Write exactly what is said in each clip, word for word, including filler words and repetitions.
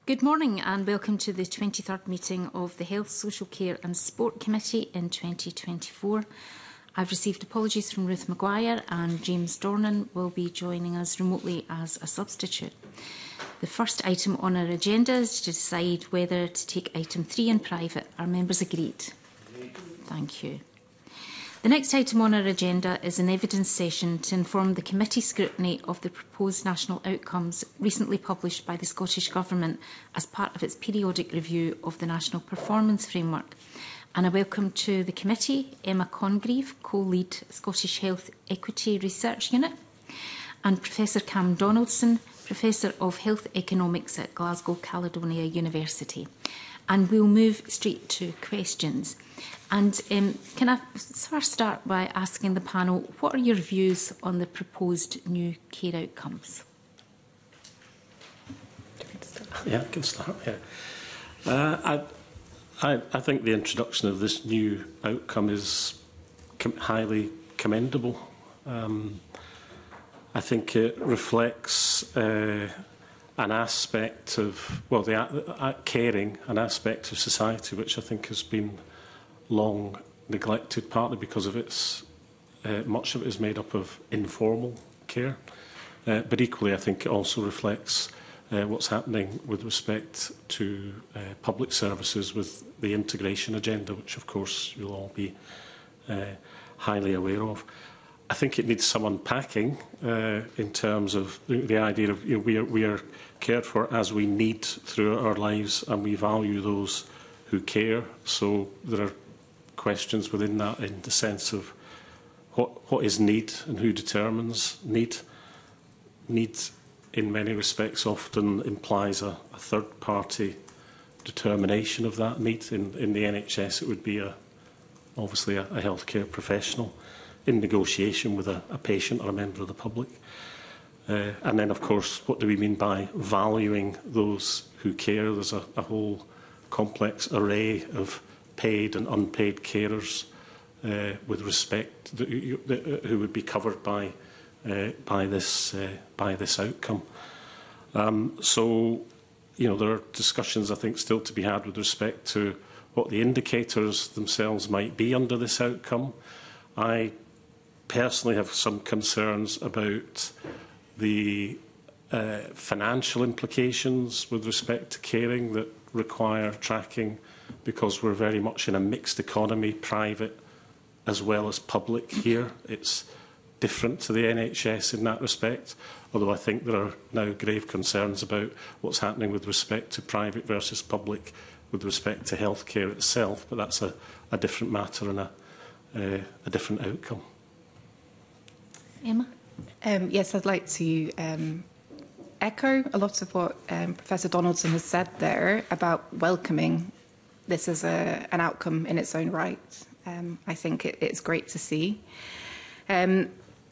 Good morning and welcome to the twenty-third meeting of the Health, Social Care and Sport Committee in twenty twenty-four. I've received apologies from Ruth Maguire and James Dornan will be joining us remotely as a substitute. The first item on our agenda is to decide whether to take item three in private. Are members agreed? Thank you. The next item on our agenda is an evidence session to inform the committee scrutiny of the proposed national outcomes recently published by the Scottish Government as part of its periodic review of the National Performance Framework. And a welcome to the committee, Emma Congreve, co-lead Scottish Health Equity Research Unit, and Professor Cam Donaldson, Professor of Health Economics at Glasgow Caledonia University. And we'll move straight to questions. And um, can I first start by asking the panel, what are your views on the proposed new care outcomes? Yeah, I can start. Yeah, uh, I, I, I think the introduction of this new outcome is com highly commendable. Um, I think it reflects uh, an aspect of, well, the uh, caring, an aspect of society which I think has been long neglected, partly because of its, uh, much of it is made up of informal care, uh, but equally I think it also reflects uh, what's happening with respect to uh, public services with the integration agenda, which of course you'll all be uh, highly aware of. I think it needs some unpacking uh, in terms of the, the idea of, you know, we are, we are cared for as we need throughout our lives, and we value those who care. So there are questions within that in the sense of what, what is need and who determines need. Need, in many respects, often implies a, a third-party determination of that need. In, in the N H S, it would be a, obviously a, a healthcare professional in negotiation with a, a patient or a member of the public. Uh, and then, of course, what do we mean by valuing those who care? There's a, a whole complex array of paid and unpaid carers uh, with respect that, that, who would be covered by uh, by this uh, by this outcome. Um, so, you know, there are discussions I think still to be had with respect to what the indicators themselves might be under this outcome. I personally have some concerns about the uh, financial implications with respect to caring that require tracking, because we're very much in a mixed economy, private as well as public here. It's different to the N H S in that respect, although I think there are now grave concerns about what's happening with respect to private versus public with respect to healthcare itself, but that's a, a different matter and a, uh, a different outcome. Emma? Um, yes, I'd like to um, echo a lot of what um, Professor Donaldson has said there about welcoming this as a, an outcome in its own right. Um, I think it, it's great to see. Um,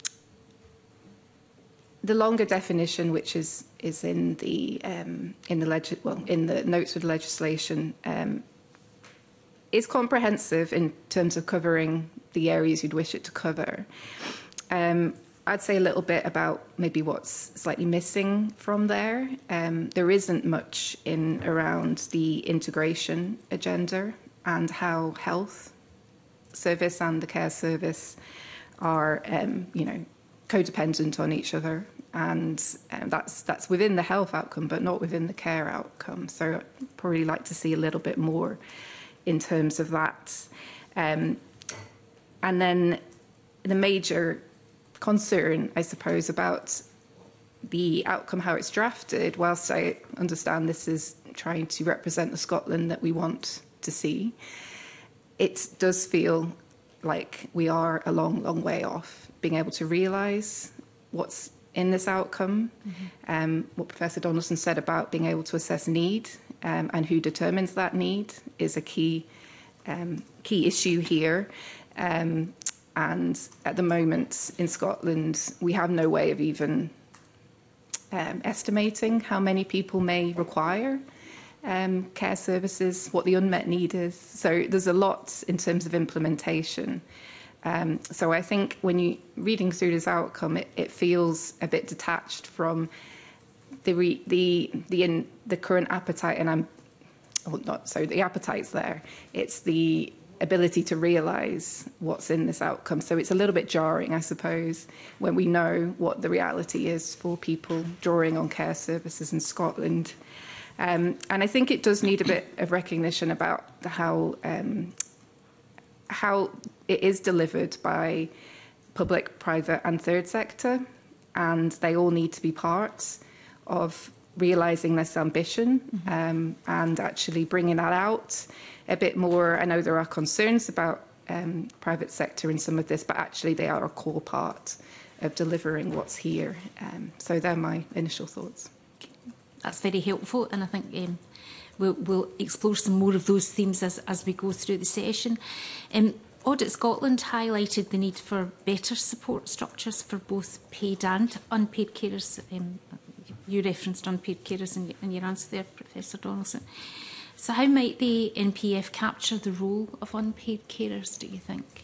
the longer definition, which is is in the um, in the leg well in the notes of the legislation, um, is comprehensive in terms of covering the areas you'd wish it to cover. Um, I'd say a little bit about maybe what's slightly missing from there. Um, there isn't much in around the integration agenda and how health service and the care service are, um, you know, codependent on each other, and um, that's that's within the health outcome, but not within the care outcome. So I'd probably like to see a little bit more in terms of that. Um, and then the major concern, I suppose, about the outcome, how it's drafted, whilst I understand this is trying to represent the Scotland that we want to see, it does feel like we are a long, long way off being able to realise what's in this outcome. Mm-hmm. um, what Professor Donaldson said about being able to assess need um, and who determines that need is a key, um, key issue here. Um, And at the moment in Scotland, we have no way of even um, estimating how many people may require um, care services, what the unmet need is. So there's a lot in terms of implementation. Um, so I think when you're reading through this outcome, it, it feels a bit detached from the re, the the in the current appetite, and I'm well, not so the appetite's there. It's the ability to realise what's in this outcome. So it's a little bit jarring, I suppose, when we know what the reality is for people drawing on care services in Scotland. Um, and I think it does need a bit of recognition about how um, how it is delivered by public, private and third sector, and they all need to be part of realising this ambition, mm-hmm. um, and actually bringing that out a bit more. I know there are concerns about um, private sector in some of this, but actually they are a core part of delivering what's here. Um, so they're my initial thoughts. That's very helpful, and I think um, we'll, we'll explore some more of those themes as, as we go through the session. Um, Audit Scotland highlighted the need for better support structures for both paid and unpaid carers. Um, you referenced unpaid carers in, in your answer there, Professor Donaldson. So how might the N P F capture the role of unpaid carers, do you think?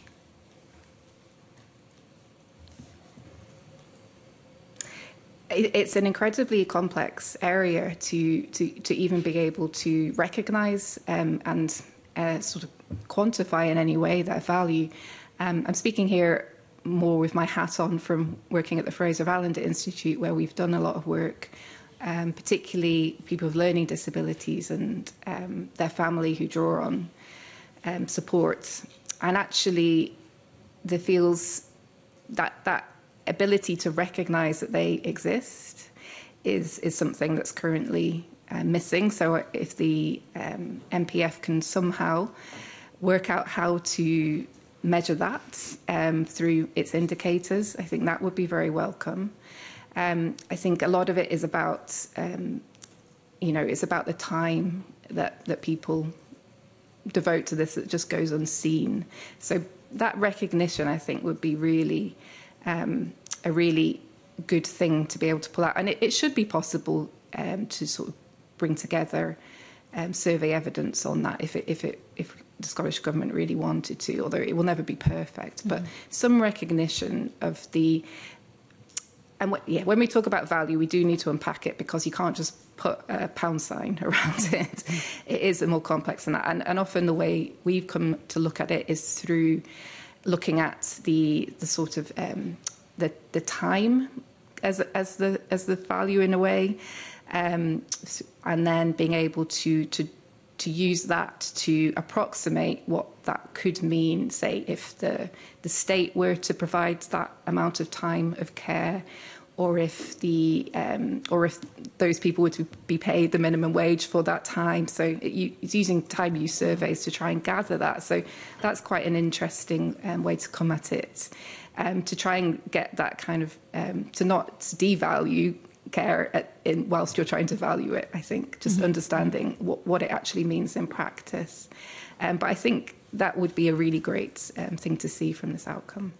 It's an incredibly complex area to, to, to even be able to recognise um, and uh, sort of quantify in any way their value. Um, I'm speaking here more with my hat on from working at the Fraser Allender Institute, where we've done a lot of work, um, particularly people with learning disabilities and um, their family who draw on um, support. And actually, there feels that that ability to recognise that they exist is, is something that's currently uh, missing. So if the um, N P F can somehow work out how to measure that um, through its indicators, I think that would be very welcome. Um, I think a lot of it is about, um, you know, it's about the time that, that people devote to this that just goes unseen. So that recognition, I think, would be really um, a really good thing to be able to pull out. And it, it should be possible um, to sort of bring together um, survey evidence on that if it, if it, if the Scottish Government really wanted to, although it will never be perfect. But mm. some recognition of the... And what, yeah, when we talk about value, we do need to unpack it, because you can't just put a pound sign around it. It is more complex than that. And, and often the way we've come to look at it is through looking at the the sort of um, the the time as as the as the value in a way, um, and then being able to to to use that to approximate what that could mean. Say if the the state were to provide that amount of time of care, or if the um, or if those people were to be paid the minimum wage for that time. So it, it's using time use surveys to try and gather that. So that's quite an interesting um, way to come at it, um, to try and get that kind of um, to not devalue care at, in, whilst you're trying to value it. I think just mm-hmm. understanding what, what it actually means in practice. Um, but I think that would be a really great um, thing to see from this outcome.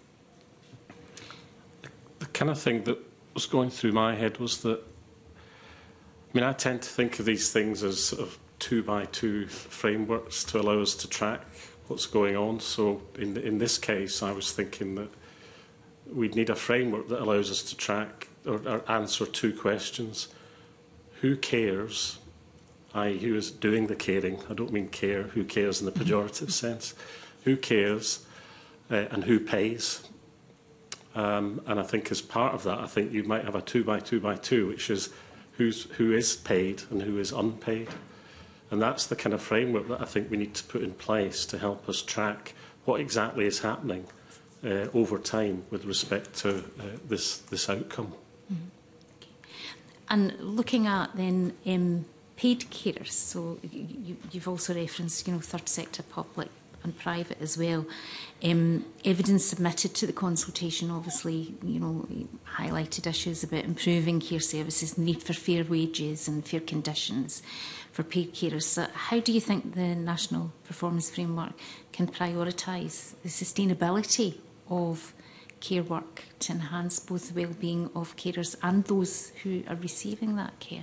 The kind of thing that was going through my head was that, I mean, I tend to think of these things as sort of two by two frameworks to allow us to track what's going on. So in, in this case, I was thinking that we'd need a framework that allows us to track or, or answer two questions. Who cares, that is who is doing the caring? I don't mean care, who cares in the pejorative sense. Who cares uh, and who pays? Um, and I think as part of that, I think you might have a two by two by two, which is who's, who is paid and who is unpaid. And that's the kind of framework that I think we need to put in place to help us track what exactly is happening uh, over time with respect to uh, this, this outcome. Mm-hmm. And looking at then um, paid carers, so you, you've also referenced, you know, third sector, public and private as well. Um, evidence submitted to the consultation obviously, you know, highlighted issues about improving care services, need for fair wages and fair conditions for paid carers. So how do you think the National Performance Framework can prioritise the sustainability of care work to enhance both the well-being of carers and those who are receiving that care?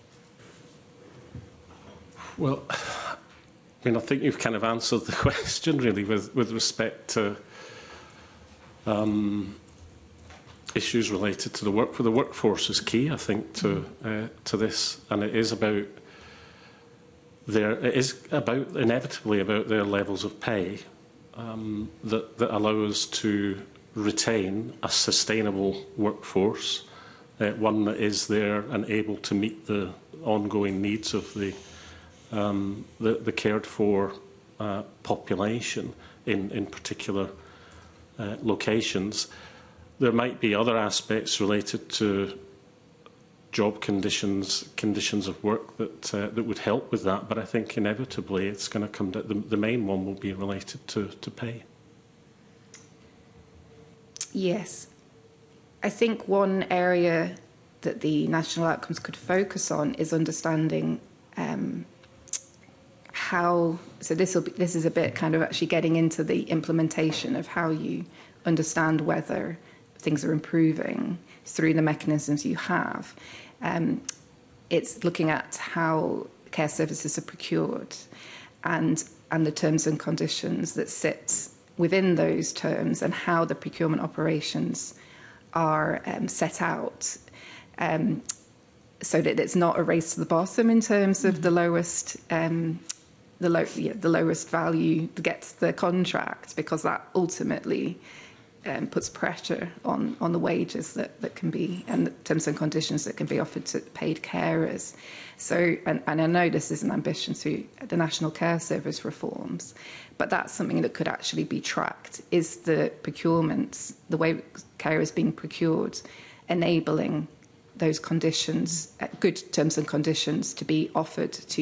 Well, I mean, I think you've kind of answered the question, really, with, with respect to... Um, issues related to the work. The workforce is key, I think, to uh, to this, and it is about their. It is about inevitably about their levels of pay um, that that allow us to retain a sustainable workforce, uh, one that is there and able to meet the ongoing needs of the um, the, the cared for uh, population in in particular uh, locations. There might be other aspects related to job conditions, conditions of work that uh, that would help with that. But I think inevitably it's going to come to the, the main one will be related to, to pay. Yes. I think one area that the national outcomes could focus on is understanding um, how. So this will be, this is a bit kind of actually getting into the implementation of how you understand whether things are improving through the mechanisms you have. Um, it's looking at how care services are procured and and the terms and conditions that sit within those terms and how the procurement operations are um, set out, um, so that it's not a race to the bottom in terms of mm-hmm. the lowest um, the, low, yeah, the lowest value gets the contract, because that ultimately Um, puts pressure on, on the wages that, that can be, and the terms and conditions that can be offered to paid carers. So, and, and I know this is an ambition through the National Care Service reforms, but that's something that could actually be tracked. Is the procurement, the way care is being procured, enabling those conditions, uh, good terms and conditions, to be offered to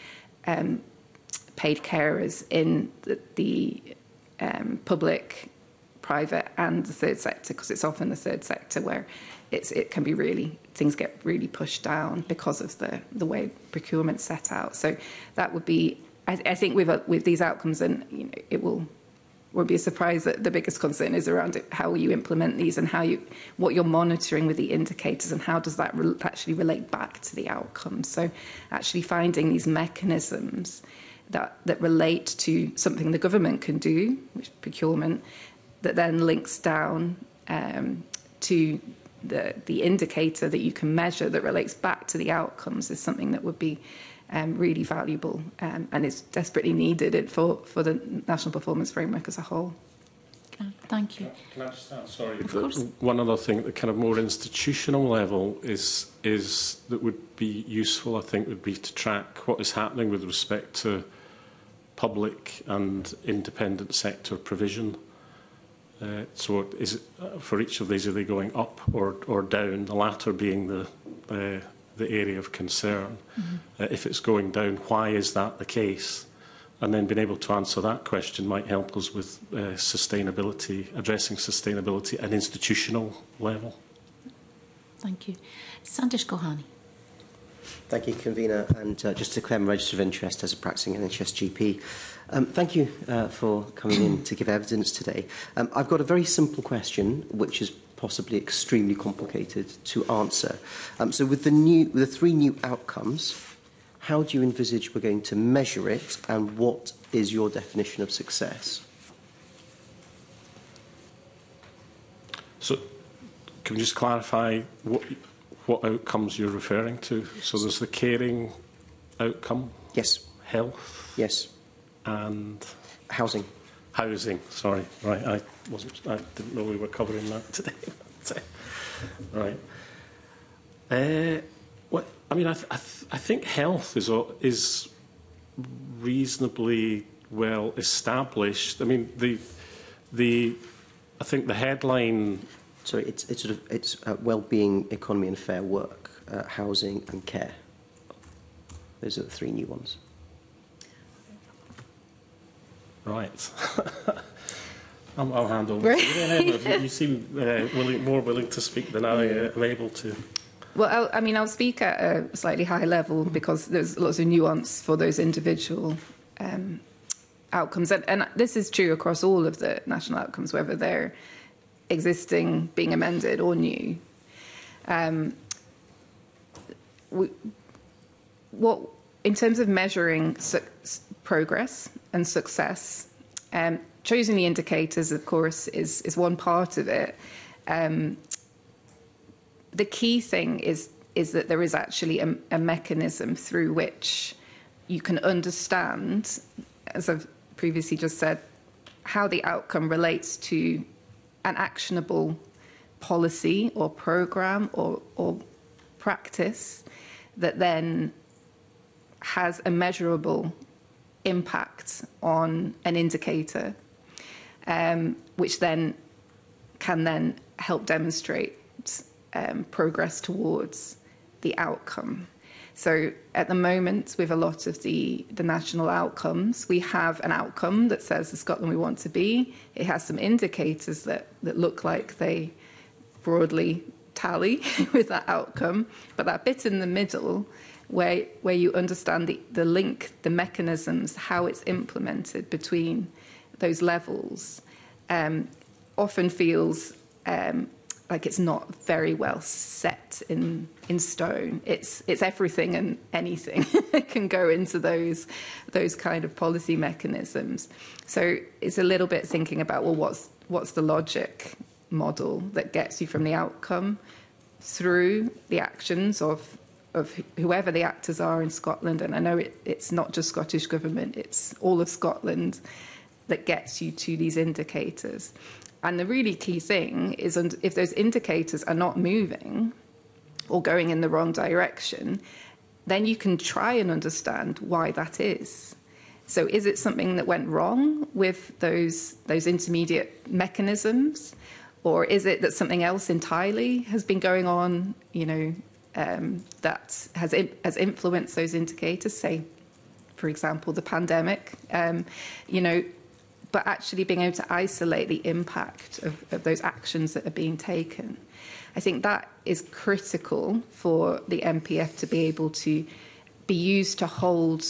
um, paid carers in the, the um, public, private and the third sector, because it's often the third sector where it's, it can be really, things get really pushed down because of the, the way procurement's set out. So that would be, I, I think with, with these outcomes, and you know, it will, won't be a surprise that the biggest concern is around it, how you implement these and how you, what you're monitoring with the indicators and how does that re actually relate back to the outcomes. So actually finding these mechanisms that, that relate to something the government can do, which is procurement, that then links down um, to the, the indicator that you can measure that relates back to the outcomes, is something that would be um, really valuable um, and is desperately needed for, for the National Performance Framework as a whole. Okay, thank you. Can I just add, sorry, of course. One other thing at the kind of more institutional level is, is that would be useful, I think, would be to track what is happening with respect to public and independent sector provision. Uh, so is it, uh, for each of these, are they going up or, or down, the latter being the, uh, the area of concern? Mm-hmm. uh, if it's going down, why is that the case? And then being able to answer that question might help us with uh, sustainability, addressing sustainability at an institutional level. Thank you. Sandesh Gohani. Thank you, Convener. And uh, just to declare my register of interest as a practising N H S G P. Um, thank you uh, for coming in to give evidence today. Um, I've got a very simple question, which is possibly extremely complicated to answer. Um, so with the, new, with the three new outcomes, how do you envisage we're going to measure it, and what is your definition of success? So can we just clarify what, what outcomes you're referring to? So there's the caring outcome? Yes. Health? Yes. And housing. Housing. Sorry, right. I wasn't. I didn't know we were covering that today. Right. Uh, what I mean, I, th I, th I think health is is reasonably well established. I mean, the the I think the headline. Sorry, it's it's sort of it's uh, well-being, economy, and fair work, uh, housing, and care. Those are the three new ones. Right. I'll, I'll hand over. You, you seem uh, willing, more willing to speak than I uh, am able to. Well, I'll, I mean, I'll speak at a slightly higher level because there's lots of nuance for those individual um, outcomes. And, and this is true across all of the national outcomes, whether they're existing, being amended or new. Um, we, what, in terms of measuring su progress and success, um, choosing the indicators, of course, is, is one part of it. Um, the key thing is is that there is actually a, a mechanism through which you can understand, as I've previously just said, how the outcome relates to an actionable policy or program or, or practice that then has a measurable impact on an indicator, um, which then can then help demonstrate um, progress towards the outcome. So at the moment, with a lot of the, the national outcomes, we have an outcome that says the Scotland we want to be. It has some indicators that, that look like they broadly tally with that outcome. But that bit in the middle, where, where you understand the, the link, the mechanisms, how it's implemented between those levels, um, often feels um, like it's not very well set in in stone. It's it's everything and anything can go into those those kind of policy mechanisms. So it's a little bit thinking about, well, what's what's the logic model that gets you from the outcome through the actions of of whoever the actors are in Scotland. And I know it, it's not just Scottish Government, it's all of Scotland that gets you to these indicators. And the really key thing is, if those indicators are not moving or going in the wrong direction, then you can try and understand why that is. So is it something that went wrong with those, those intermediate mechanisms? Or is it that something else entirely has been going on, you know, um, that has, has influenced those indicators, say, for example, the pandemic, um, you know, but actually being able to isolate the impact of, of those actions that are being taken. I think that is critical for the M P F to be able to be used to hold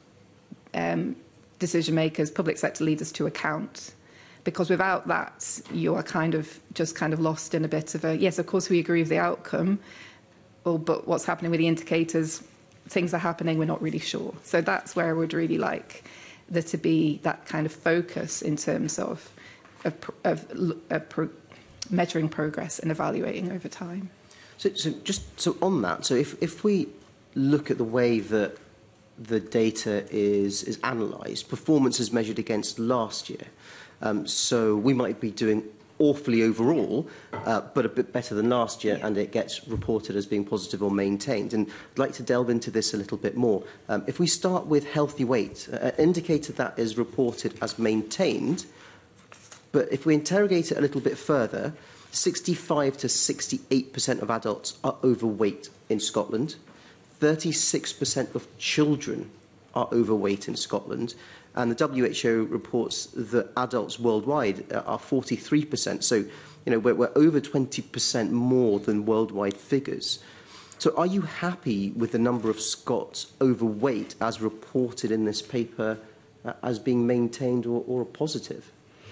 um, decision makers, public sector leaders to account. Because without that, you are kind of just kind of lost in a bit of a, yes, of course we agree with the outcome, well, but what's happening with the indicators, things are happening, we're not really sure. So that's where I would really like there to be that kind of focus in terms of, of, of, of pro measuring progress and evaluating over time. So, so just so on that, so if, if we look at the way that the data is, is analysed, performance is measured against last year. Um, so we might be doing awfully overall, uh, but a bit better than last year, yeah. And it gets reported as being positive or maintained. And I'd like to delve into this a little bit more. Um, if we start with healthy weight, an indicator that is reported as maintained, but if we interrogate it a little bit further, sixty-five to sixty-eight percent of adults are overweight in Scotland. thirty-six percent of children are overweight in Scotland. And the W H O reports that adults worldwide are forty-three percent. So, you know, we're, we're over twenty percent more than worldwide figures. So are you happy with the number of Scots overweight as reported in this paper uh, as being maintained or, or a positive?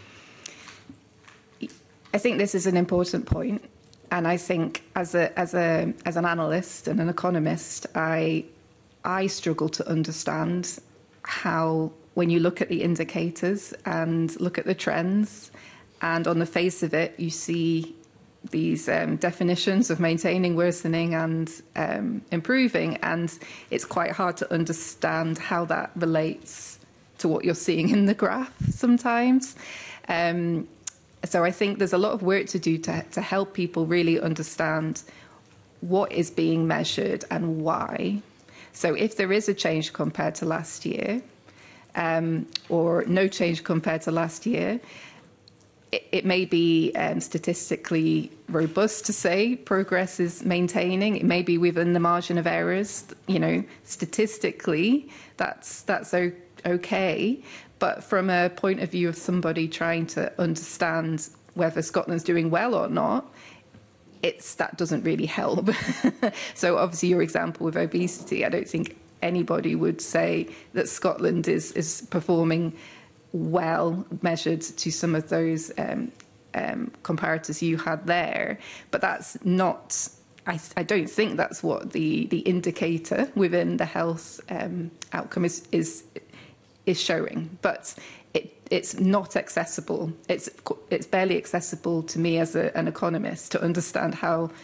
I think this is an important point. And I think as a, as a, as an analyst and an economist, I, I struggle to understand how, when you look at the indicators and look at the trends, and on the face of it, you see these um, definitions of maintaining, worsening and um, improving, and it's quite hard to understand how that relates to what you're seeing in the graph sometimes. Um, so I think there's a lot of work to do to, to help people really understand what is being measured and why. So if there is a change compared to last year, Um, or no change compared to last year, it, it may be um, statistically robust to say progress is maintaining. It may be within the margin of errors. You know, statistically, that's that's okay. But from a point of view of somebody trying to understand whether Scotland's doing well or not, it's that doesn't really help. So obviously, your example with obesity, I don't think anybody would say that Scotland is, is performing well measured to some of those um, um, comparators you had there. But that's not, I, I don't think that's what the, the indicator within the health um, outcome is, is, is showing. But it, it's not accessible. It's, it's barely accessible to me as a, an economist to understand how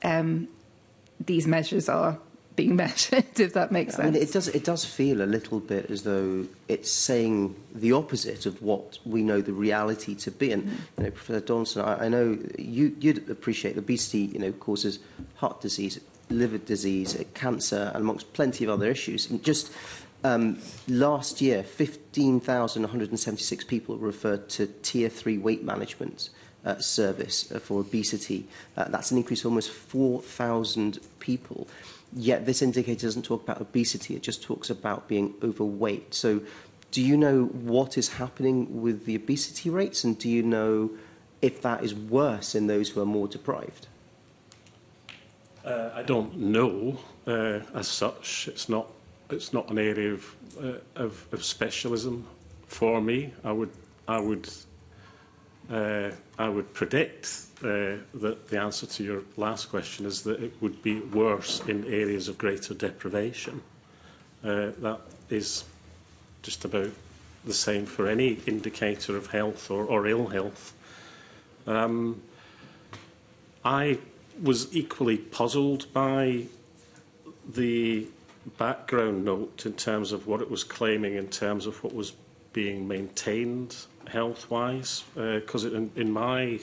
um, these measures are being measured, if that makes I sense. mean, it does, it does feel a little bit as though it's saying the opposite of what we know the reality to be. And, you know, Professor Donaldson, I, I know you, you'd appreciate obesity, you know, causes heart disease, liver disease, cancer, and amongst plenty of other issues. And just um, last year, fifteen thousand one hundred seventy-six people were referred to Tier three weight management uh, service uh, for obesity. Uh, that's an increase of almost four thousand people. Yet this indicator doesn't talk about obesity, it just talks about being overweight. So do you know what is happening with the obesity rates, and do you know if that is worse in those who are more deprived? Uh, I don't know uh, as such. It's not, it's not an area of, uh, of, of specialism for me. I would, I would, uh, I would predict Uh, that the answer to your last question is that it would be worse in areas of greater deprivation. Uh, that is just about the same for any indicator of health or, or ill health. Um, I was equally puzzled by the background note in terms of what it was claiming in terms of what was being maintained health-wise, because uh, in, in my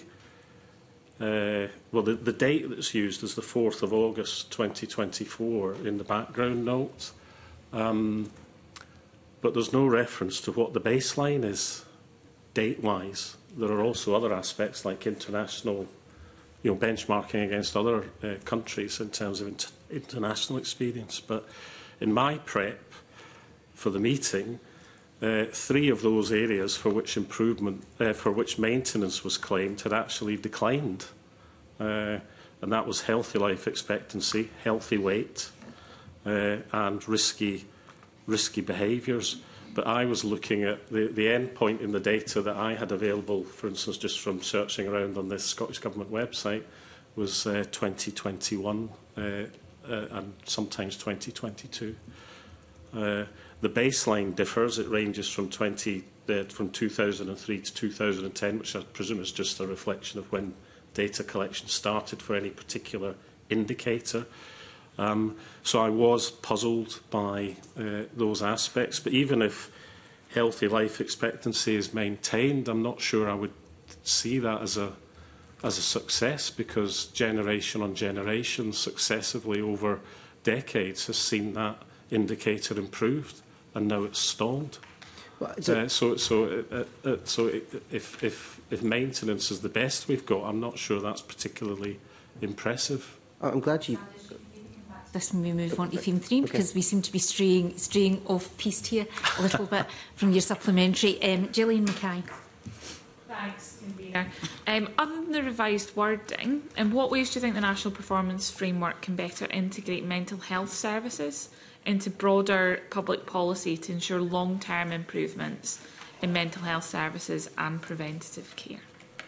Uh, well, the, the date that's used is the fourth of August twenty twenty-four in the background note. Um, but there's no reference to what the baseline is date-wise. There are also other aspects like international, you know, benchmarking against other uh, countries in terms of inter international experience. But in my prep for the meeting, Uh, three of those areas for which improvement, uh, for which maintenance was claimed, had actually declined, uh, and that was healthy life expectancy, healthy weight, uh, and risky, risky behaviours. But I was looking at the, the end point in the data that I had available, for instance, just from searching around on the Scottish Government website, was uh, twenty twenty-one uh, uh, and sometimes twenty twenty-two. Uh, The baseline differs. It ranges from, twenty, uh, from two thousand three to two thousand ten, which I presume is just a reflection of when data collection started for any particular indicator. Um, so I was puzzled by uh, those aspects. But even if healthy life expectancy is maintained, I'm not sure I would see that as a, as a success, because generation on generation successively over decades has seen that indicator improved, and now it's stalled. Well, so, uh, so, so, uh, uh, so if, if, if maintenance is the best we've got, I'm not sure that's particularly impressive. I'm glad you. This when we move on to theme three, okay. because we seem to be straying, straying off-piste here a little bit from your supplementary. Um, Gillian Mackay. Thanks, Convener. Um, other than the revised wording, in what ways do you think the National Performance Framework can better integrate mental health services into broader public policy to ensure long-term improvements in mental health services and preventative care?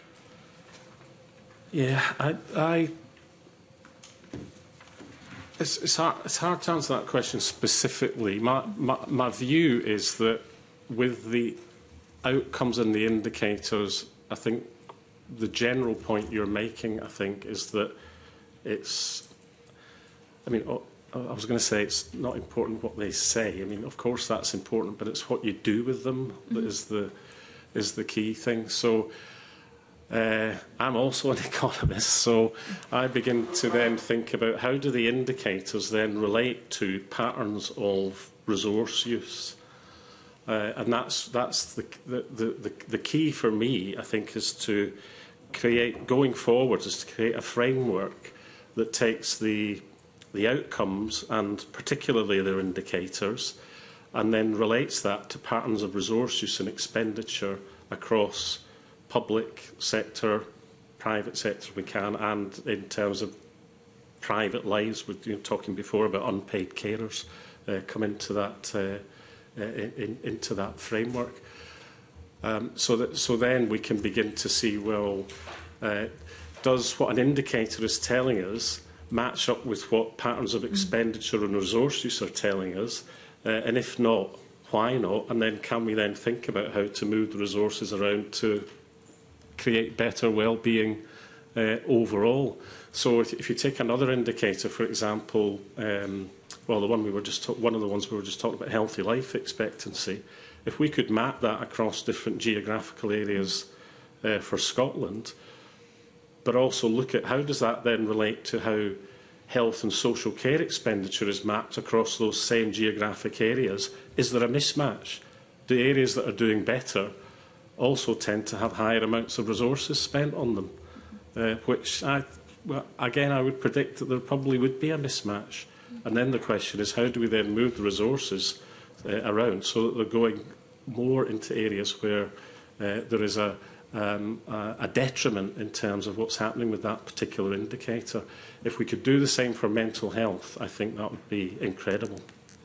Yeah, I, I it's, it's, hard, it's hard to answer that question specifically. My, my, my view is that with the outcomes and the indicators, I think the general point you're making, I think, is that it's, I mean, I was going to say it's not important what they say. I mean, of course that's important, but it's what you do with them mm-hmm. that is the, is the key thing. So uh, I'm also an economist, so I begin to then think about how do the indicators then relate to patterns of resource use. Uh, and that's, that's the, the, the, the key for me, I think, is to create, going forward, is to create a framework that takes the the outcomes and particularly their indicators, and then relates that to patterns of resource use and expenditure across public sector, private sector we can, and in terms of private lives. We're you know, talking before about unpaid carers uh, come into that uh, in, in, into that framework. Um, so that so then we can begin to see, well, uh, does what an indicator is telling us match up with what patterns of expenditure and resource use are telling us, uh, and if not, why not? And then can we then think about how to move the resources around to create better well-being uh, overall? So if, if you take another indicator, for example, um, well, the one we were just one of the ones we were just talking about, healthy life expectancy. If we could map that across different geographical areas uh, for Scotland, but also look at how does that then relate to how health and social care expenditure is mapped across those same geographic areas. Is there a mismatch? The areas that are doing better also tend to have higher amounts of resources spent on them, uh, which, I, well, again, I would predict that there probably would be a mismatch. And then the question is, how do we then move the resources uh, around so that they're going more into areas where uh, there is a, um, a, a detriment in terms of what's happening with that particular indicator. If we could do the same for mental health, I think that would be incredible.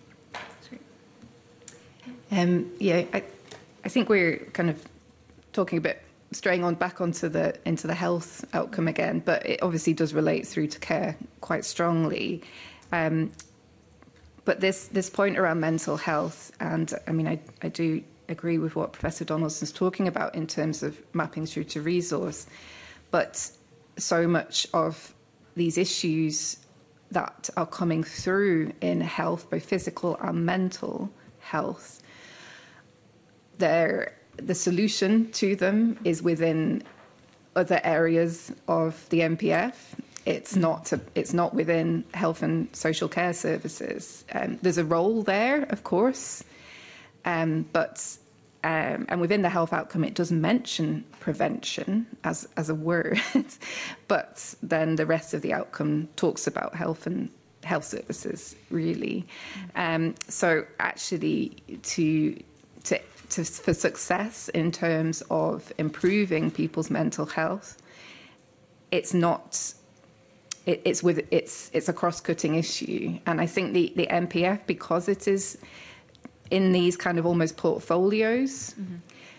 Um, yeah, I, I think we're kind of talking a bit, straying on back onto the into the health outcome again, but it obviously does relate through to care quite strongly. Um, but this this point around mental health, and I mean, I, I do agree with what Professor Donaldson's talking about in terms of mapping through to resource, but so much of these issues that are coming through in health, both physical and mental health, they're, the solution to them is within other areas of the M P F. It's not, a, it's not within health and social care services. Um, there's a role there, of course, um, but um, and within the health outcome, it does mention prevention as, as a word, but then the rest of the outcome talks about health and health services, really. Um, so actually, to to To, for success in terms of improving people's mental health, it's not. It, it's with it's it's a cross-cutting issue, and I think the the M P F, because it is in these kind of almost portfolios, mm-hmm.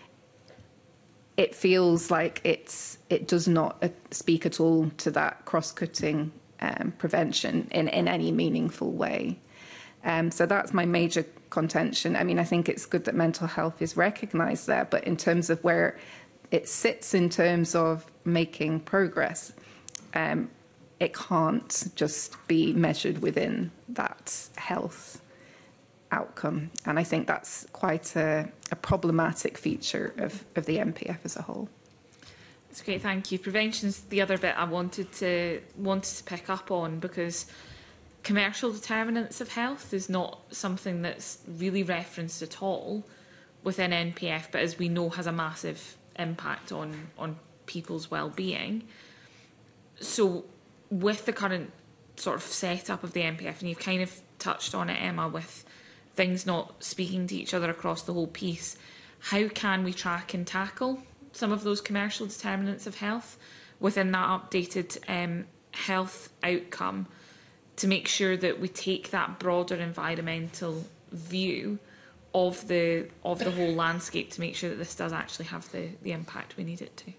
it feels like it's it does not uh, speak at all to that cross-cutting um, prevention in in any meaningful way. Um, so that's my major contention. I mean, I think it's good that mental health is recognised there, but in terms of where it sits in terms of making progress, um, it can't just be measured within that health outcome. And I think that's quite a, a problematic feature of, of the M P F as a whole. That's great, thank you. Prevention's the other bit I wanted to wanted to pick up on, because commercial determinants of health is not something that's really referenced at all within N P F, but as we know has a massive impact on, on people's well-being. So with the current sort of setup of the N P F, and you've kind of touched on it, Emma, with things not speaking to each other across the whole piece, how can we track and tackle some of those commercial determinants of health within that updated um, health outcome, to make sure that we take that broader environmental view of the of the whole landscape, to make sure that this does actually have the, the impact we need it to?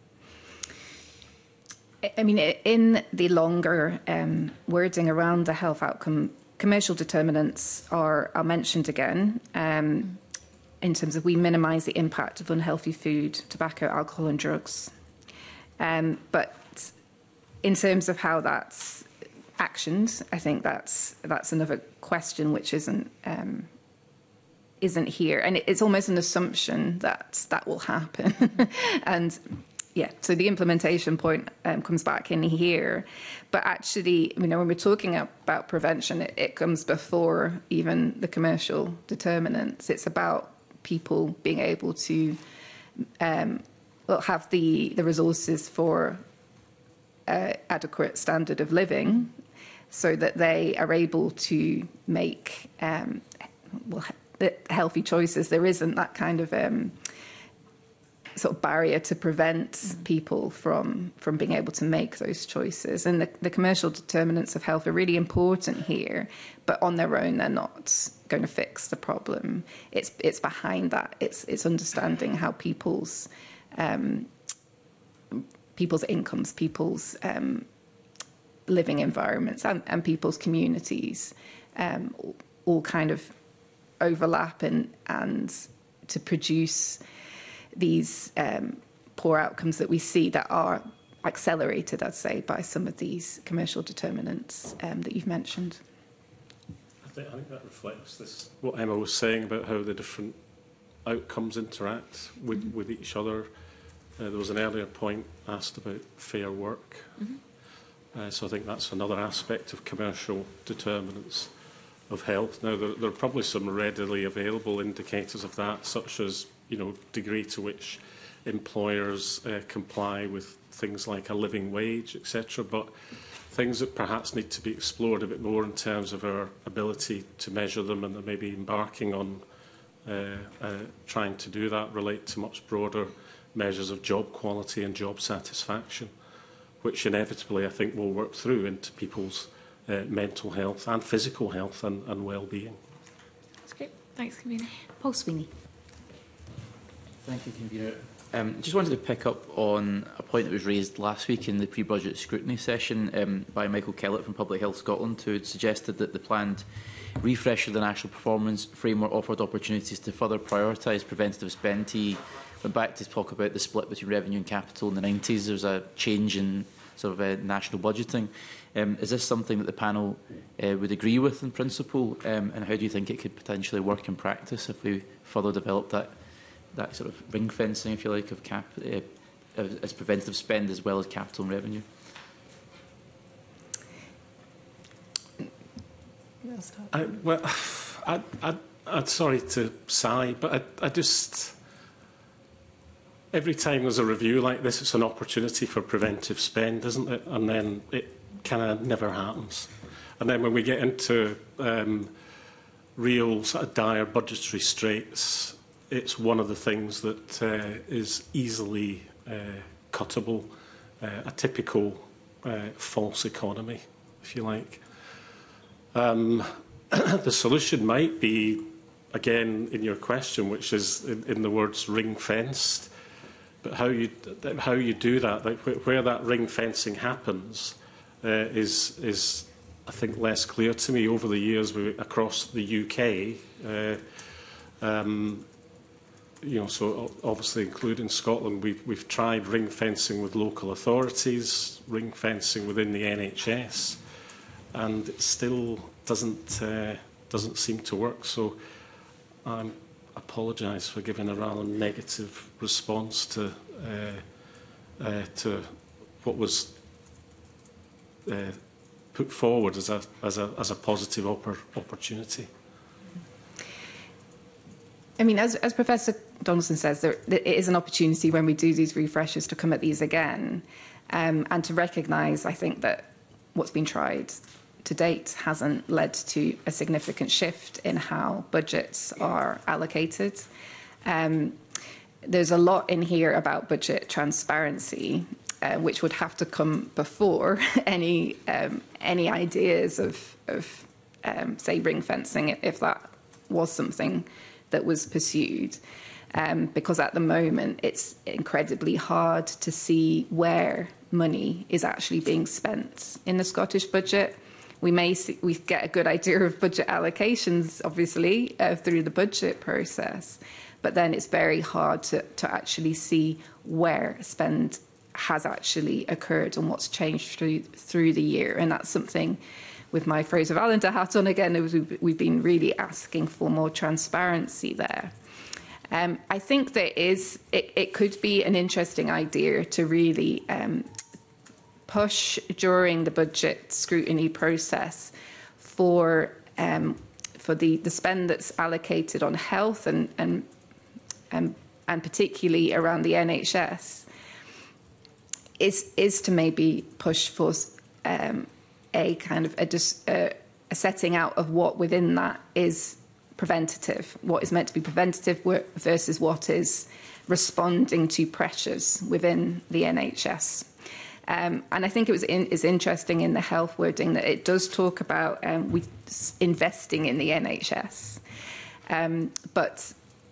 I mean, in the longer um, wording around the health outcome, commercial determinants are, are mentioned again, um, in terms of we minimise the impact of unhealthy food, tobacco, alcohol and drugs. Um, but in terms of how that's actions, I think that's that's another question which isn't um, isn't here, and it's almost an assumption that that will happen. And yeah, so the implementation point um, comes back in here, but actually, you know, when we're talking about prevention, it, it comes before even the commercial determinants. It's about people being able to um, well have the the resources for uh, adequate standard of living, so that they are able to make um, well, healthy choices. There isn't that kind of um, sort of barrier to prevent mm. people from from being able to make those choices. And the, the commercial determinants of health are really important here, but on their own, they're not going to fix the problem. It's it's behind that. It's it's understanding how people's um, people's incomes, people's um, living environments and, and people's communities um, all kind of overlap and, and to produce these um, poor outcomes that we see that are accelerated, I'd say, by some of these commercial determinants um, that you've mentioned. I think, I think that reflects this, what Emma was saying about how the different outcomes interact with, mm-hmm. with each other. Uh, there was an earlier point asked about fair work. Mm-hmm. uh, so I think that's another aspect of commercial determinants of health. Now, there, there are probably some readily available indicators of that, such as, you know, degree to which employers uh, comply with things like a living wage, et cetera. But things that perhaps need to be explored a bit more in terms of our ability to measure them, and maybe embarking on uh, uh, trying to do that, relate to much broader measures of job quality and job satisfaction, which inevitably I think will work through into people's uh, mental health and physical health and, and well-being. That's great. Thanks, Convener. Paul Sweeney. Thank you, Convener. Um, just wanted to pick up on a point that was raised last week in the pre-budget scrutiny session um, by Michael Kellett from Public Health Scotland, who had suggested that the planned refresh of the National Performance Framework offered opportunities to further prioritise preventative spend. He went back to talk about the split between revenue and capital in the nineties. There was a change in sort of uh, national budgeting. Um, is this something that the panel uh, would agree with in principle, um, and how do you think it could potentially work in practice if we further develop that that sort of ring fencing, if you like, of cap uh, as preventative spend as well as capital and revenue? I, well, I, I, I'm sorry to sigh, but I, I just, every time there's a review like this, it's an opportunity for preventive spend, isn't it? And then it kind of never happens. And then when we get into um, real sort of dire budgetary straits, it's one of the things that uh, is easily uh, cuttable, uh, a typical uh, false economy, if you like. Um, the solution might be, again, in your question, which is in, in the words ring-fenced, but how you, how you do that, like where that ring-fencing happens, uh, is, is, I think, less clear to me. Over the years we, across the U K, uh, um, you know, so obviously including Scotland, we've, we've tried ring fencing with local authorities, ring fencing within the N H S, and it still doesn't uh, doesn't seem to work. So I apologise for giving a rather negative response to uh, uh, to what was uh, put forward as a as a as a positive oppor opportunity. I mean, as, as Professor Donaldson says, there, there is an opportunity when we do these refreshes to come at these again, um, and to recognise, I think, that what's been tried to date hasn't led to a significant shift in how budgets are allocated. Um, there's a lot in here about budget transparency, uh, which would have to come before any um, any ideas of, of um, say, ring fencing, if that was something that was pursued, um, because at the moment it's incredibly hard to see where money is actually being spent in the Scottish budget. We may see, we get a good idea of budget allocations, obviously, uh, through the budget process, but then it's very hard to, to actually see where spend has actually occurred and what's changed through through the year, and that's something. With my Fraser Vallender hat on again, it was, we've been really asking for more transparency there. Um, I think there is, it, it could be an interesting idea to really um, push during the budget scrutiny process for um, for the, the spend that's allocated on health and, and, and, and particularly around the N H S is, is to maybe push for um, a kind of a, uh, a setting out of what within that is preventative, what is meant to be preventative versus what is responding to pressures within the N H S. Um, and I think it was in, is interesting in the health wording that it does talk about um, we investing in the N H S. Um, but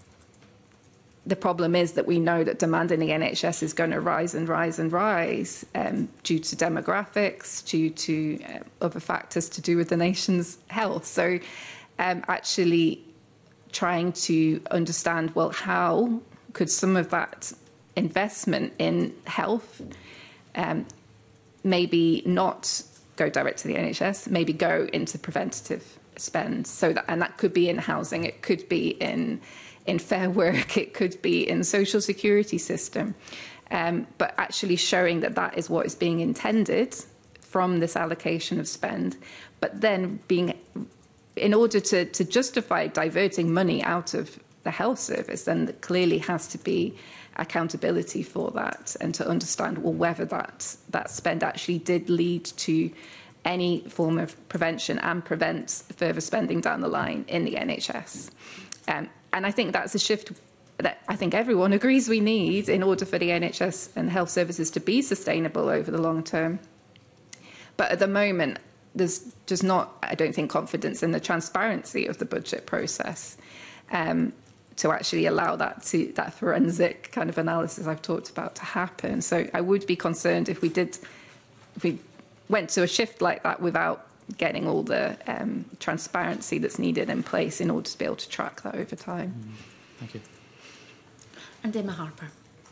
the problem is that we know that demand in the N H S is going to rise and rise and rise um, due to demographics, due to uh, other factors to do with the nation's health. So um, actually trying to understand, well, how could some of that investment in health um, maybe not go direct to the N H S, maybe go into preventative spend. So that, and that could be in housing, it could be in in fair work, it could be in social security system, um, but actually showing that that is what is being intended from this allocation of spend, but then being, in order to, to justify diverting money out of the health service, then there clearly has to be accountability for that, and to understand, well, whether that, that spend actually did lead to any form of prevention and prevent further spending down the line in the N H S. Um, and I think that's a shift that I think everyone agrees we need in order for the N H S and health services to be sustainable over the long term. But at the moment, there's just not, I don't think, confidence in the transparency of the budget process um, to actually allow that to that forensic kind of analysis I've talked about to happen. So I would be concerned if we did, if we went to a shift like that without getting all the um, transparency that's needed in place in order to be able to track that over time. Mm, thank you. And Emma Harper.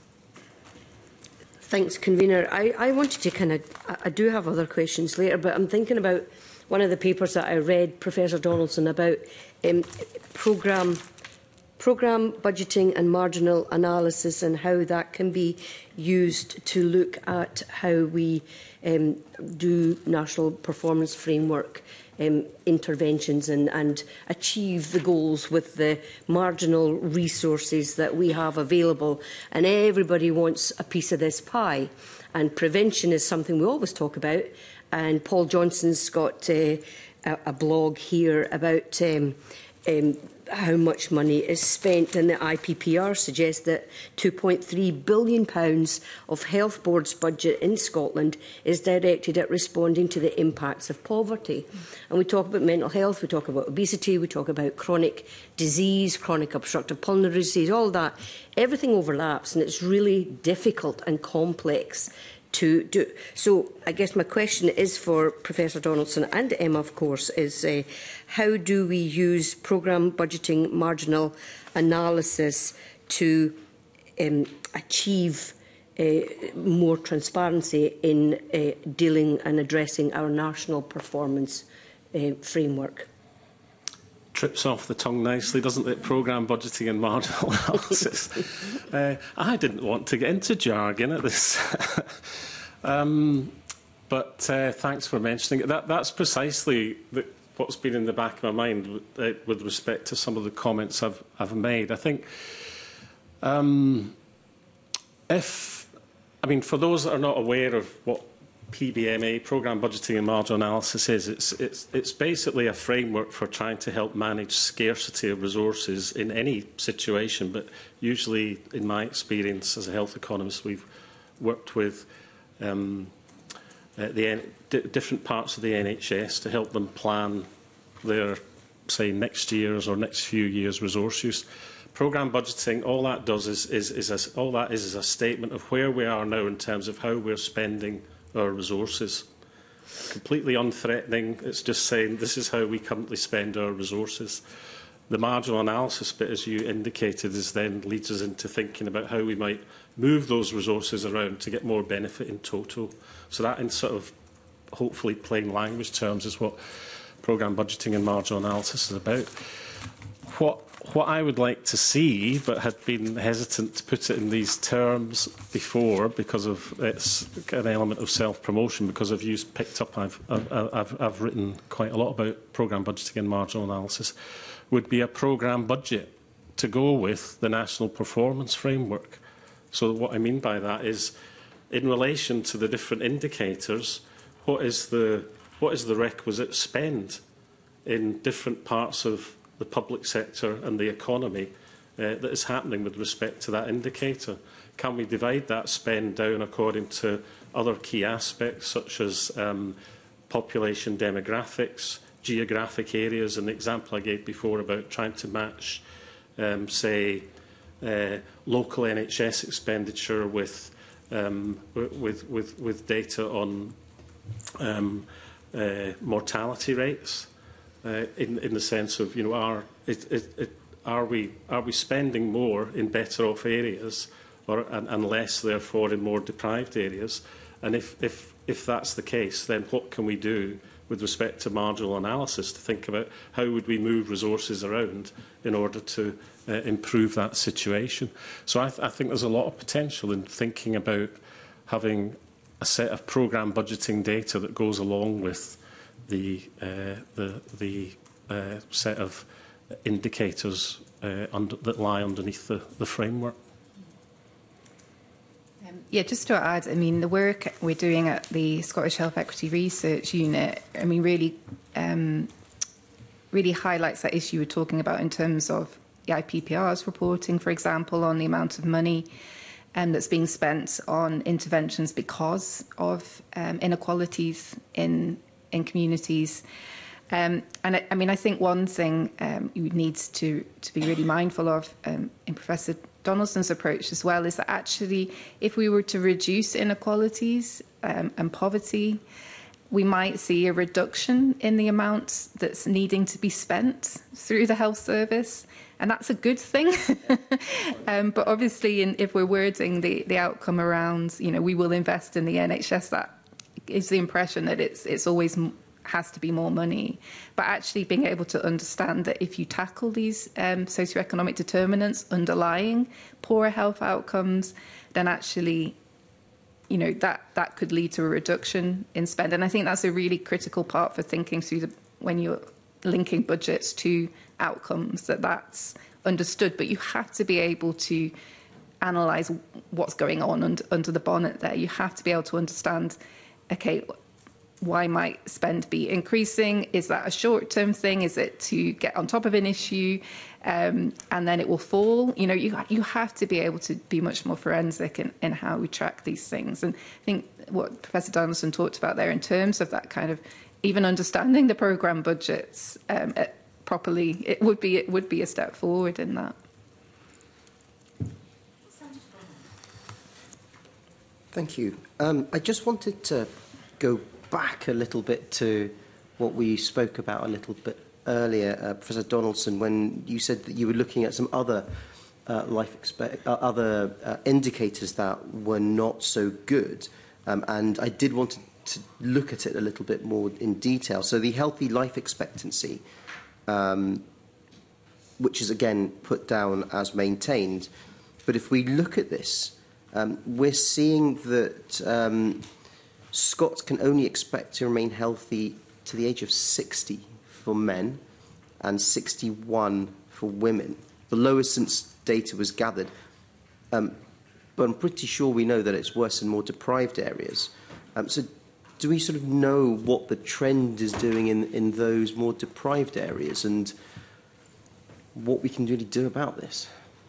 Thanks, Convener. I, I wanted to kind of, I do have other questions later, but I'm thinking about one of the papers that I read, Professor Donaldson, about um, programme programme budgeting and marginal analysis, and how that can be used to look at how we um, do national performance framework um, interventions and, and achieve the goals with the marginal resources that we have available. And everybody wants a piece of this pie. And prevention is something we always talk about. And Paul Johnson's got uh, a, a blog here about um, um, how much money is spent, and the I P P R suggests that two point three billion pounds of Health Board's budget in Scotland is directed at responding to the impacts of poverty. Mm. And we talk about mental health, we talk about obesity, we talk about chronic disease, chronic obstructive pulmonary disease, all that. Everything overlaps, and it's really difficult and complex to do. So I guess my question is for Professor Donaldson and Emma, of course, is uh, how do we use programme budgeting marginal analysis to um, achieve uh, more transparency in uh, dealing and addressing our national performance uh, framework? Trips off the tongue nicely, doesn't it? Programme budgeting and marginal analysis. uh, I didn't want to get into jargon at this. um, but uh, thanks for mentioning it. That, that's precisely the, what's been in the back of my mind with, uh, with respect to some of the comments I've, I've made. I think um, if, I mean, for those that are not aware of what P B M A, Programme Budgeting and Marginal Analysis, is, it's, it's, it's basically a framework for trying to help manage scarcity of resources in any situation, but usually, in my experience as a health economist, we've worked with um, uh, the d different parts of the N H S to help them plan their, say, next year's or next few years' resource use. Programme budgeting, all that does is, is, is a, all that is, is a statement of where we are now in terms of how we're spending our resources. Completely unthreatening. It's just saying this is how we currently spend our resources. The marginal analysis bit, as you indicated, is then leads us into thinking about how we might move those resources around to get more benefit in total. So that, in sort of hopefully plain language terms, is what programme budgeting and marginal analysis is about. What What I would like to see, but had been hesitant to put it in these terms before because of its an element of self-promotion, because I've used, picked up, I've, I've, I've written quite a lot about programme budgeting and marginal analysis, would be a programme budget to go with the National Performance Framework. So what I mean by that is, in relation to the different indicators, what is the, what is the requisite spend in different parts of the public sector and the economy uh, that is happening with respect to that indicator? Can we divide that spend down according to other key aspects such as um, population demographics, geographic areas, and the example I gave before about trying to match, um, say, uh, local N H S expenditure with, um, with, with, with data on um, uh, mortality rates? Uh, in, in the sense of, you know, are, it, it, it, are, we, are we spending more in better off areas or, and, and less, therefore, in more deprived areas? And if, if, if that's the case, then what can we do with respect to marginal analysis to think about how would we move resources around in order to uh, improve that situation? So I, th I think there's a lot of potential in thinking about having a set of programme budgeting data that goes along with the, uh, the, the uh, set of indicators uh, under, that lie underneath the, the framework. Um, yeah, just to add, I mean, the work we're doing at the Scottish Health Equity Research Unit, I mean, really, um, really highlights that issue we're talking about in terms of the I P P R's reporting, for example, on the amount of money um, that's being spent on interventions because of um, inequalities in in communities. Um, and I, I mean, I think one thing um, you would need to, to be really mindful of um, in Professor Donaldson's approach as well is that actually, if we were to reduce inequalities um, and poverty, we might see a reduction in the amount that's needing to be spent through the health service. And that's a good thing. um, but obviously, in, if we're wording the, the outcome around, you know, we will invest in the N H S, that gives the impression that it's, it's always has to be more money. But actually being able to understand that if you tackle these um, socioeconomic determinants underlying poorer health outcomes, then actually, you know, that, that could lead to a reduction in spend. And I think that's a really critical part for thinking through the, when you're linking budgets to outcomes, that that's understood. But you have to be able to analyse what's going on under, under the bonnet there. You have to be able to understand, okay, why might spend be increasing? Is that a short-term thing? Is it to get on top of an issue um, and then it will fall? You know, you, you have to be able to be much more forensic in, in how we track these things. And I think what Professor Donaldson talked about there in terms of that kind of even understanding the programme budgets um, it, properly, it would be it would be a step forward in that. Thank you. Um, I just wanted to go back a little bit to what we spoke about a little bit earlier, uh, Professor Donaldson, when you said that you were looking at some other uh, life expect uh, other uh, indicators that were not so good, um, and I did want to, to look at it a little bit more in detail. So the healthy life expectancy, um, which is again put down as maintained, but if we look at this, um, we're seeing that Um, Scots can only expect to remain healthy to the age of sixty for men and sixty-one for women, the lowest since data was gathered. Um, but I'm pretty sure we know that it's worse in more deprived areas. Um, so do we sort of know what the trend is doing in, in those more deprived areas and what we can really do about this?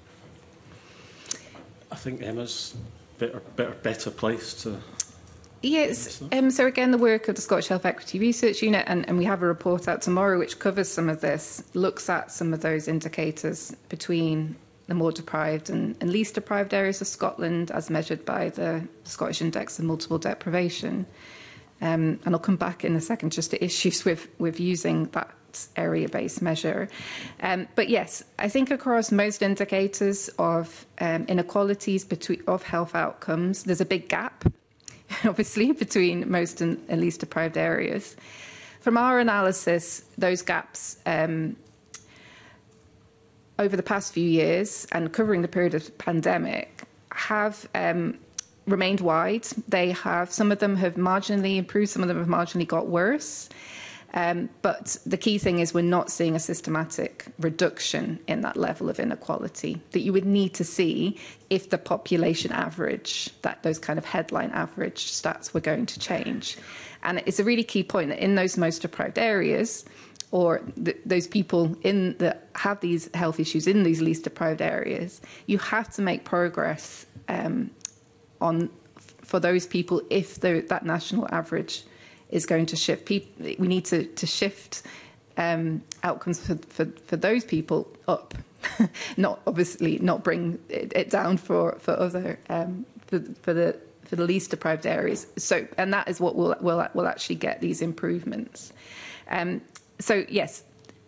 I think Emma's better, better, better placed to... Yes, um, so again, the work of the Scottish Health Equity Research Unit, and, and we have a report out tomorrow which covers some of this, looks at some of those indicators between the more deprived and, and least deprived areas of Scotland as measured by the Scottish Index of Multiple Deprivation. Um, and I'll come back in a second just to issues with, with using that area-based measure. Um, but yes, I think across most indicators of um, inequalities between, of health outcomes, there's a big gap obviously, between most and, and least deprived areas. From our analysis, those gaps um, over the past few years and covering the period of the pandemic have um, remained wide. They have, some of them have marginally improved, some of them have marginally got worse. Um, but the key thing is we're not seeing a systematic reduction in that level of inequality that you would need to see if the population average, that those kind of headline average stats were going to change. And it's a really key point that in those most deprived areas, or th those people in that have these health issues in these least deprived areas, you have to make progress um, on for those people if the, that national average is going to shift. People, we need to, to shift um, outcomes for, for, for those people up, not obviously not bring it, it down for for other um, for, for the for the least deprived areas. So, and that is what will will will actually get these improvements. Um, so yes,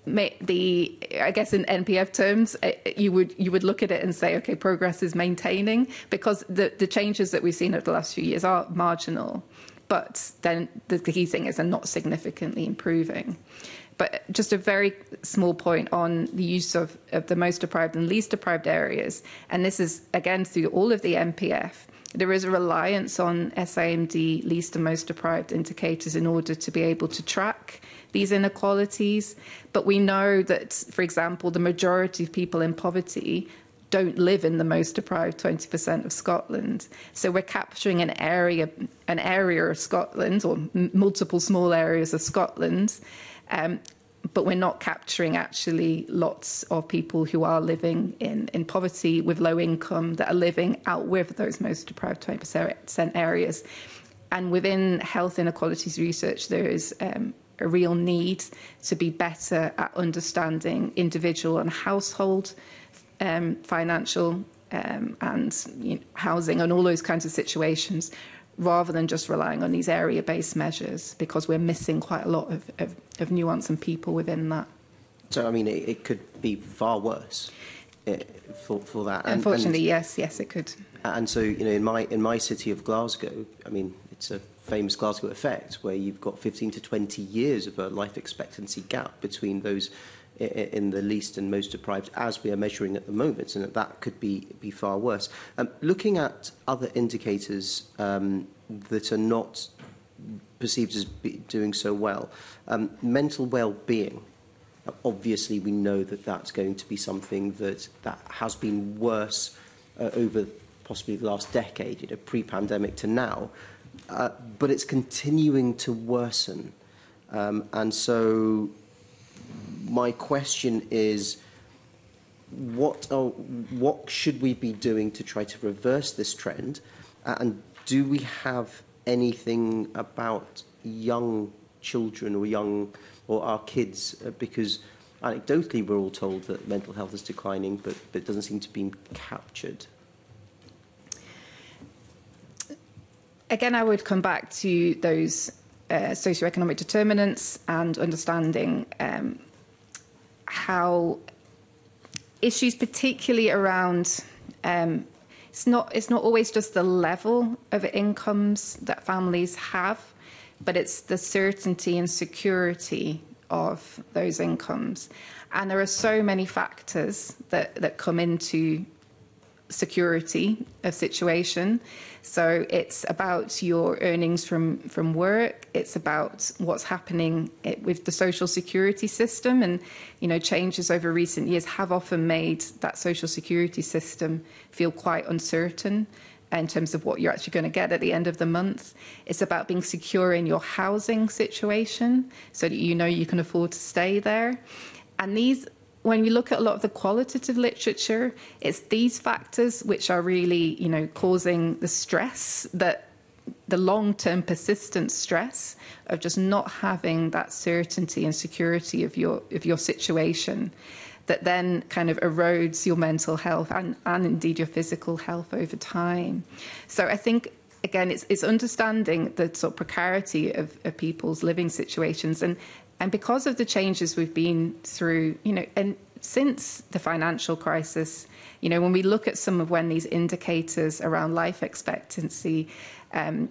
the I guess in N P F terms, you would you would look at it and say, okay, progress is maintaining, because the the changes that we've seen over the last few years are marginal, but then the key thing is they're not significantly improving. But just a very small point on the use of, of the most deprived and least deprived areas, and this is again through all of the N P F. There is a reliance on S I M D least and most deprived indicators in order to be able to track these inequalities. But we know that, for example, the majority of people in poverty don't live in the most deprived twenty percent of Scotland. So we're capturing an area, an area of Scotland, or m multiple small areas of Scotland, um, but we're not capturing actually lots of people who are living in, in poverty with low income that are living out with those most deprived twenty percent areas. And within health inequalities research, there is um, a real need to be better at understanding individual and household um, financial um, and you know, housing and all those kinds of situations, rather than just relying on these area-based measures, because we're missing quite a lot of, of, of nuance and people within that. So, I mean, it, it could be far worse uh, for, for that. And, Unfortunately, and, yes, yes, it could. And so, you know, in my, in my city of Glasgow, I mean, it's a famous Glasgow effect, where you've got fifteen to twenty years of a life expectancy gap between those in the least and most deprived, as we are measuring at the moment, and that, that could be, be far worse. Um, looking at other indicators um, that are not perceived as be doing so well, um, mental well-being, obviously we know that that's going to be something that, that has been worse uh, over possibly the last decade, you know, pre-pandemic to now, uh, but it's continuing to worsen. Um, and so my question is, what are, what should we be doing to try to reverse this trend? Uh, and do we have anything about young children or young or our kids? Uh, because anecdotally, we're all told that mental health is declining, but, but it doesn't seem to be captured. Again, I would come back to those uh, socioeconomic determinants and understanding um, how issues, particularly around, um, it's not it's not always just the level of incomes that families have, but it's the certainty and security of those incomes. And there are so many factors that, that come into security of situation. So it's about your earnings from, from work. It's about what's happening with the social security system. And, you know, changes over recent years have often made that social security system feel quite uncertain in terms of what you're actually going to get at the end of the month. It's about being secure in your housing situation so that you know you can afford to stay there. And these, when you look at a lot of the qualitative literature, it's these factors which are really, you know, causing the stress, that the long-term persistent stress of just not having that certainty and security of your of your situation, that then kind of erodes your mental health and, and indeed your physical health over time. So I think, again, it's, it's understanding the sort of precarity of, of people's living situations. And, and because of the changes we've been through, you know, and since the financial crisis, you know, when we look at some of when these indicators around life expectancy, um,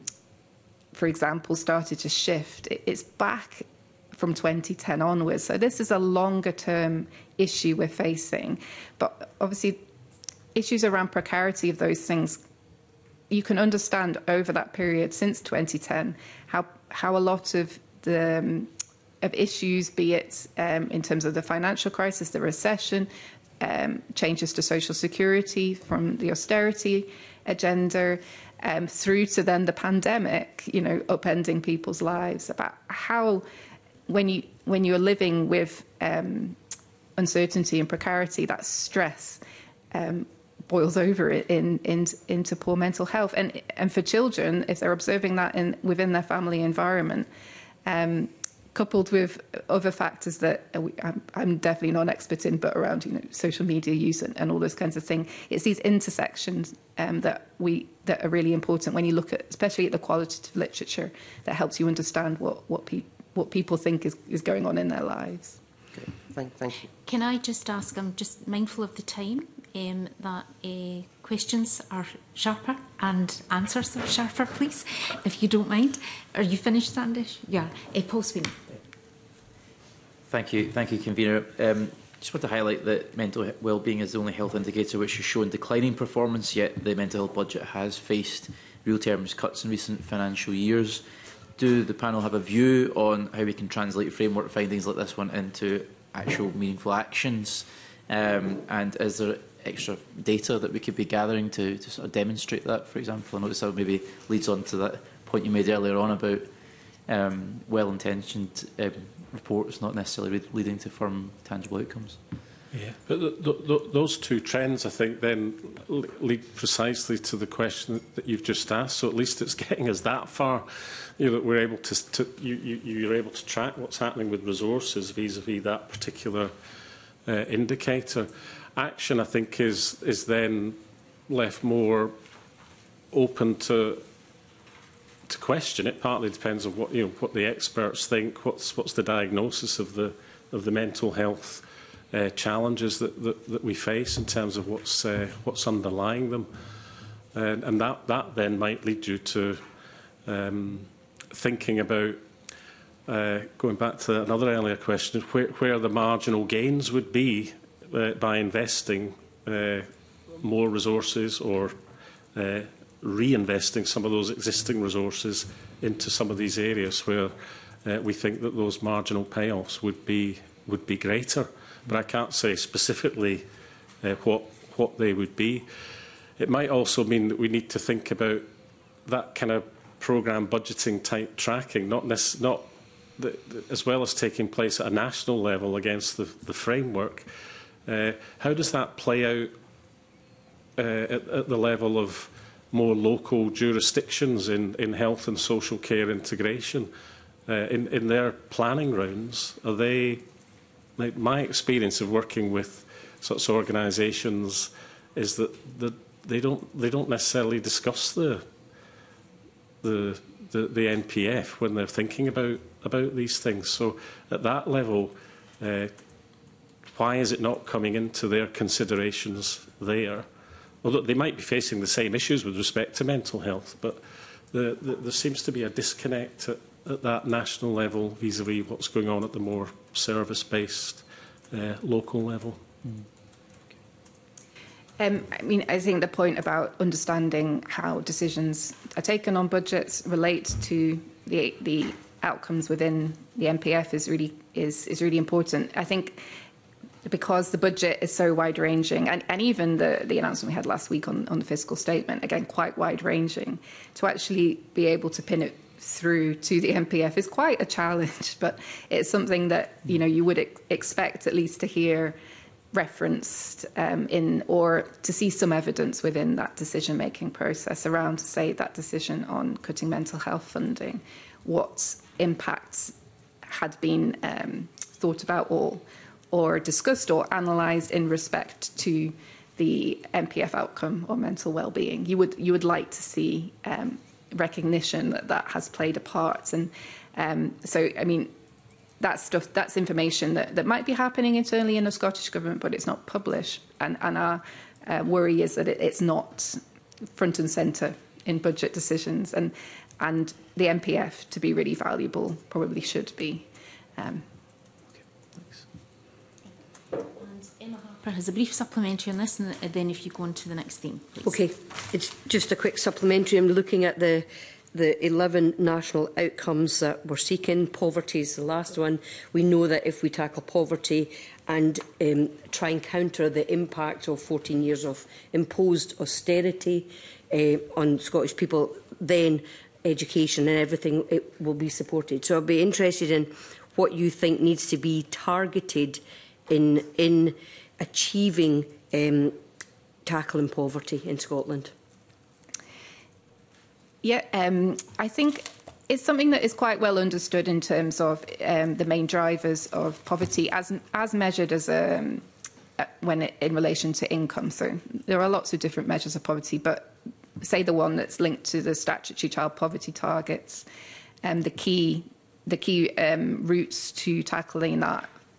for example, started to shift, it's back from twenty ten onwards. So this is a longer term issue we're facing. But obviously, issues around precarity of those things, you can understand over that period since twenty ten how how a lot of the um, of issues, be it um, in terms of the financial crisis, the recession, um, changes to social security from the austerity agenda, um, through to then the pandemic, you know, upending people's lives, about how when you when you're living with um, uncertainty and precarity, that stress um, boils over in, in into poor mental health. And and for children, if they're observing that in within their family environment, um, coupled with other factors that I'm, I'm definitely not an expert in, but around, you know, social media use and, and all those kinds of things, it's these intersections um, that we that are really important when you look at, especially at the qualitative literature, that helps you understand what what people what people think is, is going on in their lives. Okay. thank, thank you. Can I just ask, I'm just mindful of the time, um, that uh, questions are sharper and answers are sharper, please, if you don't mind. Are you finished, Sandish? Yeah. Uh, Paul Sweeney. Thank you, thank you, Convener. Um, just want to highlight that mental wellbeing is the only health indicator which has shown declining performance, yet the mental health budget has faced real terms cuts in recent financial years. Do the panel have a view on how we can translate framework findings like this one into actual meaningful actions? Um, and is there extra data that we could be gathering to, to sort of demonstrate that, for example? I notice that maybe leads on to that point you made earlier on about um, well-intentioned um, reports not necessarily leading to firm, tangible outcomes. Yeah, but th th th those two trends, I think, then lead precisely to the question that you've just asked. So at least it's getting us that far, you know, that we're able to, to you, you, you're able to track what's happening with resources vis-a-vis that particular uh, indicator. Action, I think, is is then left more open to to question it. Partly depends on what you know what the experts think. What's what's the diagnosis of the of the mental health Uh, challenges that, that, that we face in terms of what's uh, what's underlying them, and, and that that then might lead you to um, thinking about uh, going back to another earlier question, where, where the marginal gains would be uh, by investing uh, more resources or uh, reinvesting some of those existing resources into some of these areas where uh, we think that those marginal payoffs would be would be greater. But I can't say specifically uh, what what they would be. It might also mean that we need to think about that kind of programme budgeting type tracking, not not the, the, as well as taking place at a national level against the, the framework. Uh, how does that play out uh, at, at the level of more local jurisdictions in, in health and social care integration? Uh, in, in their planning rounds, are they... Like my experience of working with such organisations is that the, they don't they don't necessarily discuss the, the the the N P F when they're thinking about about these things. So at that level, uh, why is it not coming into their considerations there? Although they might be facing the same issues with respect to mental health, but the, the, there seems to be a disconnect at, at that national level vis-a-vis what's going on at the more service-based uh, local level. Mm. Um, I mean, I think the point about understanding how decisions are taken on budgets relate to the the outcomes within the N P F is really is is really important. I think because the budget is so wide-ranging, and, and even the the announcement we had last week on on the fiscal statement, again quite wide-ranging, to actually be able to pin it through to the N P F is quite a challenge, but it's something that you know you would ex expect at least to hear referenced um, in, or to see some evidence within that decision-making process around, say, that decision on cutting mental health funding, what impacts had been um, thought about or or discussed or analysed in respect to the N P F outcome on mental well-being. You would you would like to see um, recognition that that has played a part. And um, so, I mean, that's stuff, that's information that, that might be happening internally in the Scottish Government, but it's not published. And, and our uh, worry is that it, it's not front and centre in budget decisions. And, and the N P F, to be really valuable, probably should be. Um, has a brief supplementary on this, and then if you go on to the next theme, please. Okay, it's just a quick supplementary. I'm looking at the the eleven national outcomes that we're seeking. Poverty is the last one. We know that if we tackle poverty and um, try and counter the impact of fourteen years of imposed austerity uh, on Scottish people, then education and everything it will be supported. So I'd be interested in what you think needs to be targeted in in achieving um, tackling poverty in Scotland. Yeah, um, I think it's something that is quite well understood in terms of um, the main drivers of poverty as as measured as um, when it, in relation to income. So there are lots of different measures of poverty, but say the one that's linked to the statutory child poverty targets, um, the key the key um, routes to tackling that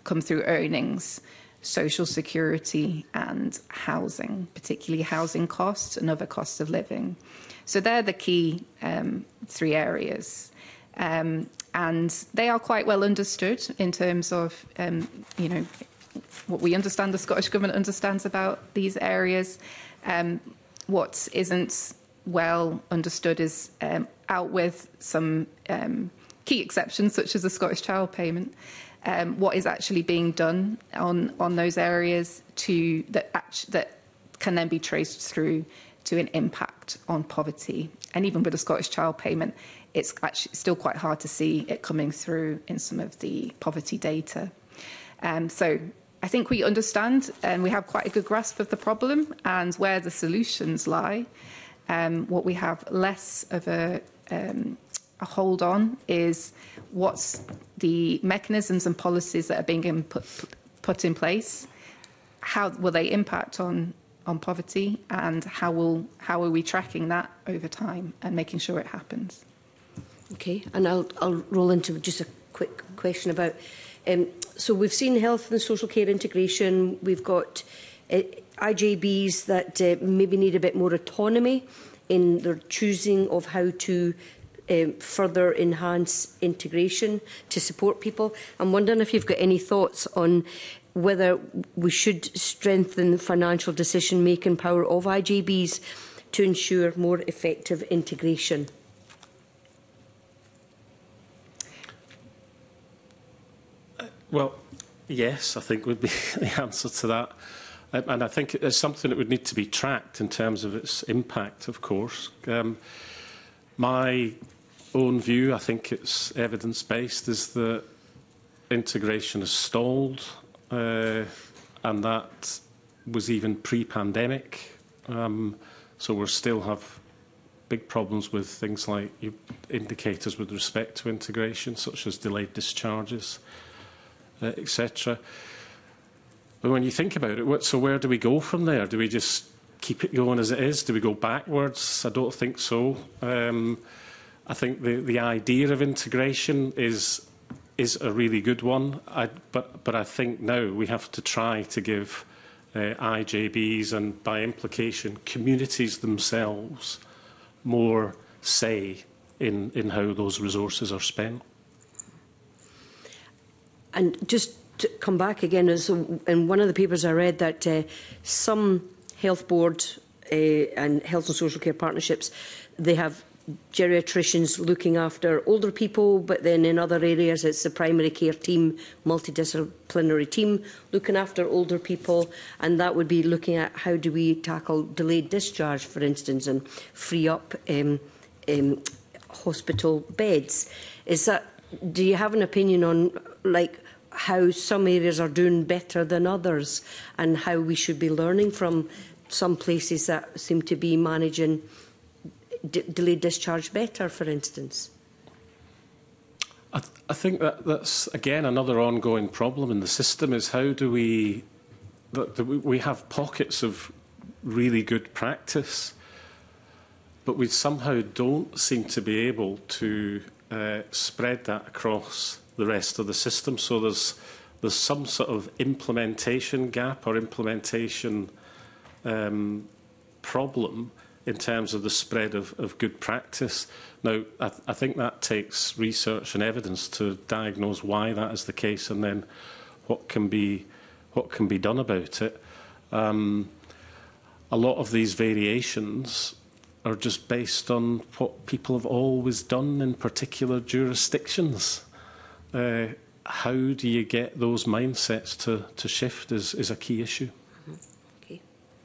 come through earnings, social security and housing, particularly housing costs and other costs of living. So they're the key um, three areas. Um, and they are quite well understood in terms of, um, you know, what we understand the Scottish Government understands about these areas. Um, what isn't well understood is um, out with some um, key exceptions, such as the Scottish Child Payment. Um, what is actually being done on, on those areas to that, act, that can then be traced through to an impact on poverty. And even with the Scottish Child Payment, it's actually still quite hard to see it coming through in some of the poverty data. Um, so I think we understand and we have quite a good grasp of the problem and where the solutions lie. Um, what we have less of a, um, a hold on is what's the mechanisms and policies that are being put, put in place. How will they impact on, on poverty, and how, will, how are we tracking that over time and making sure it happens? Okay, and I'll, I'll roll into just a quick question about, um, so we've seen health and social care integration, we've got uh, I J Bs that uh, maybe need a bit more autonomy in their choosing of how to um, further enhance integration to support people. I'm wondering if you've got any thoughts on whether we should strengthen the financial decision-making power of I J Bs to ensure more effective integration. Well, yes, I think would be the answer to that. And I think it's something that would need to be tracked in terms of its impact, of course. Um, my own view, I think it's evidence-based, is that integration has stalled, uh, and that was even pre-pandemic. Um, so we still have big problems with things like indicators with respect to integration, such as delayed discharges, uh, et cetera. But when you think about it, what, so where do we go from there? Do we just keep it going as it is? Do we go backwards? I don't think so. Um, I think the, the idea of integration is is a really good one. I, but, but I think now we have to try to give uh, I J Bs and, by implication, communities themselves more say in, in how those resources are spent. And just to come back again, as in one of the papers I read that uh, some health boards uh, and health and social care partnerships, they have geriatricians looking after older people, but then in other areas it's the primary care team, multidisciplinary team looking after older people, and that would be looking at how do we tackle delayed discharge, for instance, and free up um, um, hospital beds. Is that, do you have an opinion on, like, how some areas are doing better than others, and how we should be learning from some places that seem to be managing d delayed discharge better, for instance? I, th I think that that's, again, another ongoing problem in the system, is how do we... That, that we have pockets of really good practice, but we somehow don't seem to be able to uh, spread that across the rest of the system. So there's there's some sort of implementation gap or implementation um, problem in terms of the spread of, of good practice. Now, I, th I think that takes research and evidence to diagnose why that is the case, and then what can be what can be done about it. Um, a lot of these variations are just based on what people have always done in particular jurisdictions. Uh, how do you get those mindsets to, to shift is, is a key issue. Mm-hmm. Okay.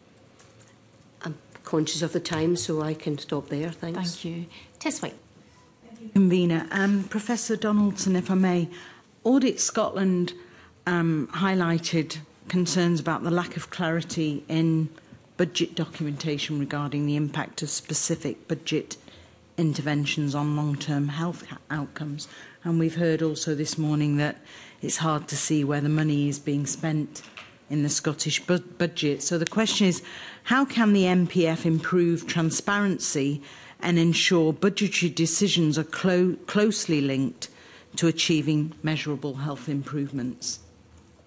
I'm conscious of the time, so I can stop there. Thanks. Thank you. Tess White. Convener. Um, Professor Donaldson, if I may, Audit Scotland um, highlighted concerns about the lack of clarity in budget documentation regarding the impact of specific budget interventions on long-term health outcomes. And we've heard also this morning that it's hard to see where the money is being spent in the Scottish bu budget. So the question is, how can the M P F improve transparency and ensure budgetary decisions are clo closely linked to achieving measurable health improvements?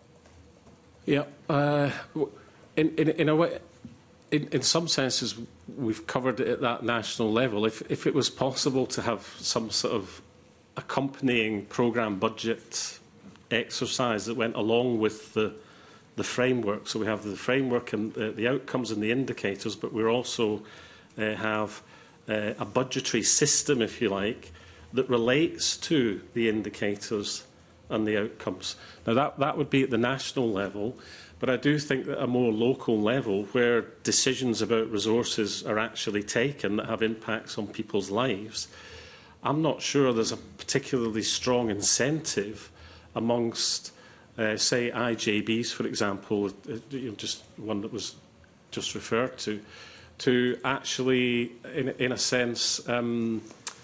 Yeah, uh, in, in, in a way, in, in some senses, we've covered it at that national level. If, if it was possible to have some sort of accompanying programme budget exercise that went along with the, the framework, so we have the framework and the, the outcomes and the indicators, but we also uh, have uh, a budgetary system, if you like, that relates to the indicators and the outcomes. Now, that, that would be at the national level, but I do think that at a more local level, where decisions about resources are actually taken that have impacts on people's lives, I'm not sure there's a particularly strong incentive amongst, uh, say, I J Bs, for example, uh, you know, just one that was just referred to, to actually, in, in a sense, um,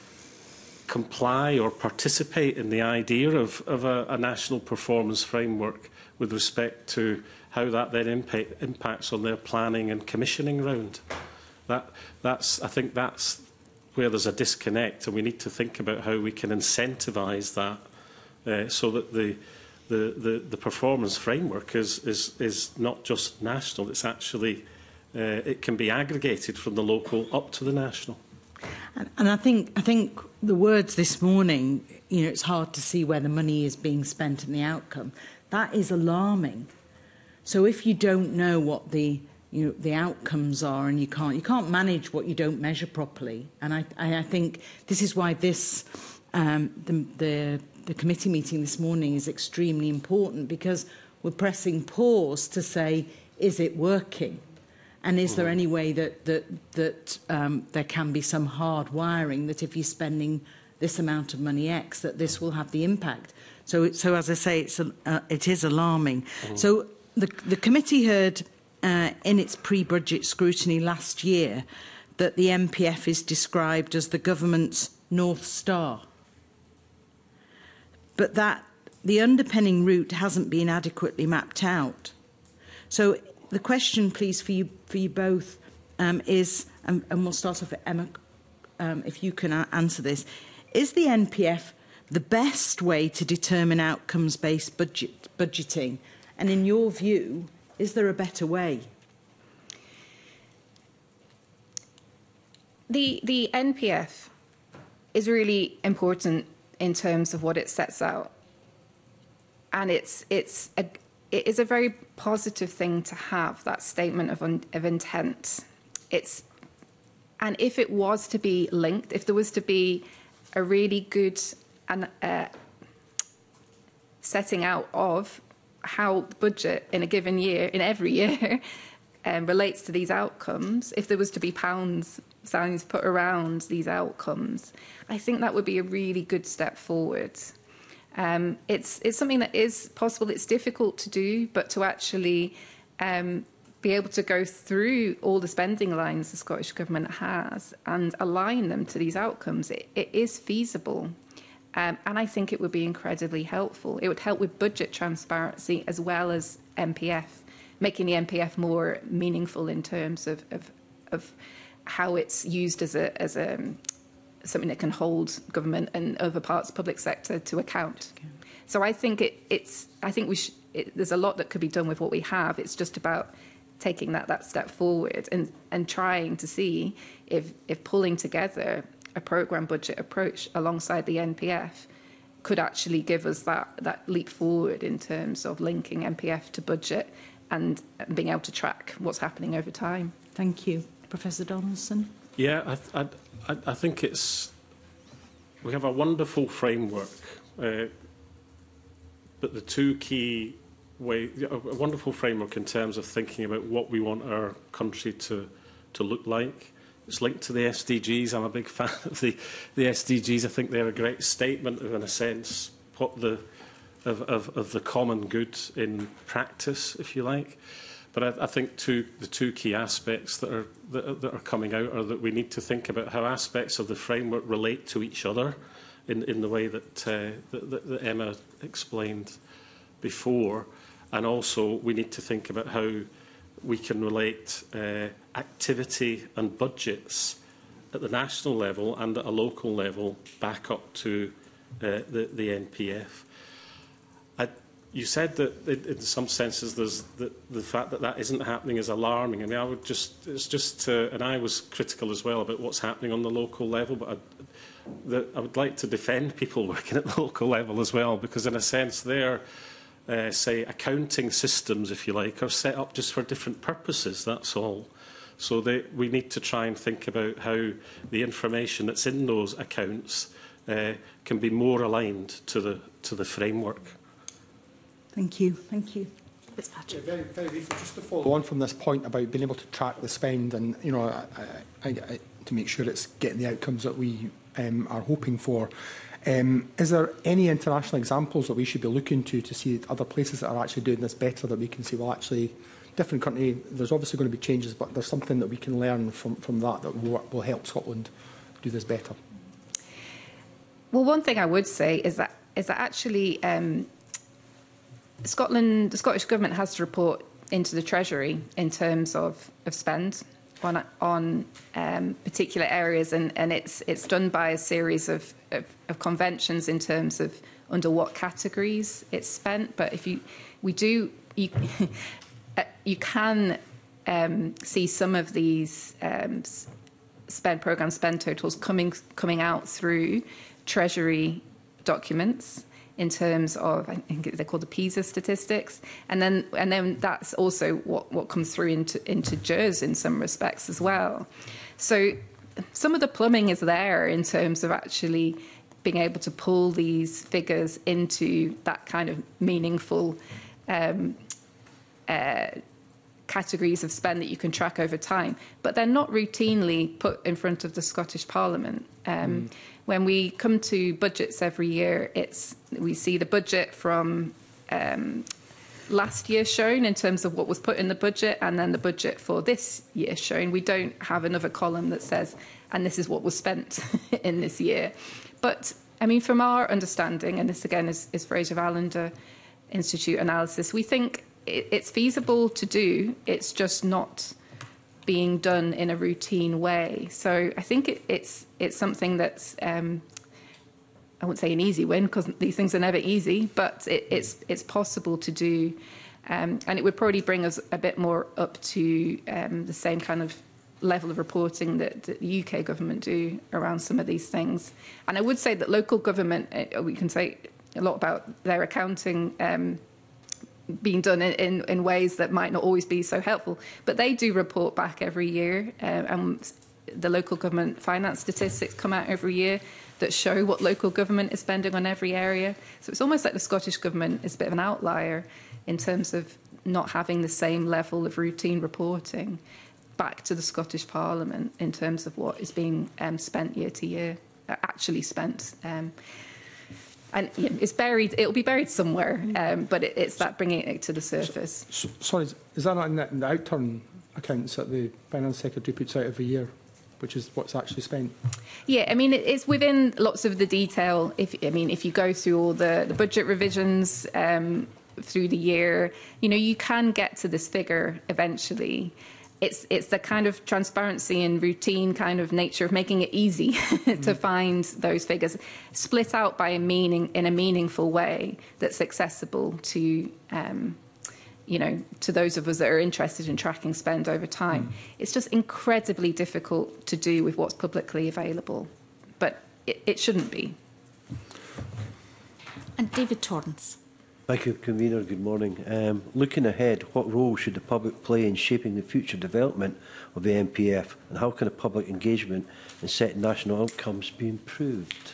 comply or participate in the idea of, of a, a national performance framework with respect to how that then impact, impacts on their planning and commissioning round. That, that's, I think that's where there's a disconnect, and we need to think about how we can incentivise that uh, so that the, the, the, the performance framework is, is, is not just national, it's actually, uh, it can be aggregated from the local up to the national. And, and I think I think the words this morning, you know, it's hard to see where the money is being spent and the outcome. That is alarming. So if you don't know what the you know the outcomes are, and you can't you can't manage what you don't measure properly, and I I, I think this is why this um, the, the the committee meeting this morning is extremely important, because we're pressing pause to say, is it working? And is there any way that that that um, there can be some hard wiring that if you're spending this amount of money X, that this will have the impact? So, so as I say, it's uh, it is alarming. Mm. So the the committee heard uh, in its pre-budget scrutiny last year that the M P F is described as the government's North Star, but that the underpinning route hasn't been adequately mapped out. So the question, please, for you, for you both um, is, um, and we'll start off with Emma, um, if you can answer this, is the N P F the best way to determine outcomes-based budget, budgeting? And in your view, is there a better way? The, the N P F is really important in terms of what it sets out. And it's, it's a, it is a very positive thing to have, that statement of, of intent. It's, and if it was to be linked, if there was to be a really good and uh, setting out of how the budget in a given year, in every year, um, relates to these outcomes, if there was to be pounds signs put around these outcomes, I think that would be a really good step forward. Um, it's, it's something that is possible. It's difficult to do, but to actually um, be able to go through all the spending lines the Scottish Government has and align them to these outcomes, it, it is feasible. Um, and I think it would be incredibly helpful. It would help with budget transparency as well as M P F, making the M P F more meaningful in terms of, of, of how it's used as a, as a something that can hold government and other parts of the public sector to account. Okay. So I think it, it's. I think we. Sh it, there's a lot that could be done with what we have. It's just about taking that that step forward and and trying to see if if pulling together a programme budget approach alongside the N P F could actually give us that that leap forward in terms of linking N P F to budget and being able to track what's happening over time. Thank you, Professor Donaldson. Yeah, I, I, I think it's, we have a wonderful framework, uh, but the two key way, a wonderful framework in terms of thinking about what we want our country to, to look like. It's linked to the S D Gs. I'm a big fan of the, the S D Gs. I think they're a great statement of, in a sense, what the, of, of, of the common good in practice, if you like. But I, I think two, the two key aspects that are, that, that are coming out are that we need to think about how aspects of the framework relate to each other in, in the way that, uh, that, that Emma explained before. And also we need to think about how we can relate uh, activity and budgets at the national level and at a local level back up to uh, the, the N P F. I, you said that in, in some senses there's the, the fact that that isn't happening is alarming. I mean, I would just, it's just, uh, and I was critical as well about what's happening on the local level, but I, the, I would like to defend people working at the local level as well, because in a sense their, uh, say, accounting systems, if you like, are set up just for different purposes, that's all. So they, we need to try and think about how the information that's in those accounts uh, can be more aligned to the, to the framework. Thank you. Thank you. Yeah, very, very briefly, just to follow on from this point about being able to track the spend and, you know, I, I, I, to make sure it's getting the outcomes that we um, are hoping for. Um, is there any international examples that we should be looking to to see other places that are actually doing this better, that we can say, well, actually, different country, there's obviously going to be changes, but there's something that we can learn from, from that that will, will help Scotland do this better? Well, one thing I would say is that is that actually um, Scotland, the Scottish Government has to report into the Treasury in terms of, of spend on on um, particular areas, and, and it's it's done by a series of, of, of conventions in terms of under what categories it's spent. But if you we do you you can um, see some of these um, spend programme spend totals coming coming out through Treasury documents, in terms of, I think they're called the PISA statistics, and then and then that's also what, what comes through into into G E R S in some respects as well. So some of the plumbing is there in terms of actually being able to pull these figures into that kind of meaningful um, uh, categories of spend that you can track over time, but they're not routinely put in front of the Scottish Parliament. Um, mm. When we come to budgets every year, it's we see the budget from um, last year shown in terms of what was put in the budget, and then the budget for this year shown. We don't have another column that says, and this is what was spent in this year. But, I mean, from our understanding, and this again is, is Fraser Allender Institute analysis, we think it, it's feasible to do, it's just not being done in a routine way. So I think it, it's it's something that's um, I won't say an easy win, because these things are never easy, but it, it's it's possible to do, um, and it would probably bring us a bit more up to um, the same kind of level of reporting that, that the U K government do around some of these things. And I would say that local government, uh, we can say a lot about their accounting Um, being done in, in, in ways that might not always be so helpful, but they do report back every year, uh, and the local government finance statistics come out every year that show what local government is spending on every area. So it's almost like the Scottish Government is a bit of an outlier in terms of not having the same level of routine reporting back to the Scottish Parliament in terms of what is being um, spent year to year, uh, actually spent. Um, And you know, it's buried. It'll be buried somewhere, um, but it, it's that bringing it to the surface. So, so, sorry, is that not in the, in the outturn accounts that the Finance Secretary puts out every year, which is what's actually spent? Yeah, I mean, it, it's within lots of the detail. If I mean, if you go through all the, the budget revisions um, through the year, you know, you can get to this figure eventually. It's it's the kind of transparency and routine kind of nature of making it easy to find those figures, split out by a meaning in a meaningful way that's accessible to, um, you know, to those of us that are interested in tracking spend over time. Mm. It's just incredibly difficult to do with what's publicly available, but it, it shouldn't be. And David Torrance. Thank you, Convener. Good morning. Um, looking ahead, what role should the public play in shaping the future development of the N P F, and how can a public engagement in setting national outcomes be improved?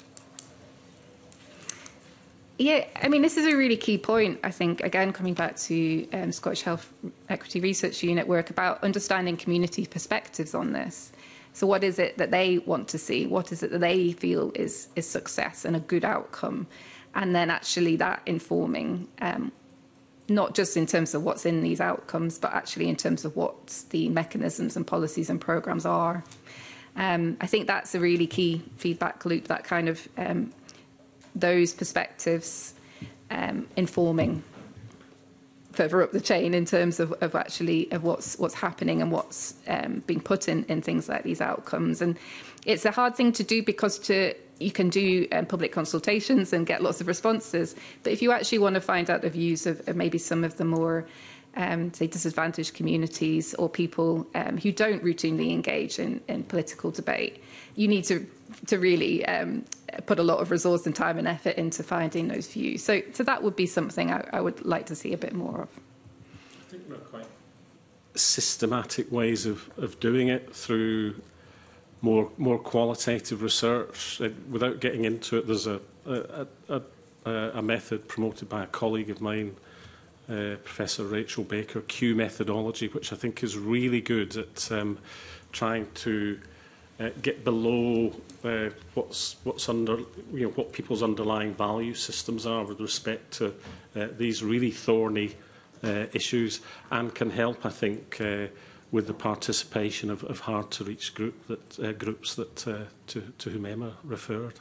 Yeah, I mean, this is a really key point, I think, again, coming back to um, Scottish Health Equity Research Unit work about understanding community perspectives on this. So what is it that they want to see? What is it that they feel is, is success and a good outcome? And then actually that informing, um, not just in terms of what's in these outcomes, but actually in terms of what the mechanisms and policies and programmes are. Um, I think that's a really key feedback loop, that kind of um, those perspectives um, informing further up the chain in terms of, of actually of what's what's happening and what's um, being put in, in things like these outcomes. And it's a hard thing to do, because to you can do um, public consultations and get lots of responses. But if you actually want to find out the views of, of maybe some of the more, um, say, disadvantaged communities or people um, who don't routinely engage in, in political debate, you need to, to really um, put a lot of resource and time and effort into finding those views. So, so that would be something I, I would like to see a bit more of. I think there are quite systematic ways of, of doing it through more more qualitative research. Uh, without getting into it, there's a a, a, a, a method promoted by a colleague of mine, uh, Professor Rachel Baker, Q methodology, which I think is really good at um, trying to uh, get below uh, what's what's under you know what people's underlying value systems are with respect to uh, these really thorny uh, issues, and can help, I think, Uh, with the participation of, of hard-to-reach group that, uh, groups that, uh, to, to whom Emma referred.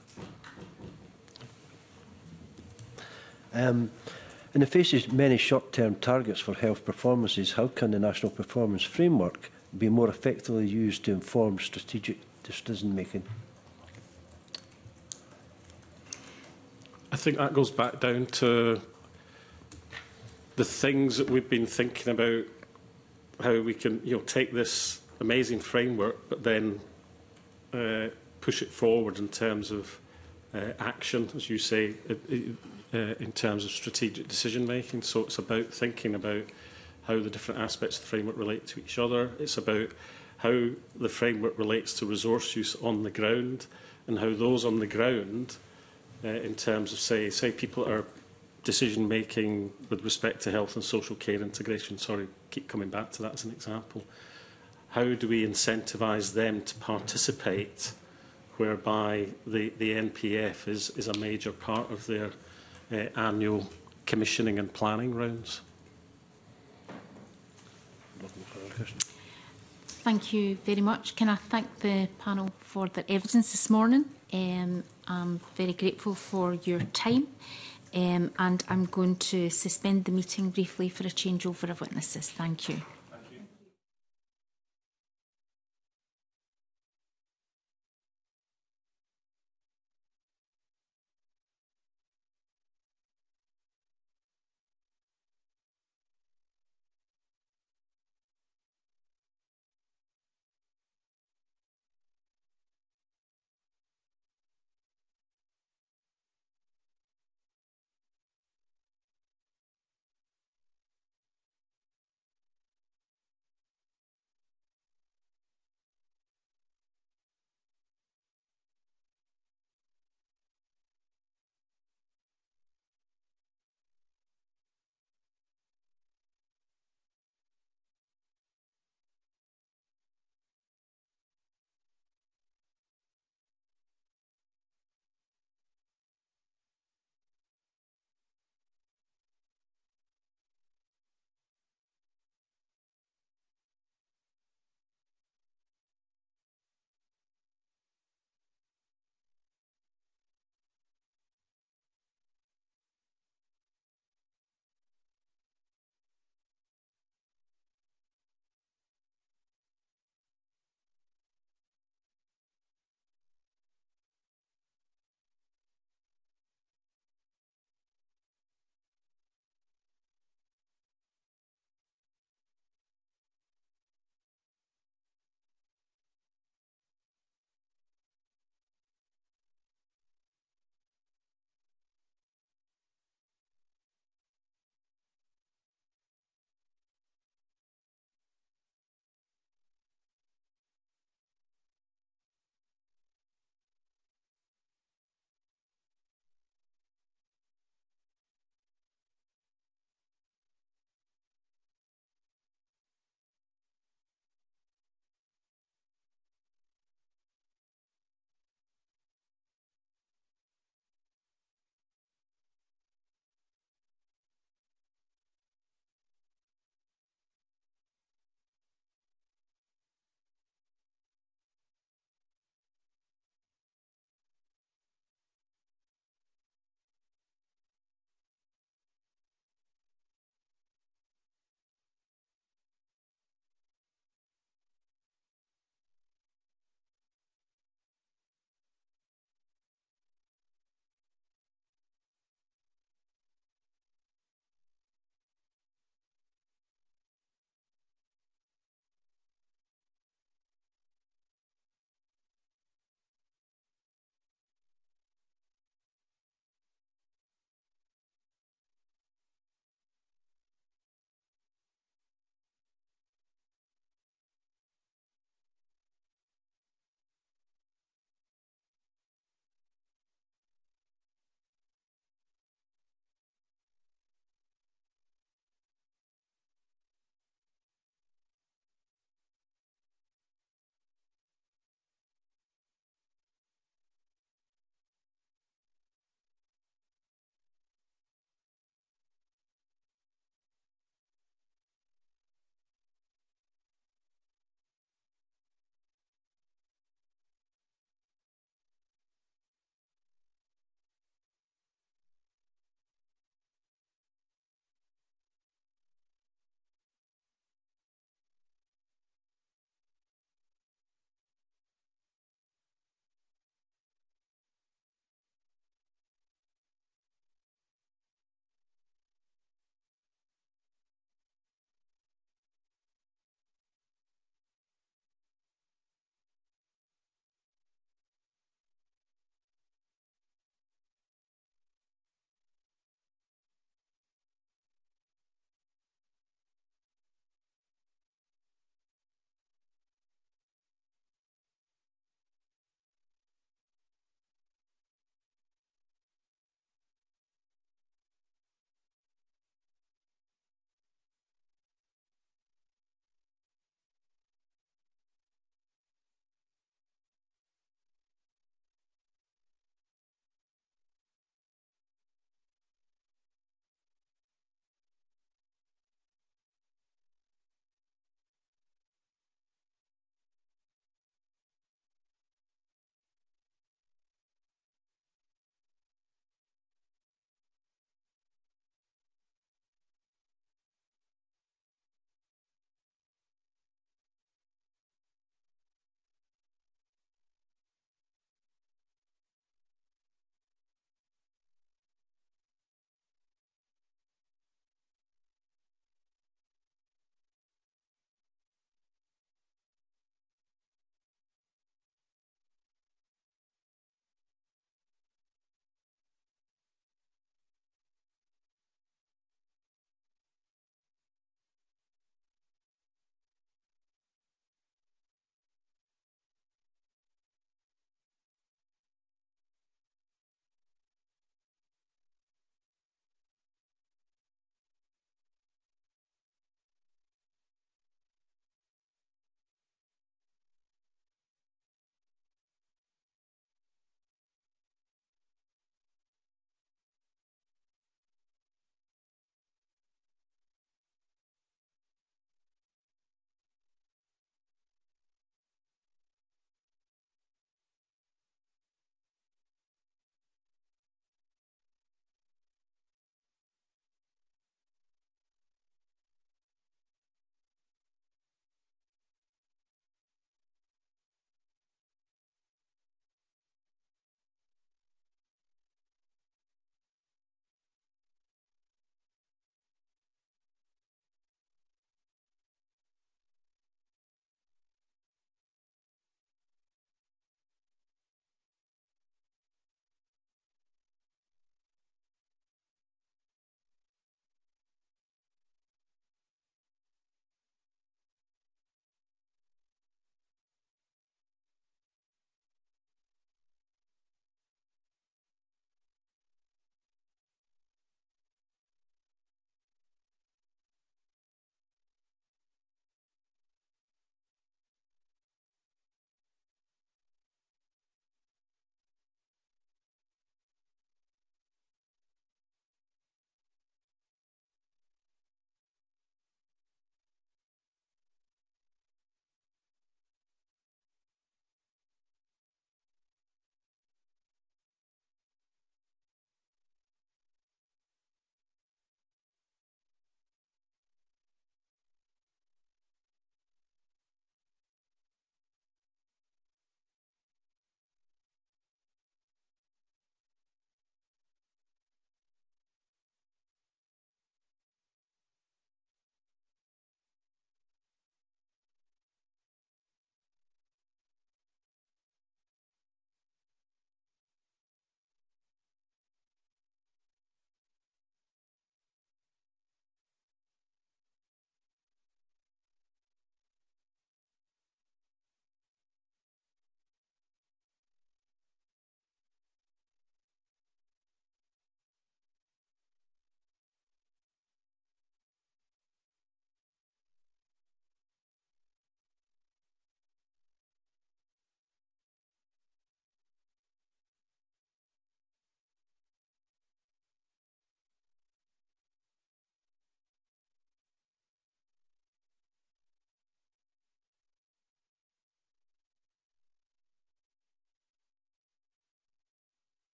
Um, in the face of many short-term targets for health performances, how can the National Performance Framework be more effectively used to inform strategic decision-making? I think that goes back down to the things that we've been thinking about, how we can, you know, take this amazing framework, but then uh, push it forward in terms of uh, action, as you say, uh, uh, in terms of strategic decision making. So it's about thinking about how the different aspects of the framework relate to each other. It's about how the framework relates to resource use on the ground, and how those on the ground, uh, in terms of, say, say people are decision making with respect to health and social care integration, sorry, keep coming back to that as an example. How do we incentivise them to participate, whereby the, the N P F is, is a major part of their uh, annual commissioning and planning rounds? Thank you very much. Can I thank the panel for their evidence this morning? Um, I'm very grateful for your time. Um, and I'm going to suspend the meeting briefly for a changeover of witnesses. Thank you.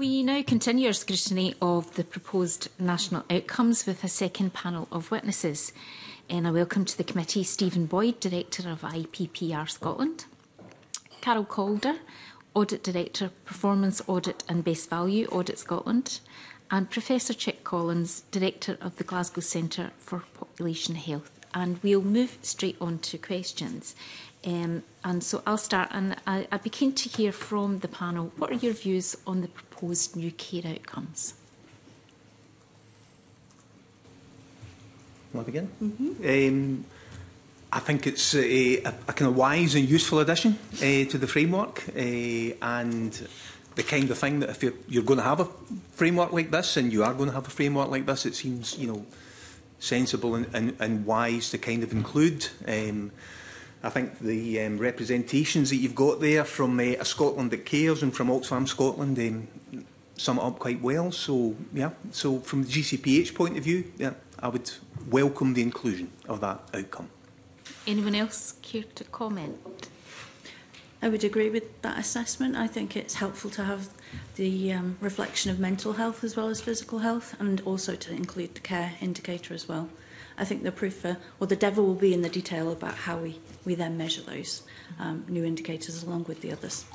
We now continue our scrutiny of the proposed national outcomes with a second panel of witnesses. And I welcome to the committee Stephen Boyd, Director of I P P R Scotland, Carol Calder, Audit Director, Performance Audit and Best Value Audit Scotland, and Professor Chick Collins, Director of the Glasgow Centre for Population Health. And we'll move straight on to questions. Um, and so I'll start, and I, I'd be keen to hear from the panel, what are your views on the proposed new care outcomes? Will I begin? Mm-hmm. um, I think it's a, a, a kind of wise and useful addition uh, to the framework, uh, and the kind of thing that if you're, you're going to have a framework like this, and you are going to have a framework like this, it seems, you know, sensible and, and, and wise to kind of include. Um, I think the um, representations that you've got there from uh, a Scotland that cares and from Oxfam Scotland um, sum it up quite well. So, yeah, so from the G C P H point of view, yeah, I would welcome the inclusion of that outcome. Anyone else care to comment? I would agree with that assessment. I think it's helpful to have the um, reflection of mental health as well as physical health, and also to include the care indicator as well. I think the proof, uh, or the devil will be in the detail about how we, we then measure those um, new indicators along with the others.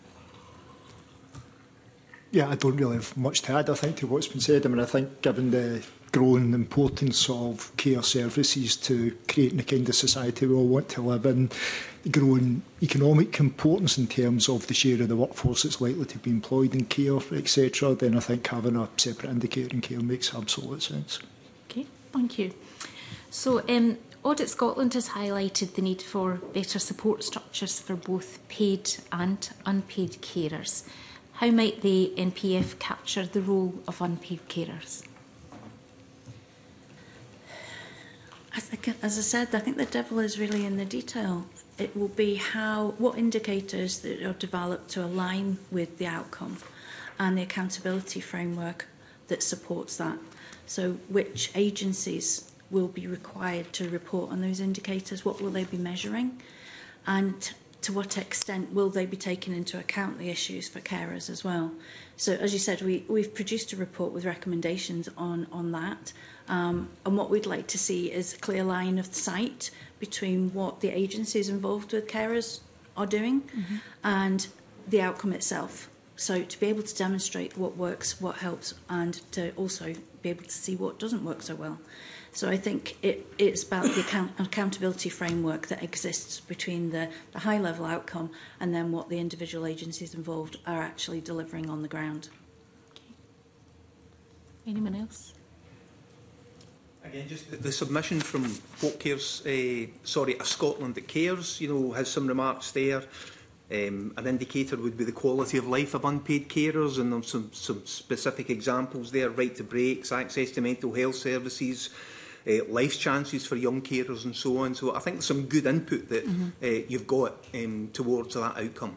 Yeah, I don't really have much to add, I think, to what's been said. I mean, I think given the growing importance of care services to creating the kind of society we all want to live in, the growing economic importance in terms of the share of the workforce that's likely to be employed in care, et cetera, then I think having a separate indicator in care makes absolute sense. Okay, thank you. So, um, Audit Scotland has highlighted the need for better support structures for both paid and unpaid carers. How might the N P F capture the role of unpaid carers? I think, as I said, I think the devil is really in the detail. It will be how, what indicators that are developed to align with the outcome and the accountability framework that supports that. So which agencies will be required to report on those indicators? What will they be measuring? And to what extent will they be taking into account the issues for carers as well? So as you said, we, we've produced a report with recommendations on, on that. Um, and what we'd like to see is a clear line of sight between what the agencies involved with carers are doing mm-hmm. and the outcome itself. So to be able to demonstrate what works, what helps, and to also be able to see what doesn't work so well. So I think it, it's about the account, accountability framework that exists between the, the high-level outcome and then what the individual agencies involved are actually delivering on the ground. Okay. Anyone else? Again, just the, the submission from What Cares, uh, sorry, a Scotland That Cares, you know, has some remarks there. Um, an indicator would be the quality of life of unpaid carers, and there's some, some specific examples there: right to breaks, access to mental health services, uh, life chances for young carers, and so on. So I think there's some good input that mm-hmm. uh, you've got um, towards that outcome.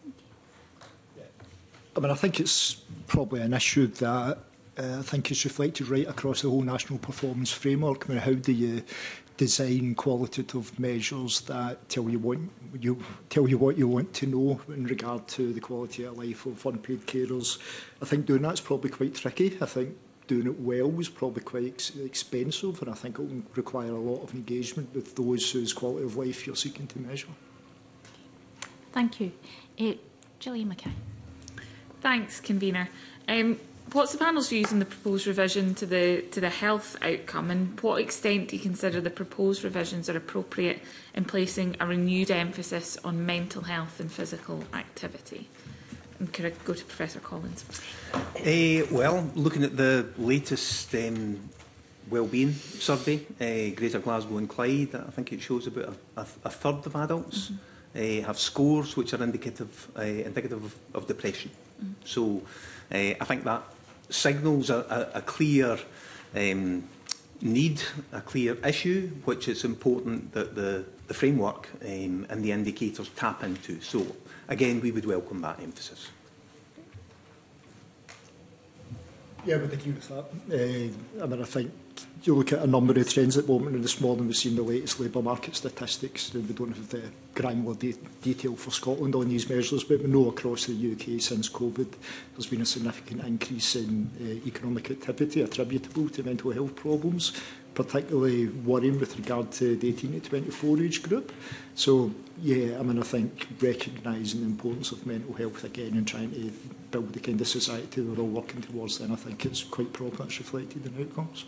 I mean, I think it's probably an issue that uh, I think is reflected right across the whole national performance framework. I mean, how do you design qualitative measures that tell you what you tell you what you want to know in regard to the quality of life of unpaid carers? I think doing that's probably quite tricky. I think doing it well is probably quite ex expensive, and I think it will require a lot of engagement with those whose quality of life you're seeking to measure. Thank you. Uh, Gillian Mackay. Thanks, convener. Um, what's the panel's views on the proposed revision to the to the health outcome, and what extent do you consider the proposed revisions are appropriate in placing a renewed emphasis on mental health and physical activity? And could I go to Professor Collins? Uh, well, looking at the latest um, wellbeing survey, uh, Greater Glasgow and Clyde, I think it shows about a, a, a third of adults mm-hmm. uh, have scores which are indicative uh, indicative of, of depression. Mm-hmm. So uh, I think that signals a, a, a clear um, need, a clear issue, which is important that the, the framework um, and the indicators tap into. So again, we would welcome that emphasis. Yeah, I would agree with that. Uh, I mean, I think you look at a number of trends at the moment, and this morning we've seen the latest labour market statistics, and we don't have the granular de detail for Scotland on these measures, but we know across the U K since COVID there's been a significant increase in uh, economic activity attributable to mental health problems, particularly worrying with regard to the eighteen to twenty-four age group. So, yeah, I mean, I think recognising the importance of mental health again and trying to build the kind of society we're all working towards, then I think it's quite proper it's reflected in outcomes.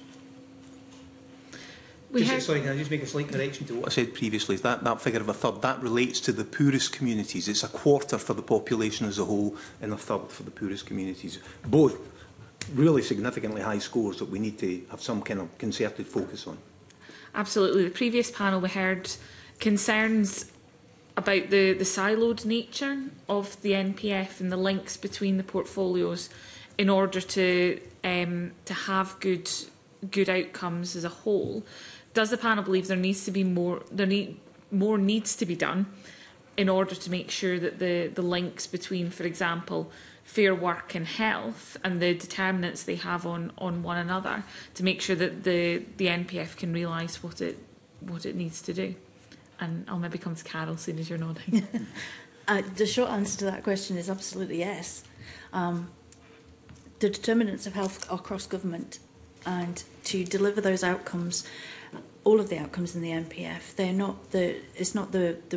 Just, heard... Sorry, can I just make a slight correction to what I said previously? Is that, that figure of a third, that relates to the poorest communities. It's a quarter for the population as a whole and a third for the poorest communities. Both really significantly high scores that we need to have some kind of concerted focus on. Absolutely. The previous panel we heard concerns about the, the siloed nature of the N P F and the links between the portfolios in order to um, to have good good outcomes as a whole. Does the panel believe there needs to be more there need more needs to be done in order to make sure that the, the links between, for example, fair work and health and the determinants they have on, on one another, to make sure that the, the N P F can realise what it what it needs to do? And I'll maybe come to Carol soon as you're nodding. uh, the short answer to that question is absolutely yes. Um, the determinants of health are cross-government, and to deliver those outcomes, all of the outcomes in the N P F, they're not the. It's not the the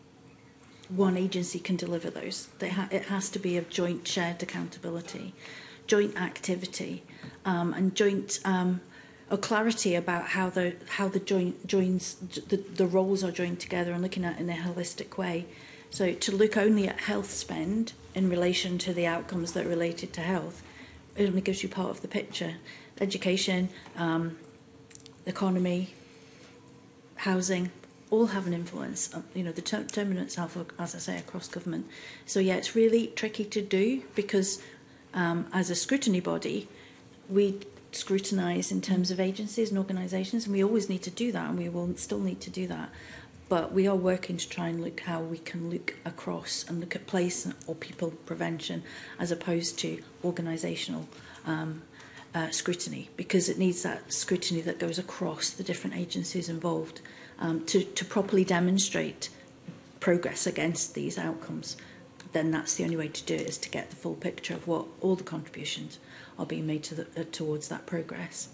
one agency can deliver those. They ha it has to be a joint, shared accountability, joint activity, um, and joint um, a clarity about how the how the joint joins the, the roles are joined together and looking at it in a holistic way. So to look only at health spend in relation to the outcomes that are related to health, it only gives you part of the picture. Education, um, economy, housing, all have an influence. You know, the determinants have, as I say, across government. So yeah, it's really tricky to do because um, as a scrutiny body, we scrutinise in terms of agencies and organisations, and we always need to do that, and we will still need to do that. But we are working to try and look how we can look across and look at place or people prevention as opposed to organisational um, uh, scrutiny, because it needs that scrutiny that goes across the different agencies involved um, to, to properly demonstrate progress against these outcomes. Then that's the only way to do it, is to get the full picture of what all the contributions are being made to the, uh, towards that progress.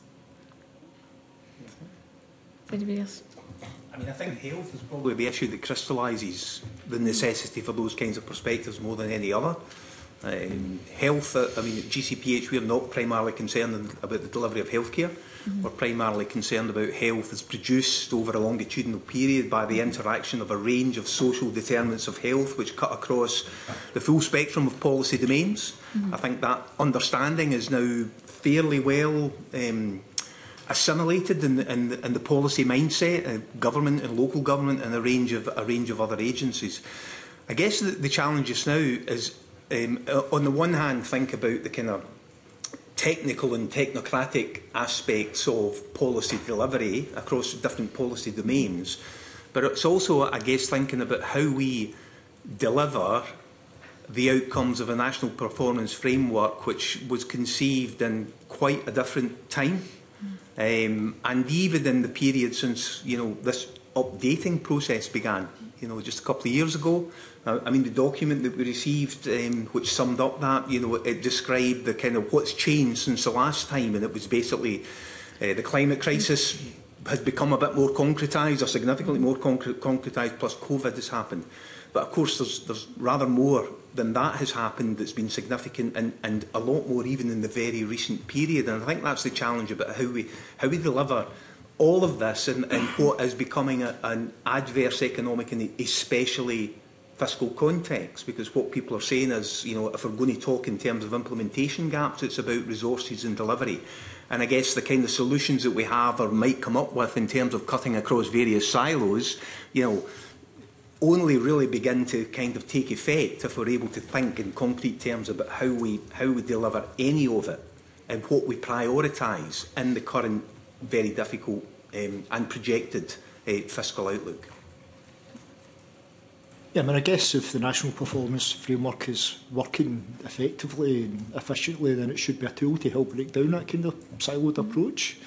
Anybody else? I mean, I think health is probably the issue that crystallises the necessity for those kinds of perspectives more than any other. Um, health, uh, I mean, at G C P H we are not primarily concerned about the delivery of healthcare. Mm-hmm. We're primarily concerned about health as produced over a longitudinal period by the interaction of a range of social determinants of health which cut across the full spectrum of policy domains. Mm-hmm. I think that understanding is now fairly well um, assimilated in, in, in the policy mindset, uh, government and local government, and a range of a range of other agencies. I guess the, the challenge just now is, um, on the one hand, think about the kind of technical and technocratic aspects of policy delivery across different policy domains, but it's also, I guess, thinking about how we deliver the outcomes of a national performance framework which was conceived in quite a different time. Um, and even in the period since, you know, this updating process began, you know, just a couple of years ago. Uh, I mean, the document that we received, um, which summed up that, you know, it described the kind of what's changed since the last time, and it was basically uh, the climate crisis has become a bit more concretised, or significantly more concre concretised, plus COVID has happened. But of course, there's, there's rather more than that has happened that's been significant, and, and a lot more even in the very recent period. And I think that's the challenge about how we, how we deliver all of this in, in what is becoming a, an adverse economic and especially fiscal context. Because what people are saying is, you know, if we're going to talk in terms of implementation gaps, it's about resources and delivery. And I guess the kind of solutions that we have or might come up with in terms of cutting across various silos, you know, only really begin to kind of take effect if we're able to think in concrete terms about how we how we deliver any of it and what we prioritise in the current very difficult um, and projected uh, fiscal outlook. Yeah, I mean, I guess if the national performance framework is working effectively and efficiently, then it should be a tool to help break down that kind of siloed approach.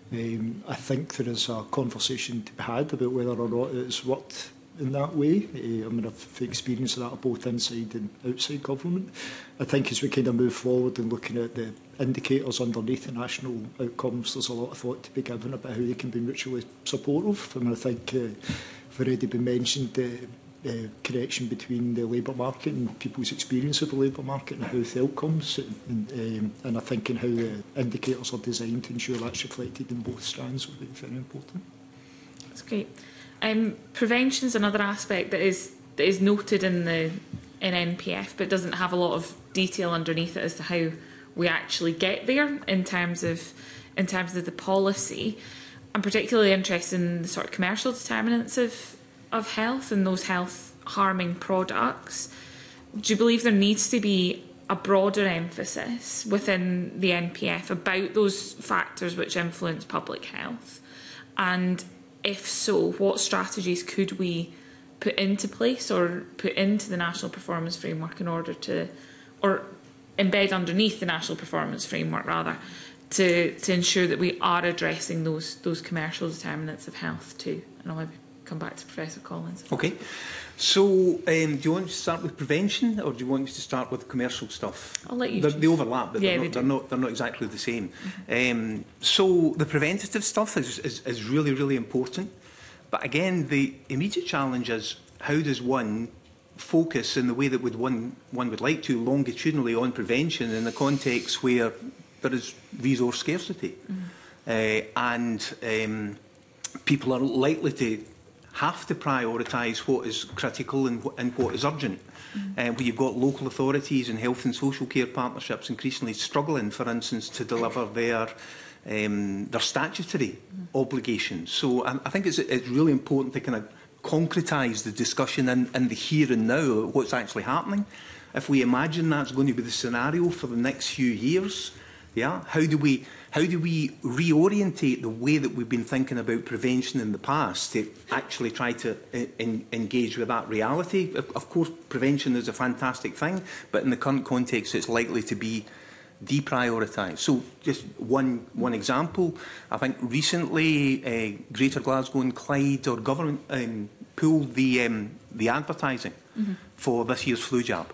Um, I think there is a conversation to be had about whether or not it has worked in that way. Uh, I mean, I've experienced that both inside and outside government. I think as we kind of move forward and looking at the indicators underneath the national outcomes, there's a lot of thought to be given about how they can be mutually supportive. And I think uh, I've already been mentioned the uh, connection between the labour market and people's experience of the labour market and health outcomes. And, um, and I think in how the indicators are designed to ensure that's reflected in both strands will be very important. That's great. Um, prevention is another aspect that is that is noted in the in N P F, but doesn't have a lot of detail underneath it as to how we actually get there in terms of in terms of the policy. I'm particularly interested in the sort of commercial determinants of of health and those health harming products. Do you believe there needs to be a broader emphasis within the N P F about those factors which influence public health? And if so, what strategies could we put into place or put into the National Performance Framework in order to, or embed underneath the National Performance Framework rather, to, to ensure that we are addressing those those commercial determinants of health too? And I'll maybe come back to Professor Collins. Okay. So, um, do you want to start with prevention, or do you want me to start with commercial stuff? I'll let you. They, they overlap, but yeah, they're, they not, they're not. They're not exactly the same. Mm-hmm. um, so, the preventative stuff is, is is really, really important. But again, the immediate challenge is how does one focus in the way that would one one would like to longitudinally on prevention in a context where there is resource scarcity, mm-hmm. uh, and um, people are likely to have to prioritise what is critical and, wh and what is urgent. Mm-hmm. uh, where you've got local authorities and health and social care partnerships increasingly struggling, for instance, to deliver their um, their statutory mm-hmm. obligations. So I, I think it's, it's really important to kind of concretise the discussion in, in the here and now of what's actually happening. If we imagine that's going to be the scenario for the next few years, yeah, how do we how do we reorientate the way that we've been thinking about prevention in the past to actually try to in, engage with that reality? Of, of course, prevention is a fantastic thing, but in the current context, it's likely to be deprioritised. So, just one one example. I think recently, uh, Greater Glasgow and Clyde or government um, pulled the um, the advertising mm-hmm. for this year's flu jab.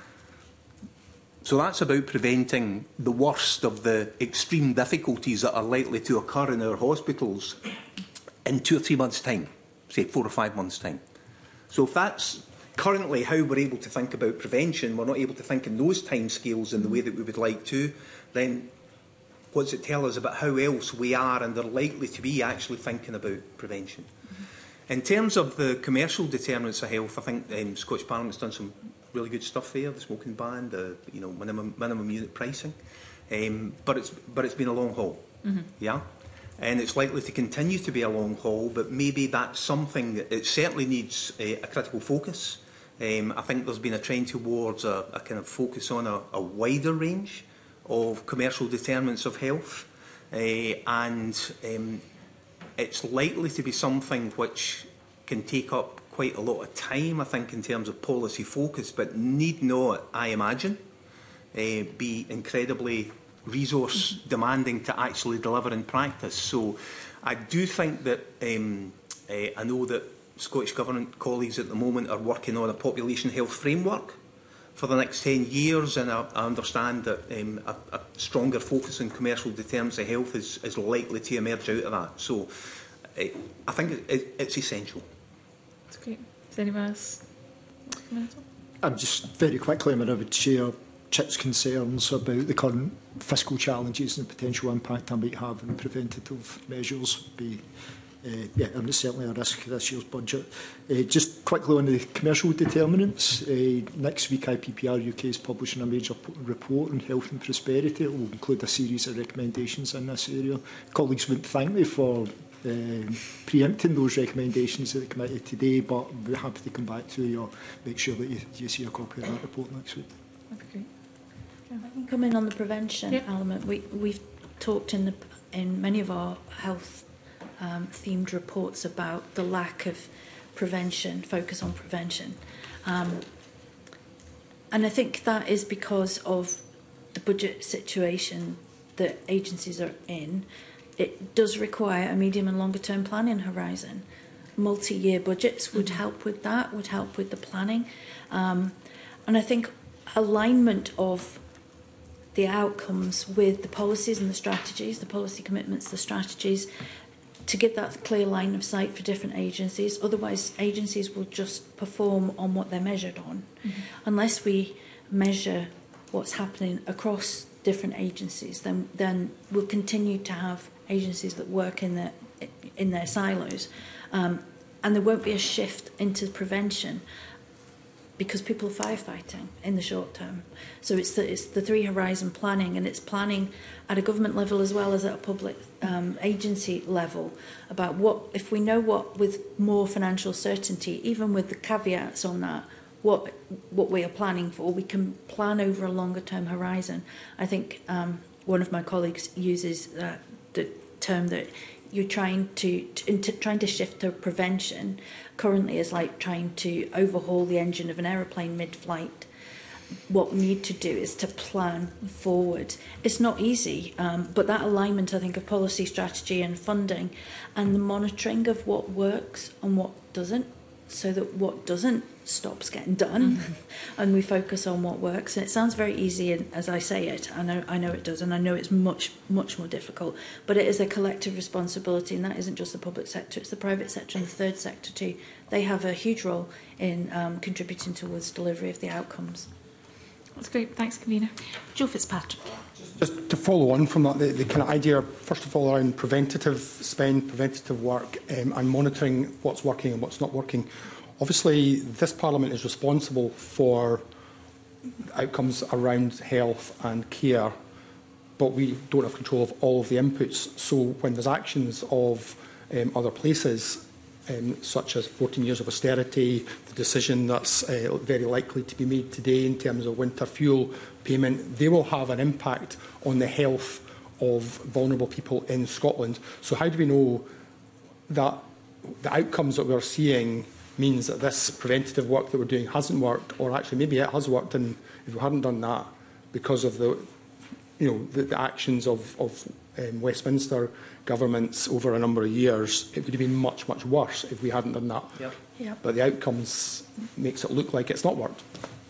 So that's about preventing the worst of the extreme difficulties that are likely to occur in our hospitals in two or three months' time, say four or five months' time. So if that's currently how we're able to think about prevention, we're not able to think in those timescales in the way that we would like to, then what does it tell us about how else we are and are likely to be actually thinking about prevention? Mm-hmm. In terms of the commercial determinants of health, I think um, Scottish Parliament's done some really good stuff there, the smoking ban, the you know minimum minimum unit pricing, um, but it's but it's been a long haul, mm-hmm. yeah, and it's likely to continue to be a long haul. But maybe that's something that it certainly needs a, a critical focus. Um, I think there's been a trend towards a, a kind of focus on a, a wider range of commercial determinants of health, uh, and um, it's likely to be something which can take up quite a lot of time, I think, in terms of policy focus, but need not, I imagine, uh, be incredibly resource demanding to actually deliver in practice. So I do think that, um, uh, I know that Scottish Government colleagues at the moment are working on a population health framework for the next ten years, and I, I understand that um, a, a stronger focus on commercial determinants of health is, is likely to emerge out of that. So uh, I think it, it, it's essential. That's great. Does anyone else? I'm just very quickly, I mean, I would share Chip's concerns about the current fiscal challenges and the potential impact I might have on preventative measures. Be, uh, yeah, and it's certainly a risk of this year's budget. Uh, just quickly on the commercial determinants, uh, next week I P P R U K is publishing a major report on health and prosperity. It will include a series of recommendations in this area. Colleagues would thank me for Um, preempting those recommendations at the committee today, but we're happy to come back to you or make sure that you, you see a copy of that report next week. That'd be great. I can come in on the prevention yeah. element. We, we've talked in, the, in many of our health um, themed reports about the lack of prevention, focus on prevention. Um, and I think that is because of the budget situation that agencies are in. it does require a medium and longer term planning horizon. Multi-year budgets would help with that, would help with the planning. Um, and I think alignment of the outcomes with the policies and the strategies, the policy commitments, the strategies, to give that clear line of sight for different agencies. Otherwise, agencies will just perform on what they're measured on. Mm-hmm. Unless we measure what's happening across different agencies, then then we'll continue to have agencies that work in their in their silos, um, and there won't be a shift into prevention because people are firefighting in the short term. So it's the it's the three horizon planning, and it's planning at a government level as well as at a public um, agency level about what, if we know what, with more financial certainty, even with the caveats on that, what what we are planning for, we can plan over a longer term horizon. I think um, one of my colleagues uses uh, the term that you're trying to, to into trying to shift to prevention currently is like trying to overhaul the engine of an aeroplane mid-flight. What we need to do is to plan forward. It's not easy, um, but that alignment, I think, of policy, strategy and funding and the monitoring of what works and what doesn't, so that what doesn't stops getting done. Mm-hmm. And we focus on what works. And it sounds very easy and as I say it. I know I know it does, and I know it's much, much more difficult. But it is a collective responsibility, and that isn't just the public sector, it's the private sector and the third sector too. They have a huge role in um, contributing towards delivery of the outcomes. That's great. Thanks, Convener. Joe Fitzpatrick. Just to follow on from that, the, the kind of idea, first of all, around preventative spend, preventative work, um, and monitoring what's working and what's not working. Obviously, this Parliament is responsible for outcomes around health and care, but we don't have control of all of the inputs. So when there's actions of um, other places, um, such as fourteen years of austerity, the decision that's uh, very likely to be made today in terms of winter fuel payment, they will have an impact on the health of vulnerable people in Scotland. So how do we know that the outcomes that we're seeing means that this preventative work that we're doing hasn't worked, or actually maybe it has worked, and if we hadn't done that because of the, you know, the, the actions of, of um, Westminster governments over a number of years, it would have been much, much worse if we hadn't done that. Yep. Yep. But the outcomes makes it look like it's not worked.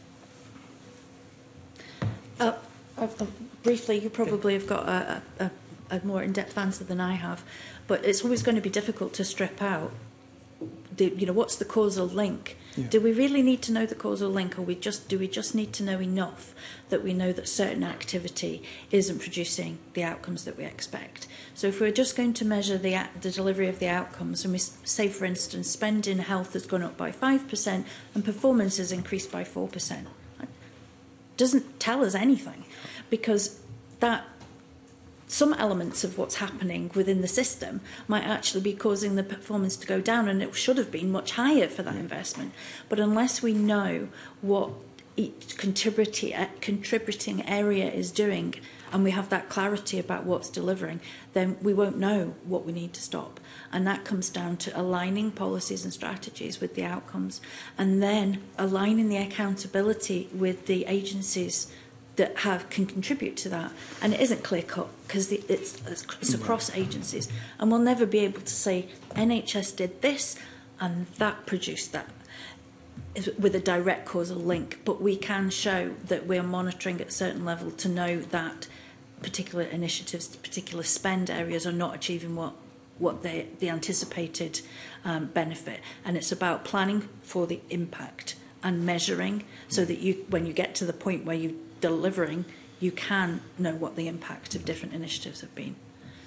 Uh, uh, uh, briefly, you probably have got a, a, a more in-depth answer than I have, but it's always going to be difficult to strip out. The, you know, what's the causal link? Yeah. Do we really need to know the causal link, or we just do we just need to know enough that we know that certain activity isn't producing the outcomes that we expect? So if we're just going to measure the the delivery of the outcomes, and we say, for instance, spend in health has gone up by five percent and performance has increased by four percent, doesn't tell us anything, because that some elements of what's happening within the system might actually be causing the performance to go down, and it should have been much higher for that investment. But unless we know what each contributing, contributing area is doing, and we have that clarity about what's delivering, then we won't know what we need to stop. And that comes down to aligning policies and strategies with the outcomes, and then aligning the accountability with the agencies that have can contribute to that. And it isn't clear cut because it's, it's across agencies, and we'll never be able to say N H S did this and that produced that with a direct causal link, but we can show that we're monitoring at a certain level to know that particular initiatives, particular spend areas are not achieving what what they, the anticipated um, benefit. And it's about planning for the impact and measuring so that you, when you get to the point where you're delivering, you can know what the impact of different initiatives have been.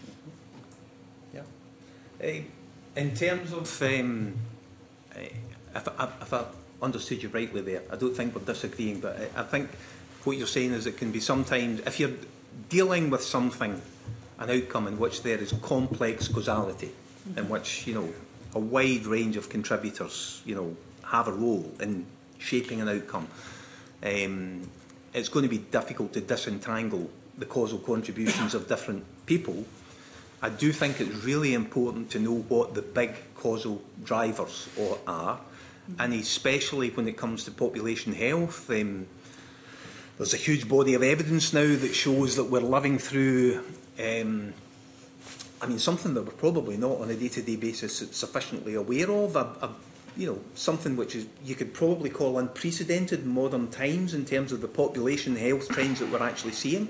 Yeah. Uh, in terms of, um, uh, if, I, if I understood you rightly there, I don't think we're disagreeing, but I, I think what you're saying is it can be sometimes, if you're dealing with something, an outcome in which there is complex causality, mm-hmm. in which, you know, a wide range of contributors, you know, have a role in shaping an outcome, um, it's going to be difficult to disentangle the causal contributions of different people. I do think it's really important to know what the big causal drivers or are, mm-hmm. and especially when it comes to population health. Um, there's a huge body of evidence now that shows that we're living through um, I mean, something that we're probably not on a day-to-day basis sufficiently aware of. A, a, you know, something which is you could probably call unprecedented in modern times in terms of the population health trends that we're actually seeing.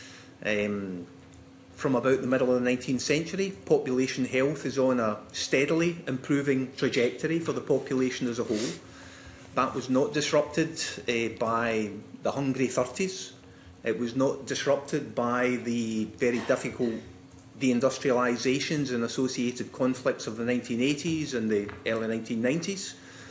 Um, from about the middle of the nineteenth century, population health is on a steadily improving trajectory for the population as a whole. That was not disrupted uh, by the hungry thirties. It was not disrupted by the very difficult deindustrialisations and associated conflicts of the nineteen eighties and the early nineteen nineties.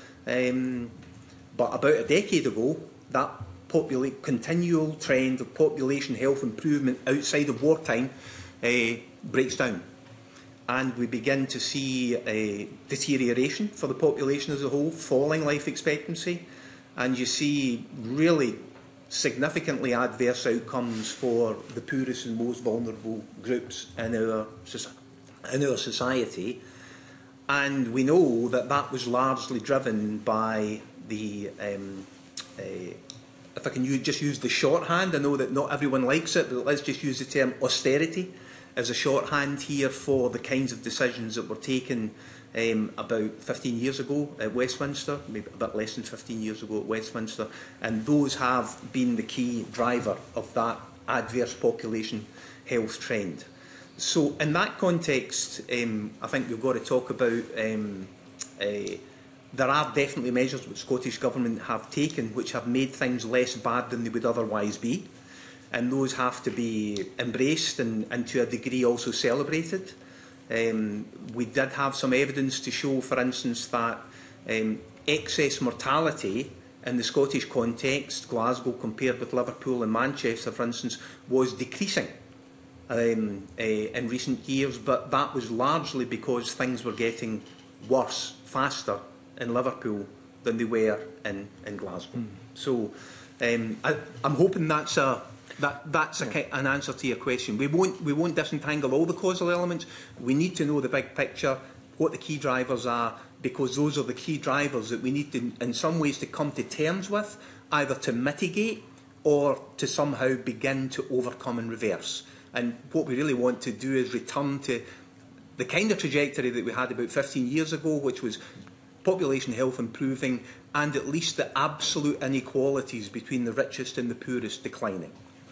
Um, but about a decade ago, that popula- continual trend of population health improvement outside of wartime uh, breaks down. And we begin to see a deterioration for the population as a whole, falling life expectancy, and you see really significantly adverse outcomes for the poorest and most vulnerable groups in our, in our society. And we know that that was largely driven by the, um, uh, if I can use, just use the shorthand, I know that not everyone likes it, but let's just use the term austerity as a shorthand here for the kinds of decisions that were taken um, about fifteen years ago at Westminster, maybe a bit less than fifteen years ago at Westminster, and those have been the key driver of that adverse population health trend. So in that context, um, I think we've got to talk about, um, uh, there are definitely measures which Scottish Government have taken which have made things less bad than they would otherwise be. And those have to be embraced and, and to a degree also celebrated. Um, we did have some evidence to show, for instance, that um, excess mortality in the Scottish context, Glasgow compared with Liverpool and Manchester, for instance, was decreasing um, uh, in recent years, but that was largely because things were getting worse, faster in Liverpool than they were in, in Glasgow. Mm. So um, I, I'm hoping that's a That, that's a, an answer to your question. We won't, we won't disentangle all the causal elements. We need to know the big picture, what the key drivers are, because those are the key drivers that we need to, in some ways, to come to terms with, either to mitigate or to somehow begin to overcome and reverse. And what we really want to do is return to the kind of trajectory that we had about fifteen years ago, which was population health improving and at least the absolute inequalities between the richest and the poorest declining.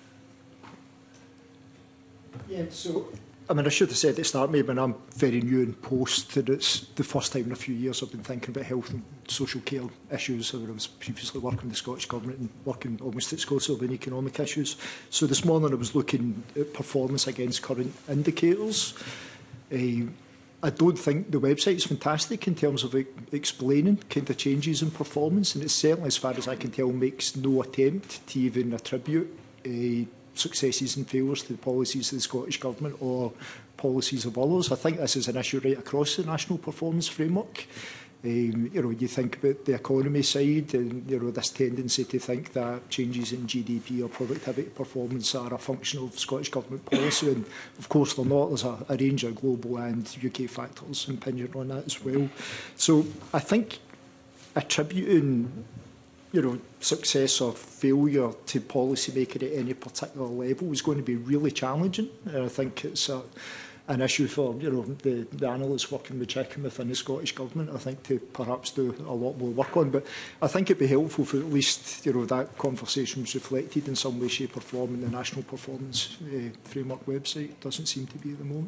Yeah, so, I mean, I should have said at the start, maybe when I'm very new in post, that it's the first time in a few years I've been thinking about health and social care issues. I was previously working with the Scottish Government and working almost exclusively in economic issues. So this morning I was looking at performance against current indicators. Uh, I don't think the website is fantastic in terms of e explaining kind of changes in performance, and it certainly, as far as I can tell, makes no attempt to even attribute uh, successes and failures to the policies of the Scottish Government or policies of others. I think this is an issue right across the national performance framework. Um, you know, you think about the economy side and, you know, this tendency to think that changes in G D P or productivity performance are a function of Scottish Government policy, and of course they're not. There's a, a range of global and U K factors impinging on that as well. So I think attributing, you know, success or failure to policymaking at any particular level is going to be really challenging. And I think it's a, an issue for, you know, the, the analysts working with checking within the Scottish Government, I think, to perhaps do a lot more work on. But I think it'd be helpful for at least, you know, that conversation was reflected in some way, shape or form in the National Performance uh, Framework website. It doesn't seem to be at the moment.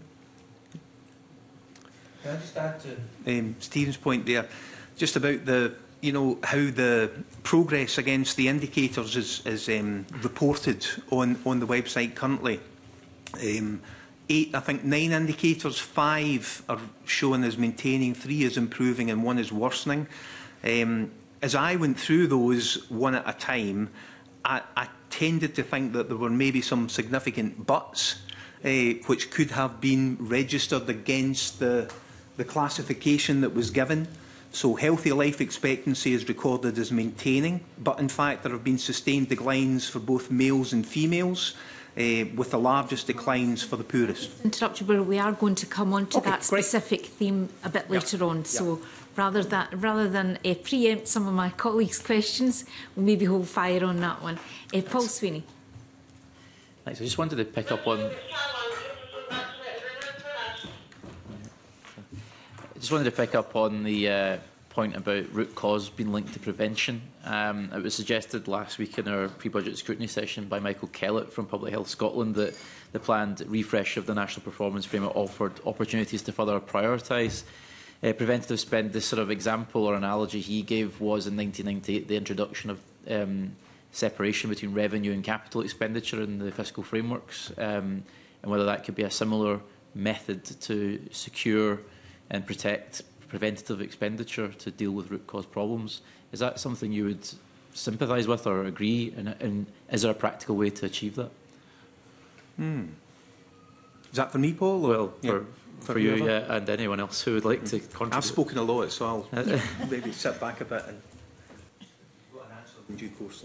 Can I just add to um, Stephen's point there, just about the you know, how the progress against the indicators is, is um, reported on, on the website currently. Um, eight, I think nine indicators, five are shown as maintaining, three is improving and one is worsening. Um, as I went through those one at a time, I, I tended to think that there were maybe some significant buts uh, which could have been registered against the, the classification that was given. So healthy life expectancy is recorded as maintaining, but in fact there have been sustained declines for both males and females, uh, with the largest declines for the poorest. Interrupt you, but we are going to come on to okay, that specific great. theme a bit later yep. on. So yep. rather, that, rather than uh, preempt some of my colleagues' questions, we'll maybe hold fire on that one. Uh, Paul Sweeney. Thanks. I just wanted to pick up on... just wanted to pick up on the uh, point about root cause being linked to prevention. Um, it was suggested last week in our pre-budget scrutiny session by Michael Kellett from Public Health Scotland that the planned refresh of the National Performance Framework offered opportunities to further prioritise uh, preventative spend. This sort of example or analogy he gave was in nineteen ninety-eight the introduction of um, separation between revenue and capital expenditure in the fiscal frameworks, um, and whether that could be a similar method to secure and protect preventative expenditure to deal with root cause problems. Is that something you would sympathise with or agree? And, and is there a practical way to achieve that? Hmm. Is that for me, Paul? Or? Well, for, yeah, for, for you, whoever? yeah, and anyone else who would like to contribute. I've spoken a lot, so I'll maybe sit back a bit and got an answer in due course.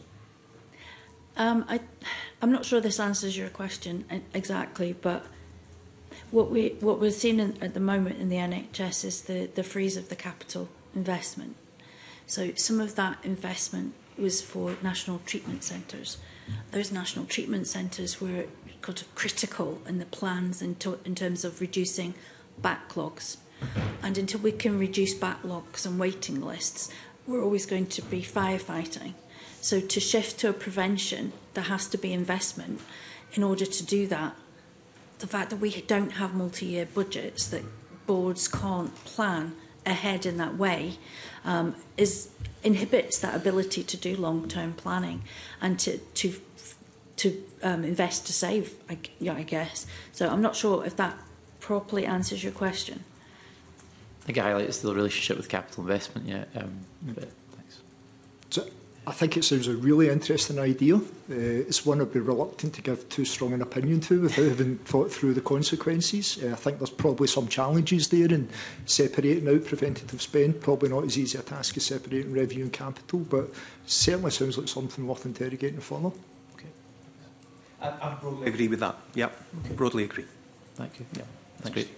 Um, I, I'm not sure this answers your question exactly, but what we what we're seeing in, at the moment in the N H S is the the freeze of the capital investment. So some of that investment was for national treatment centres. Those national treatment centres were kind of critical in the plans in, to, in terms of reducing backlogs. And until we can reduce backlogs and waiting lists, we're always going to be firefighting. So to shift to a prevention, there has to be investment. In order to do that, the fact that we don't have multi-year budgets, that boards can't plan ahead in that way, um, is inhibits that ability to do long-term planning and to to to um, invest to save. I, yeah, I guess. So I'm not sure if that properly answers your question. I think it highlights the relationship with capital investment. Yeah. Um, but thanks. So I think it sounds a really interesting idea. Uh, it's one I'd be reluctant to give too strong an opinion to without having thought through the consequences. Uh, I think there's probably some challenges there in separating out preventative spend. Probably not as easy a task as separating revenue and capital, but certainly sounds like something worth interrogating further. Okay. I, I broadly agree with that. Yeah, broadly agree. Thank you. Yeah, that's great.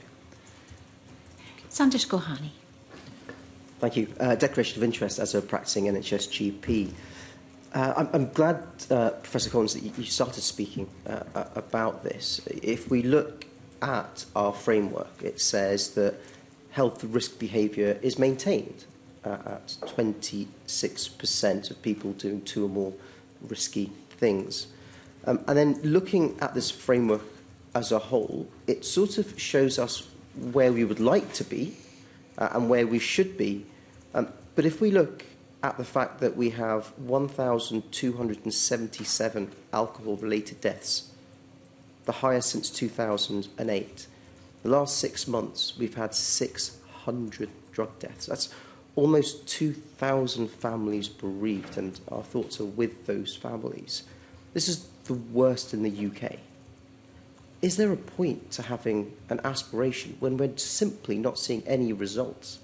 Sandesh Gohani. Thank you. Uh, declaration of interest as a practicing N H S G P. Uh, I'm, I'm glad, uh, Professor Collins, that you, you started speaking uh, about this. If we look at our framework, it says that health risk behaviour is maintained uh, at twenty-six percent of people doing two or more risky things. Um, and then looking at this framework as a whole, it sort of shows us where we would like to be uh, and where we should be. Um, but if we look at the fact that we have one thousand two hundred seventy-seven alcohol-related deaths, the highest since two thousand eight. The last six months, we've had six hundred drug deaths. That's almost two thousand families bereaved, and our thoughts are with those families. This is the worst in the U K. Is there a point to having an aspiration when we're simply not seeing any results?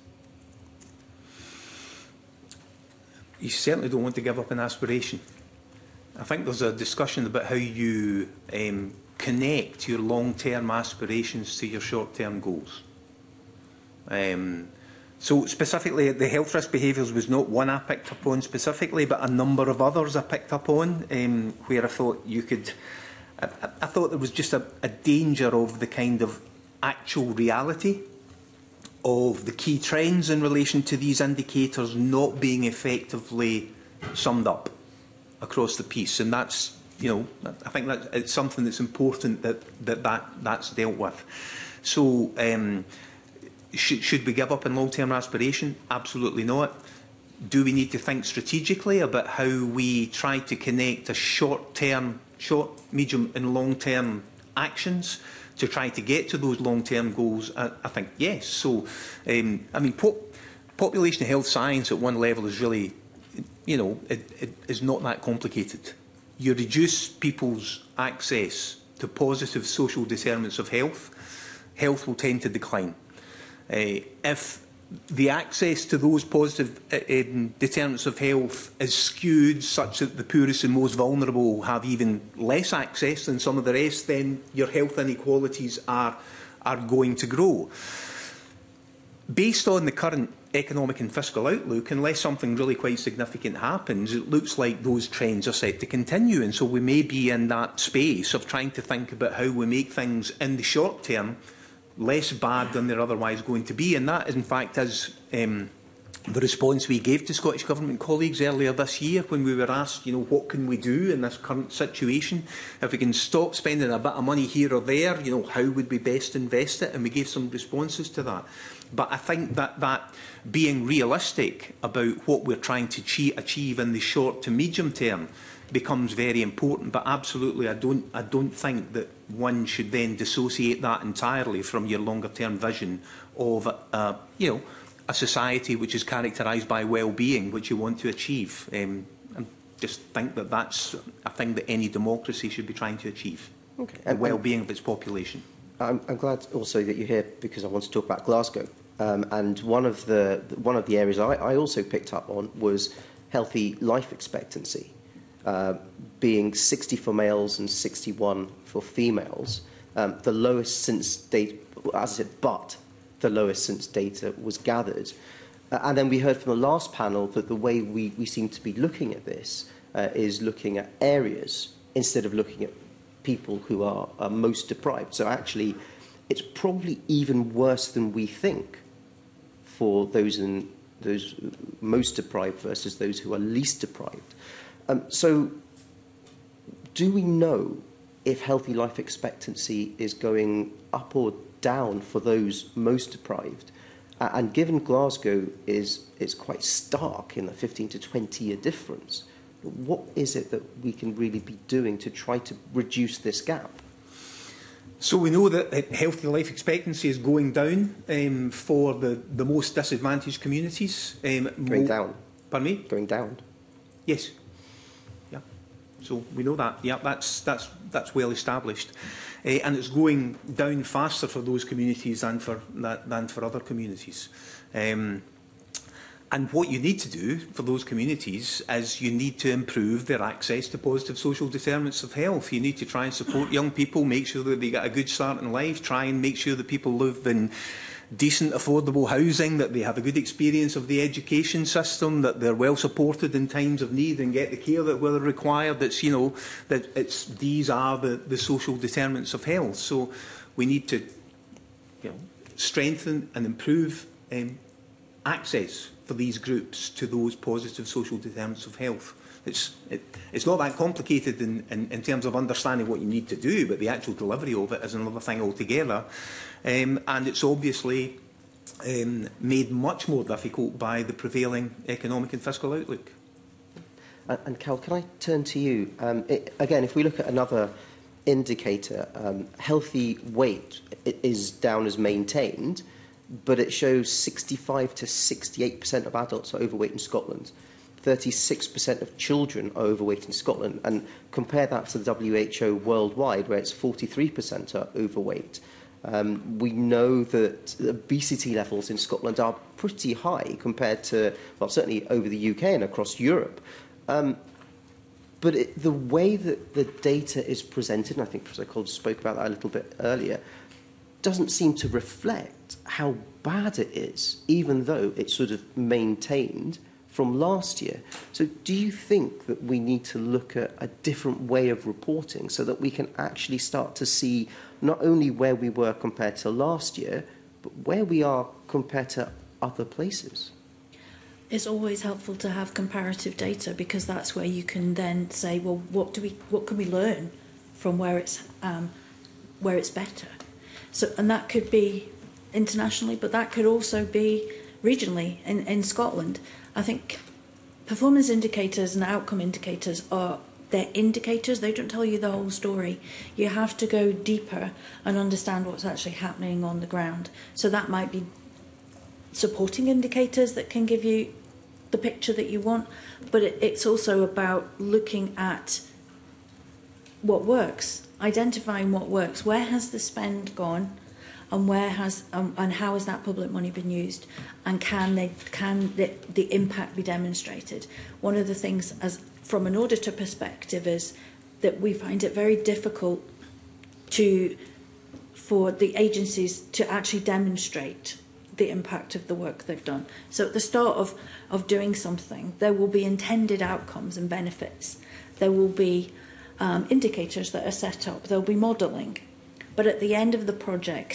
You certainly don't want to give up an aspiration. I think there's a discussion about how you um, connect your long-term aspirations to your short-term goals. Um, so specifically, the health risk behaviours was not one I picked up on specifically, but a number of others I picked up on, um, where I thought you could... I, I thought there was just a, a danger of the kind of actual reality of the key trends in relation to these indicators not being effectively summed up across the piece, and that's, you know, I think that it's something that's important that that, that that's dealt with. So, um, should, should we give up on long-term aspiration? Absolutely not. Do we need to think strategically about how we try to connect a short-term, short, medium, and long-term actions to try to get to those long-term goals? I, I think yes. So, um, I mean, po population health science at one level is really, you know, it, it is not that complicated. You reduce people's access to positive social determinants of health, health will tend to decline. Uh, if the access to those positive uh, um, determinants of health is skewed such that the poorest and most vulnerable have even less access than some of the rest, then your health inequalities are, are going to grow. Based on the current economic and fiscal outlook, unless something really quite significant happens, it looks like those trends are set to continue. And so we may be in that space of trying to think about how we make things in the short term less bad than they're otherwise going to be. And that, in fact, is um, the response we gave to Scottish Government colleagues earlier this year when we were asked, you know, what can we do in this current situation? If we can stop spending a bit of money here or there, you know, how would we best invest it? And we gave some responses to that. But I think that, that being realistic about what we're trying to achieve in the short to medium term becomes very important. But absolutely, I don't, I don't think that one should then dissociate that entirely from your longer term vision of, uh, you know, a society which is characterised by well-being, which you want to achieve. Um, and just think that that's a thing that any democracy should be trying to achieve. Okay. The well-being of its population. I'm, I'm glad also that you're here because I want to talk about Glasgow. Um, and one of the one of the areas I, I also picked up on was healthy life expectancy, uh, being sixty for males and sixty-one for females, um, the lowest since data, as I said, but the lowest since data was gathered. Uh, and then we heard from the last panel that the way we, we seem to be looking at this uh, is looking at areas instead of looking at people who are, are most deprived. So actually, it's probably even worse than we think for those in those most deprived versus those who are least deprived. Um, so, do we know if healthy life expectancy is going up or down for those most deprived? Uh, and given Glasgow is is quite stark in the fifteen to twenty year difference, what is it that we can really be doing to try to reduce this gap? So we know that healthy life expectancy is going down um, for the, the most disadvantaged communities. Um, going down? Pardon me? Going down? Yes. Yeah. So we know that. Yeah, that's, that's, that's well established. Uh, and it's going down faster for those communities than for, than for other communities. Um, And what you need to do for those communities is you need to improve their access to positive social determinants of health. You need to try and support young people, make sure that they get a good start in life, try and make sure that people live in decent, affordable housing, that they have a good experience of the education system, that they're well supported in times of need and get the care that were required. That's, you know, that it's, these are the, the social determinants of health. So we need to, you know, strengthen and improve um, access for these groups to those positive social determinants of health. It's, it, it's not that complicated in, in, in terms of understanding what you need to do, but the actual delivery of it is another thing altogether. Um, and it's obviously um, made much more difficult by the prevailing economic and fiscal outlook. And, and Cal, can I turn to you? Um, it, again, if we look at another indicator, um, healthy weight is down as maintained, but it shows sixty-five to sixty-eight percent of adults are overweight in Scotland. thirty-six percent of children are overweight in Scotland. And compare that to the W H O worldwide, where it's forty-three percent are overweight. Um, we know that obesity levels in Scotland are pretty high compared to, well, certainly over the U K and across Europe. Um, but it, the way that the data is presented, and I think Professor Calder spoke about that a little bit earlier, doesn't seem to reflect how bad it is, even though it's sort of maintained from last year. So do you think that we need to look at a different way of reporting so that we can actually start to see not only where we were compared to last year, but where we are compared to other places? It's always helpful to have comparative data because that's where you can then say, well, what do we, what can we learn from where it's um, where it's better? So, and that could be internationally, but that could also be regionally in, in Scotland. I think performance indicators and outcome indicators are, they're indicators, they don't tell you the whole story. You have to go deeper and understand what's actually happening on the ground. So that might be supporting indicators that can give you the picture that you want, but it, it's also about looking at what works, identifying what works. Where has the spend gone? And where has um, and how has that public money been used? And can they can the, the impact be demonstrated? One of the things, as from an auditor perspective, is that we find it very difficult to for the agencies to actually demonstrate the impact of the work they've done. So at the start of of doing something, there will be intended outcomes and benefits. There will be um, indicators that are set up. There will be modelling, but at the end of the project,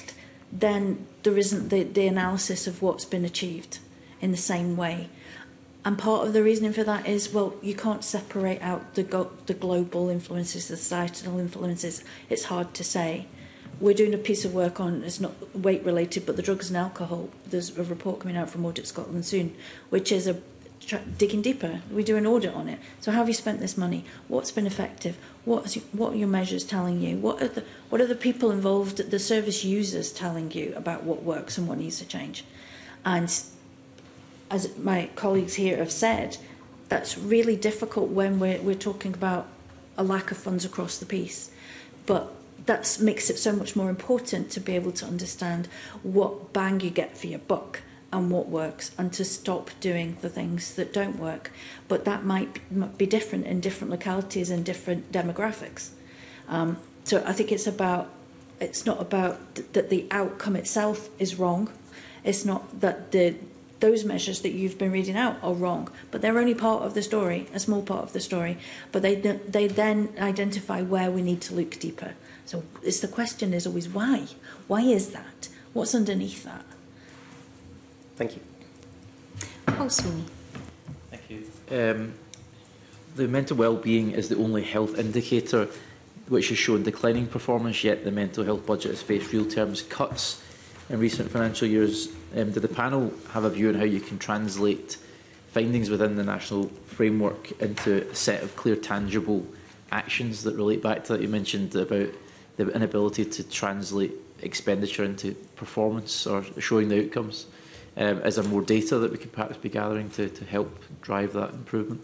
then there isn't the, the analysis of what's been achieved in the same way. And part of the reasoning for that is, well, you can't separate out the, go the global influences, the societal influences. It's hard to say. We're doing a piece of work on, it's not weight related, but the drugs and alcohol. There's a report coming out from Audit Scotland soon, which is a digging deeper. We do an audit on it. So how have you spent this money? What's been effective? What's, what are your measures telling you? What are the what are the people involved, the service users telling you about what works and what needs to change? And as my colleagues here have said, that's really difficult when we're, we're talking about a lack of funds across the piece. But that makes it so much more important to be able to understand what bang you get for your buck and what works, and to stop doing the things that don't work. But that might be different in different localities and different demographics. Um, so I think it's about, it's not about th that the outcome itself is wrong. It's not that the those measures that you've been reading out are wrong, but they're only part of the story, a small part of the story. But they they then identify where we need to look deeper. So it's the question is always why? Why is that? What's underneath that? Thank you. Paul Sweeney. Thank you. Um, the mental well-being is the only health indicator which has shown declining performance, yet the mental health budget has faced real terms cuts in recent financial years. Um, do the panel have a view on how you can translate findings within the national framework into a set of clear, tangible actions that relate back to that you mentioned about the inability to translate expenditure into performance or showing the outcomes? Um, is there more data that we could perhaps be gathering to, to help drive that improvement?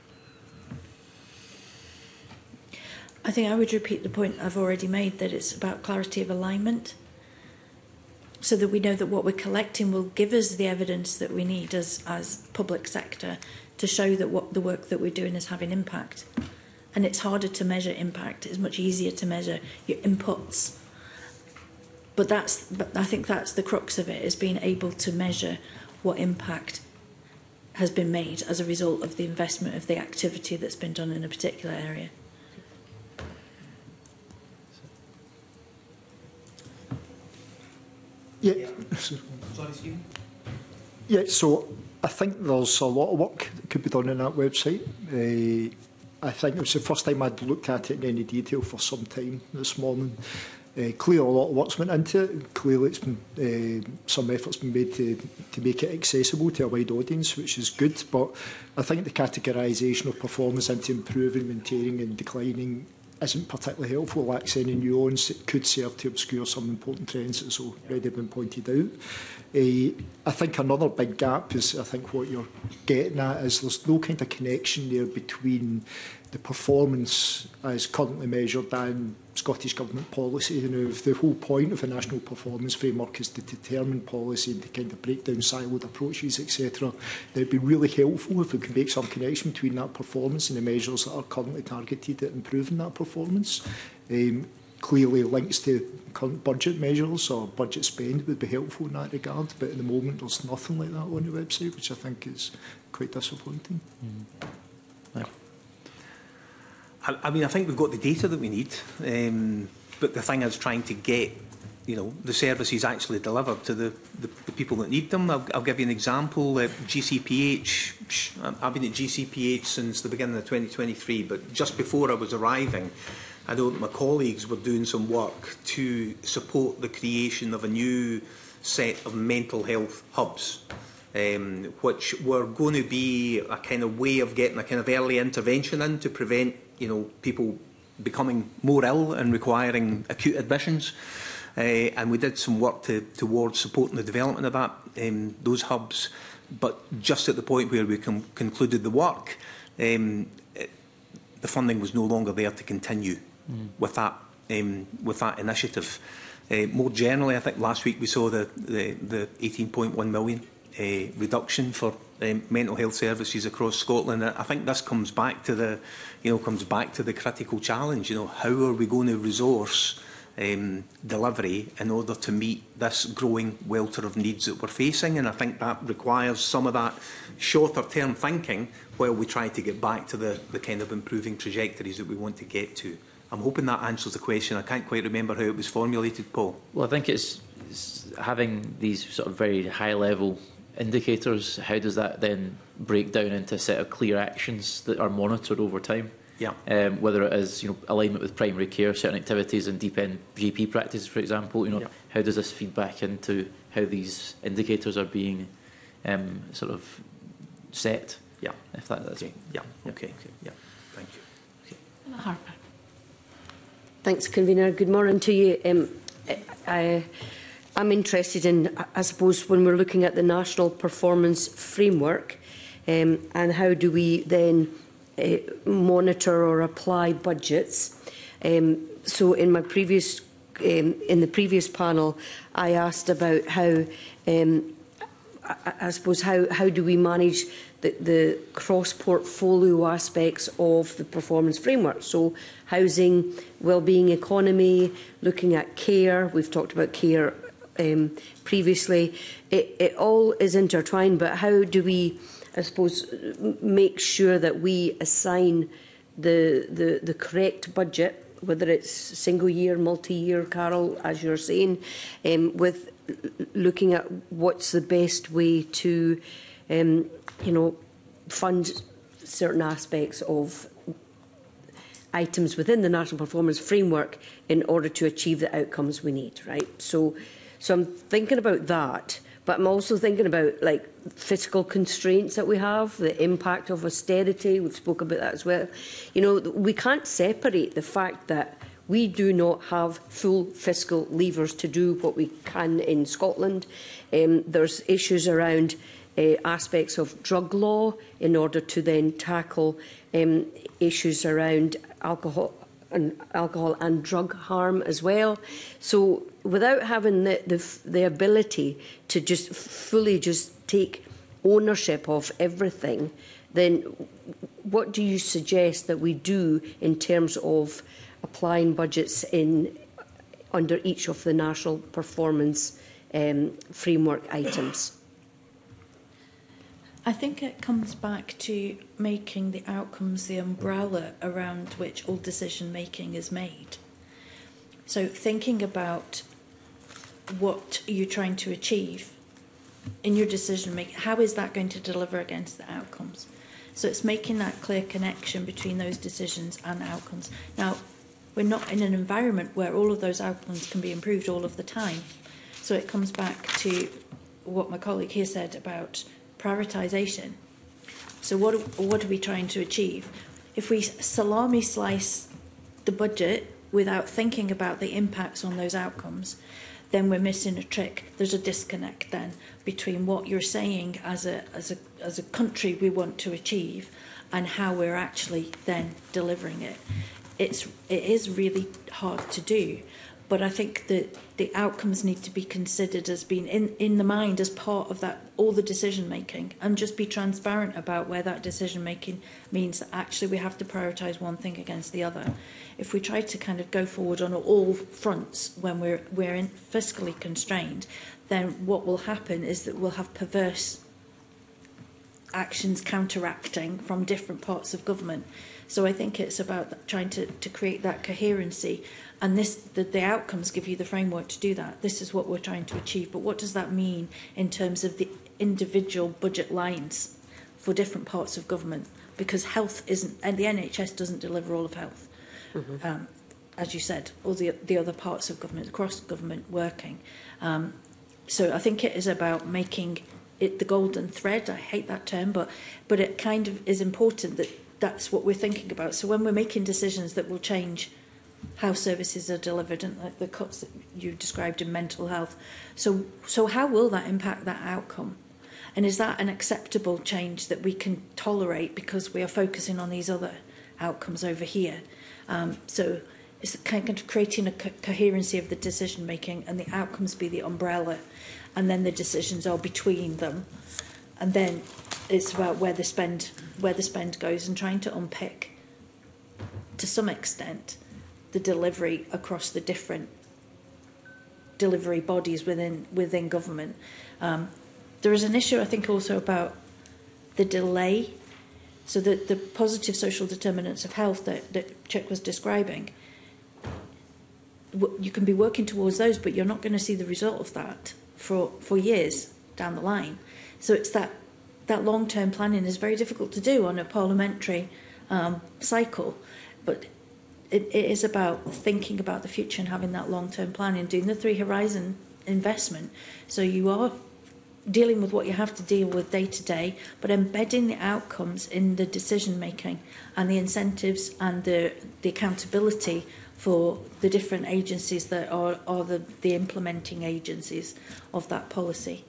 I think I would repeat the point I've already made, that it's about clarity of alignment, so that we know that what we're collecting will give us the evidence that we need as, as public sector to show that what the work that we're doing is having impact. And it's harder to measure impact. It's much easier to measure your inputs. But that's, but I think that's the crux of it, is being able to measure what impact has been made as a result of the investment of the activity that's been done in a particular area. Yeah. Yeah, so I think there's a lot of work that could be done on that website. Uh, I think it was the first time I'd looked at it in any detail for some time this morning. Uh, clearly a lot of work's went into it. Clearly it's been, uh, some effort's been made to, to make it accessible to a wide audience, which is good. But I think the categorisation of performance into improving, maintaining and declining isn't particularly helpful. It lacks any nuance. It could serve to obscure some important trends that's already been pointed out. Uh, I think another big gap is, I think what you're getting at is there's no kind of connection there between the performance as currently measured and Scottish Government policy. You know, if the whole point of a national performance framework is to determine policy and to kind of break down siloed approaches, et cetera, then it'd be really helpful if we could make some connection between that performance and the measures that are currently targeted at improving that performance. Um, clearly links to current budget measures or budget spend would be helpful in that regard, but at the moment there's nothing like that on the website, which I think is quite disappointing. Mm. Yeah. I, I mean, I think we've got the data that we need, um, but the thing is trying to get, you know, the services actually delivered to the, the, the people that need them. I'll, I'll give you an example. Uh, G C P H, I've been at G C P H since the beginning of twenty twenty-three, but just before I was arriving, I know that my colleagues were doing some work to support the creation of a new set of mental health hubs, um, which were going to be a kind of way of getting a kind of early intervention in to prevent, you know, people becoming more ill and requiring acute admissions. Uh, and we did some work to, towards supporting the development of that, um, those hubs. But just at the point where we con concluded the work, um, it, the funding was no longer there to continue mm. with that um, with that initiative. Uh, more generally, I think last week we saw the the, the eighteen point one million uh, reduction for um, mental health services across Scotland. I think this comes back to the, you know, comes back to the critical challenge. You know, how are we going to resource um, delivery in order to meet this growing welter of needs that we're facing? And I think that requires some of that shorter-term thinking while we try to get back to the, the kind of improving trajectories that we want to get to. I'm hoping that answers the question. I can't quite remember how it was formulated, Paul. Well, I think it's, it's having these sort of very high-level indicators. How does that then break down into a set of clear actions that are monitored over time? Yeah. Um, whether it is, you know, alignment with primary care, certain activities and deep end G P practices, for example. You know, yeah. how does this feed back into how these indicators are being um, sort of set? Yeah. If that, that's okay. Yeah. Okay. Okay. Yeah. Thank you. Okay. Harper. Thanks, Convener. Good morning to you. Um, I, I'm interested in, I suppose, when we're looking at the National Performance Framework, um, and how do we then uh, monitor or apply budgets. Um, so, in my previous, um, in the previous panel, I asked about how, um, I, I suppose, how how do we manage the, the cross-portfolio aspects of the performance framework. So housing, wellbeing economy, looking at care, we've talked about care um, previously. It, it all is intertwined, but how do we, I suppose, make sure that we assign the, the, the correct budget, whether it's single year, multi-year, Carol, as you're saying, um, with looking at what's the best way to um, you know, fund certain aspects of items within the National Performance Framework in order to achieve the outcomes we need, right? So, so I'm thinking about that, but I'm also thinking about like fiscal constraints that we have, the impact of austerity. We've spoken about that as well. You know, we can't separate the fact that we do not have full fiscal levers to do what we can in Scotland. Um, there's issues around Uh, aspects of drug law in order to then tackle um, issues around alcohol and alcohol and drug harm as well. So without having the, the, the ability to just fully just take ownership of everything, then what do you suggest that we do in terms of applying budgets in under each of the national performance um, framework items? I think it comes back to making the outcomes the umbrella around which all decision making is made. So thinking about what you're trying to achieve in your decision making, how is that going to deliver against the outcomes? So it's making that clear connection between those decisions and outcomes. Now, we're not in an environment where all of those outcomes can be improved all of the time. So it comes back to what my colleague here said about prioritisation. So what, what are we trying to achieve? If we salami slice the budget without thinking about the impacts on those outcomes, then we're missing a trick. There's a disconnect then between what you're saying as a, as a, as a country we want to achieve and how we're actually then delivering it. It's, it is really hard to do. But I think that the outcomes need to be considered as being in, in the mind as part of that, all the decision making, and just be transparent about where that decision making means that actually we have to prioritise one thing against the other. If we try to kind of go forward on all fronts when we're, we're in fiscally constrained, then what will happen is that we'll have perverse actions counteracting from different parts of government. So I think it's about trying to, to create that coherency. And this, the, the outcomes give you the framework to do that. This is what we're trying to achieve. But what does that mean in terms of the individual budget lines for different parts of government? Because health isn't, and the N H S doesn't deliver all of health. Mm-hmm. um, as you said, all the, the other parts of government, across government working. Um, so I think it is about making it the golden thread. I hate that term, but, but it kind of is important that that's what we're thinking about. So when we're making decisions that will change how services are delivered and like the cuts that you described in mental health. So, so how will that impact that outcome? And is that an acceptable change that we can tolerate because we are focusing on these other outcomes over here? Um, so it's kind of creating a co coherency of the decision making, and the outcomes be the umbrella, and then the decisions are between them. And then it's about where the spend, where the spend goes, and trying to unpick, to some extent, the delivery across the different delivery bodies within within government. Um, there is an issue, I think, also about the delay. So that the positive social determinants of health that, that Chick was describing, w you can be working towards those, but you're not going to see the result of that for for years down the line. So it's that that long-term planning is very difficult to do on a parliamentary um, cycle, but it, it is about thinking about the future and having that long-term planning, doing the three horizon investment. So you are dealing with what you have to deal with day to day, but embedding the outcomes in the decision making and the incentives and the, the accountability for the different agencies that are, are the, the implementing agencies of that policy.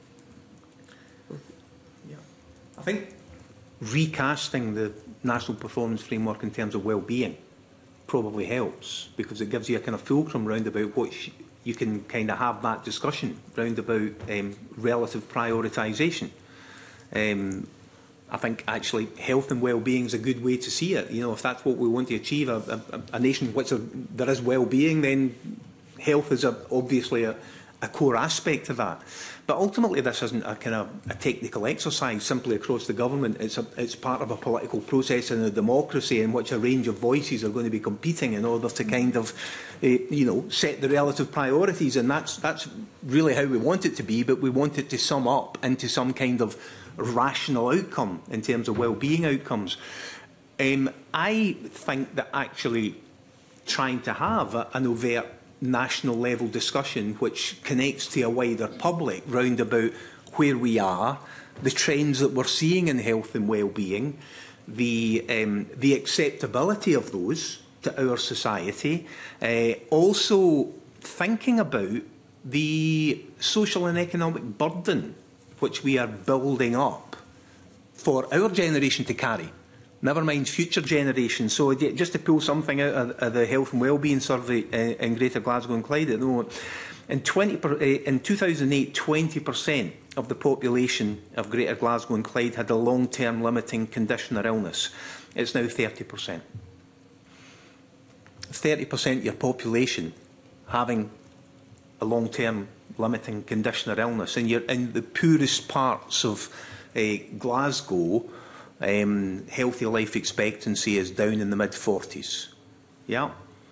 Yeah. I think recasting the National Performance Framework in terms of well-being probably helps, because it gives you a kind of fulcrum round about what sh you can kind of have that discussion round about um, relative prioritisation. Um, I think actually health and well-being is a good way to see it. You know, if that's what we want to achieve, a, a, a nation in which there is well-being, then health is a, obviously a, a core aspect of that. But ultimately, this isn't a kind of a technical exercise simply across the government. It's a, it's part of a political process and a democracy in which a range of voices are going to be competing in order to kind of, uh, you know, set the relative priorities. And that's that's really how we want it to be. But we want it to sum up into some kind of rational outcome in terms of well-being outcomes. Um, I think that actually trying to have a, an overt national level discussion which connects to a wider public round about where we are, the trends that we're seeing in health and well-being, the, um, the acceptability of those to our society, uh, also thinking about the social and economic burden which we are building up for our generation to carry. Never mind future generations. So just to pull something out of, of the health and wellbeing survey in, in Greater Glasgow and Clyde at the moment, in, twenty, in two thousand eight, twenty percent of the population of Greater Glasgow and Clyde had a long-term limiting condition or illness. It's now thirty percent. thirty percent of your population having a long-term limiting condition or illness. And you're in the poorest parts of uh, Glasgow. Um, healthy life expectancy is down in the mid forties. Yeah.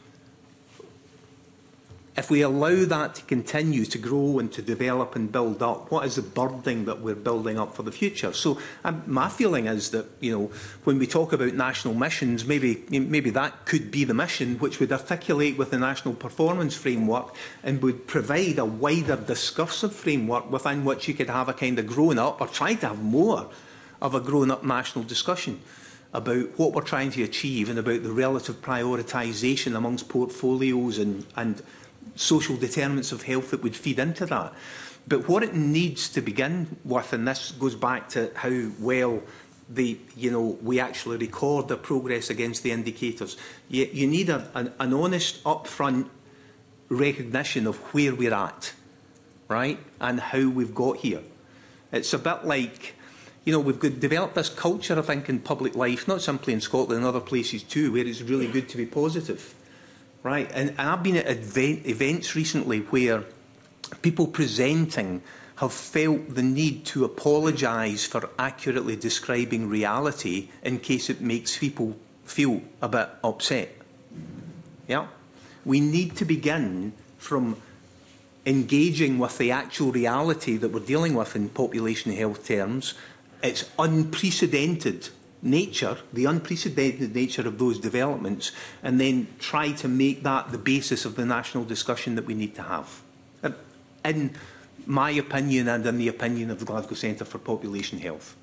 If we allow that to continue to grow and to develop and build up, what is the burden that we're building up for the future? So um, my feeling is that, you know, when we talk about national missions, maybe maybe that could be the mission which would articulate with the National Performance Framework and would provide a wider discursive framework within which you could have a kind of grown up, or try to have more of a grown-up national discussion about what we're trying to achieve and about the relative prioritisation amongst portfolios and, and social determinants of health that would feed into that. But what it needs to begin with, and this goes back to how well the, you know, we actually record the progress against the indicators, you, you need a, an, an honest, upfront recognition of where we're at, right, and how we've got here. It's a bit like, you know, we've got developed this culture, I think, in public life, not simply in Scotland and other places too, where it's really good to be positive, right? And, and I've been at event, events recently where people presenting have felt the need to apologise for accurately describing reality in case it makes people feel a bit upset. Yeah? We need to begin from engaging with the actual reality that we're dealing with in population health terms, its unprecedented nature, the unprecedented nature of those developments, and then try to make that the basis of the national discussion that we need to have. In my opinion, and in the opinion of the Glasgow Centre for Population Health.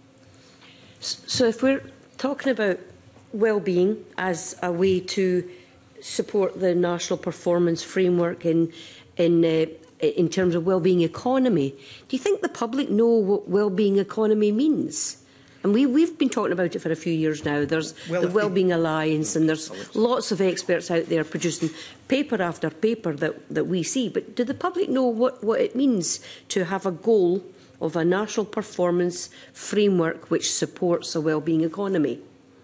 So if we're talking about well-being as a way to support the national performance framework in, in uh, in terms of well-being economy, do you think the public know what well-being economy means? And we, we've been talking about it for a few years now. There's well, the Wellbeing Alliance, and there's lots of experts out there producing paper after paper that, that we see. But do the public know what, what it means to have a goal of a national performance framework which supports a wellbeing economy?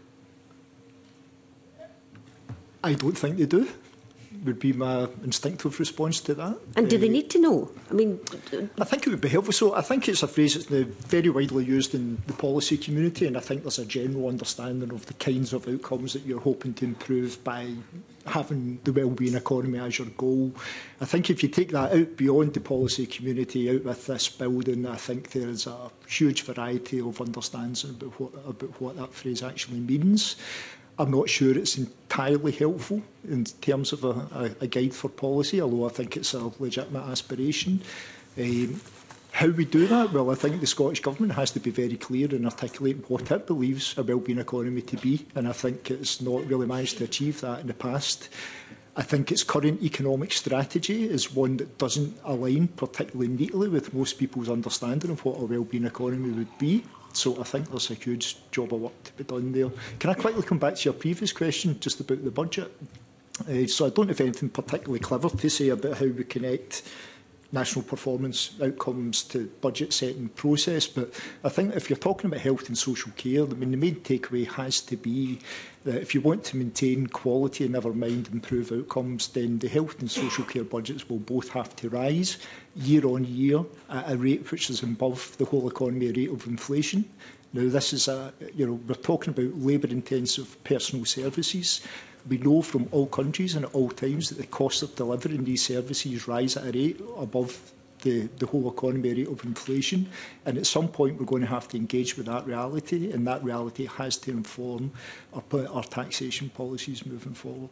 I don't think they do, would be my instinctive response to that. And do they need to know? I mean, I think it would be helpful. So I think it's a phrase that's now very widely used in the policy community, and I think there's a general understanding of the kinds of outcomes that you're hoping to improve by having the wellbeing economy as your goal. I think if you take that out beyond the policy community, out with this building, I think there is a huge variety of understandings about what, about what that phrase actually means. I'm not sure it's entirely helpful in terms of a, a, a guide for policy, although I think it's a legitimate aspiration. Um, how we do that? Well, I think the Scottish Government has to be very clear and articulate what it believes a wellbeing economy to be, and I think it's not really managed to achieve that in the past. I think its current economic strategy is one that doesn't align particularly neatly with most people's understanding of what a wellbeing economy would be. So I think there's a huge job of work to be done there. Can I quickly come back to your previous question just about the budget? Uh, so I don't have anything particularly clever to say about how we connect national performance outcomes to budget setting process, but I think if you're talking about health and social care, I mean, the main takeaway has to be that if you want to maintain quality and never mind improve outcomes, then the health and social care budgets will both have to rise year on year at a rate which is above the whole economy rate of inflation. Now, this is a, you know, we're talking about labour-intensive personal services. We know from all countries and at all times that the cost of delivering these services rise at a rate above the, the whole economy rate of inflation. And at some point, we're going to have to engage with that reality, and that reality has to inform our, our taxation policies moving forward.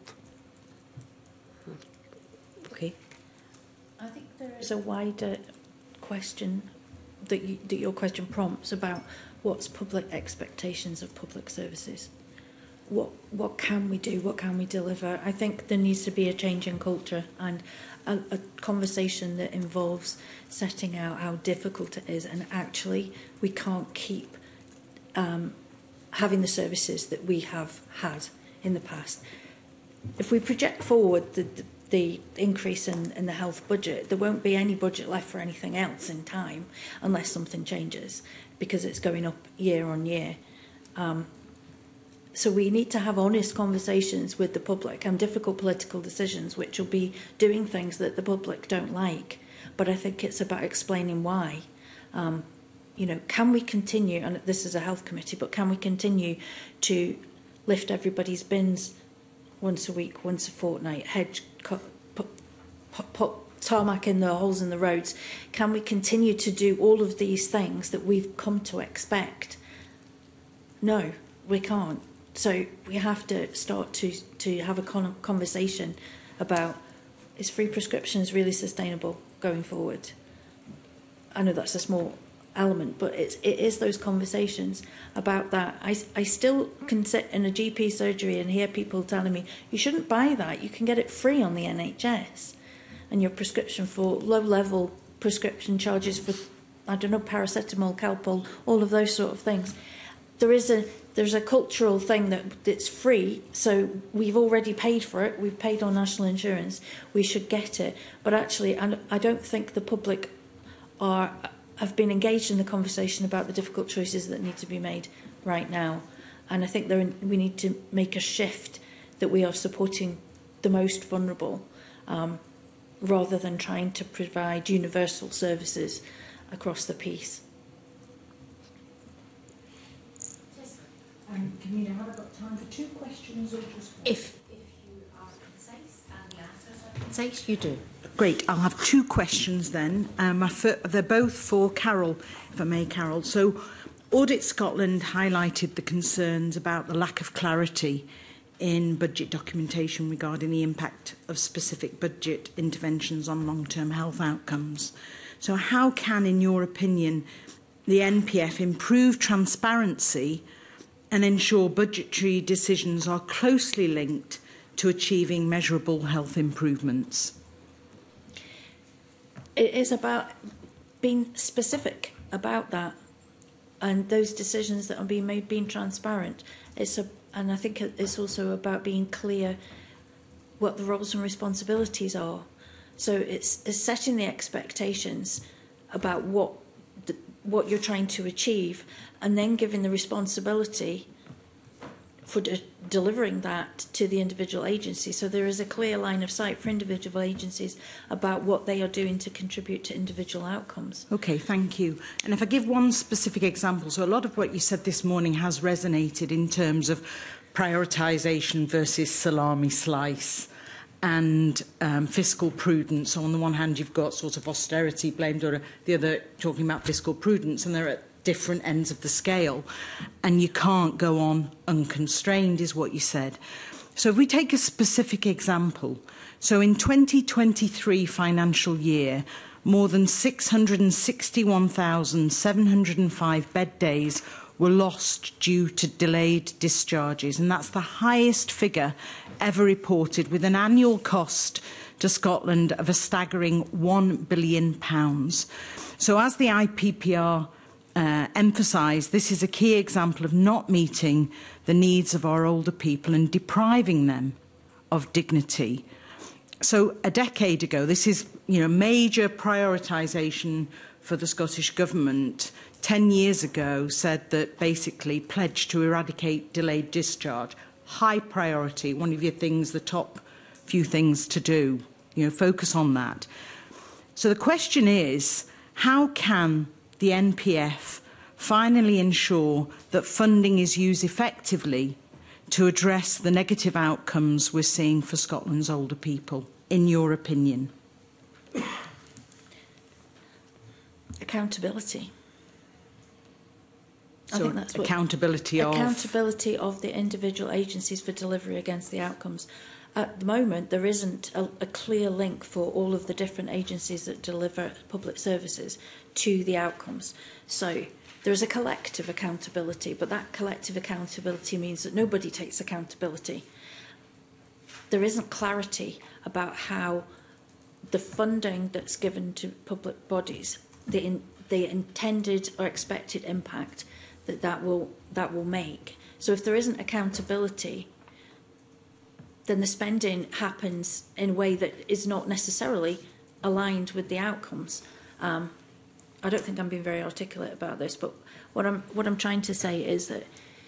Okay. I think there is a wider question that, you, that your question prompts about what's public expectations of public services. What, what can we do? What can we deliver? I think there needs to be a change in culture and a, a conversation that involves setting out how difficult it is, and actually we can't keep um, having the services that we have had in the past. If we project forward the, the, the increase in, in the health budget, there won't be any budget left for anything else in time unless something changes, because it's going up year on year. Um, So we need to have honest conversations with the public and difficult political decisions, which will be doing things that the public don't like. But I think it's about explaining why. Um, you know, can we continue, and this is a health committee, but can we continue to lift everybody's bins once a week, once a fortnight, hedge, cut, put, put, put tarmac in the holes in the roads? Can we continue to do all of these things that we've come to expect? No, we can't. So we have to start to, to have a con conversation about, is free prescriptions really sustainable going forward? I know that's a small element, but it's, it is those conversations about that. I, I still can sit in a G P surgery and hear people telling me, you shouldn't buy that, you can get it free on the N H S. And your prescription for low-level prescription charges for, I don't know, paracetamol, Calpol, all of those sort of things. There is a There's a cultural thing that it's free, so we've already paid for it. We've paid our national insurance. We should get it. But actually, I don't think the public are have been engaged in the conversation about the difficult choices that need to be made right now. And I think in, we need to make a shift that we are supporting the most vulnerable, um, rather than trying to provide universal services across the piece. Um, Camilla, have I got time for two questions or just one? If, if you are concise and the answers are concise, you do. Great, I'll have two questions then. Um, my they're both for Carol, if I may, Carol. So, Audit Scotland highlighted the concerns about the lack of clarity in budget documentation regarding the impact of specific budget interventions on long-term health outcomes. So how can, in your opinion, the N P F improve transparency and ensure budgetary decisions are closely linked to achieving measurable health improvements? It is about being specific about that, and those decisions that are being made being transparent. It's a, and I think it's also about being clear what the roles and responsibilities are. So it's, it's setting the expectations about what the, what you're trying to achieve, and then giving the responsibility for de delivering that to the individual agency. So there is a clear line of sight for individual agencies about what they are doing to contribute to individual outcomes. Okay, thank you. And if I give one specific example, so a lot of what you said this morning has resonated in terms of prioritisation versus salami slice. and um, fiscal prudence. So on the one hand, you've got sort of austerity blamed, or the other talking about fiscal prudence, and they're at different ends of the scale. And you can't go on unconstrained, is what you said. So if we take a specific example, so in twenty twenty-three financial year, more than six hundred sixty-one thousand seven hundred five bed days were lost due to delayed discharges, and that's the highest figure ever reported, with an annual cost to Scotland of a staggering one billion pounds. So as the I P P R uh, emphasised, this is a key example of not meeting the needs of our older people and depriving them of dignity. So a decade ago, this is, you know, major prioritisation for the Scottish Government. Ten years ago said that basically pledged to eradicate delayed discharge. High priority, one of your things, the top few things to do. You know, focus on that. So the question is, how can the N P F finally ensure that funding is used effectively to address the negative outcomes we're seeing for Scotland's older people, in your opinion? Accountability. I So think that's what accountability of... Accountability of the individual agencies for delivery against the outcomes. At the moment, there isn't a, a clear link for all of the different agencies that deliver public services to the outcomes. So there is a collective accountability, but that collective accountability means that nobody takes accountability. There isn't clarity about how the funding that's given to public bodies, the, in, the intended or expected impact that that will, that will make. So if there isn't accountability, then the spending happens in a way that is not necessarily aligned with the outcomes. Um, I don't think I'm being very articulate about this, but what I'm, what I'm trying to say is that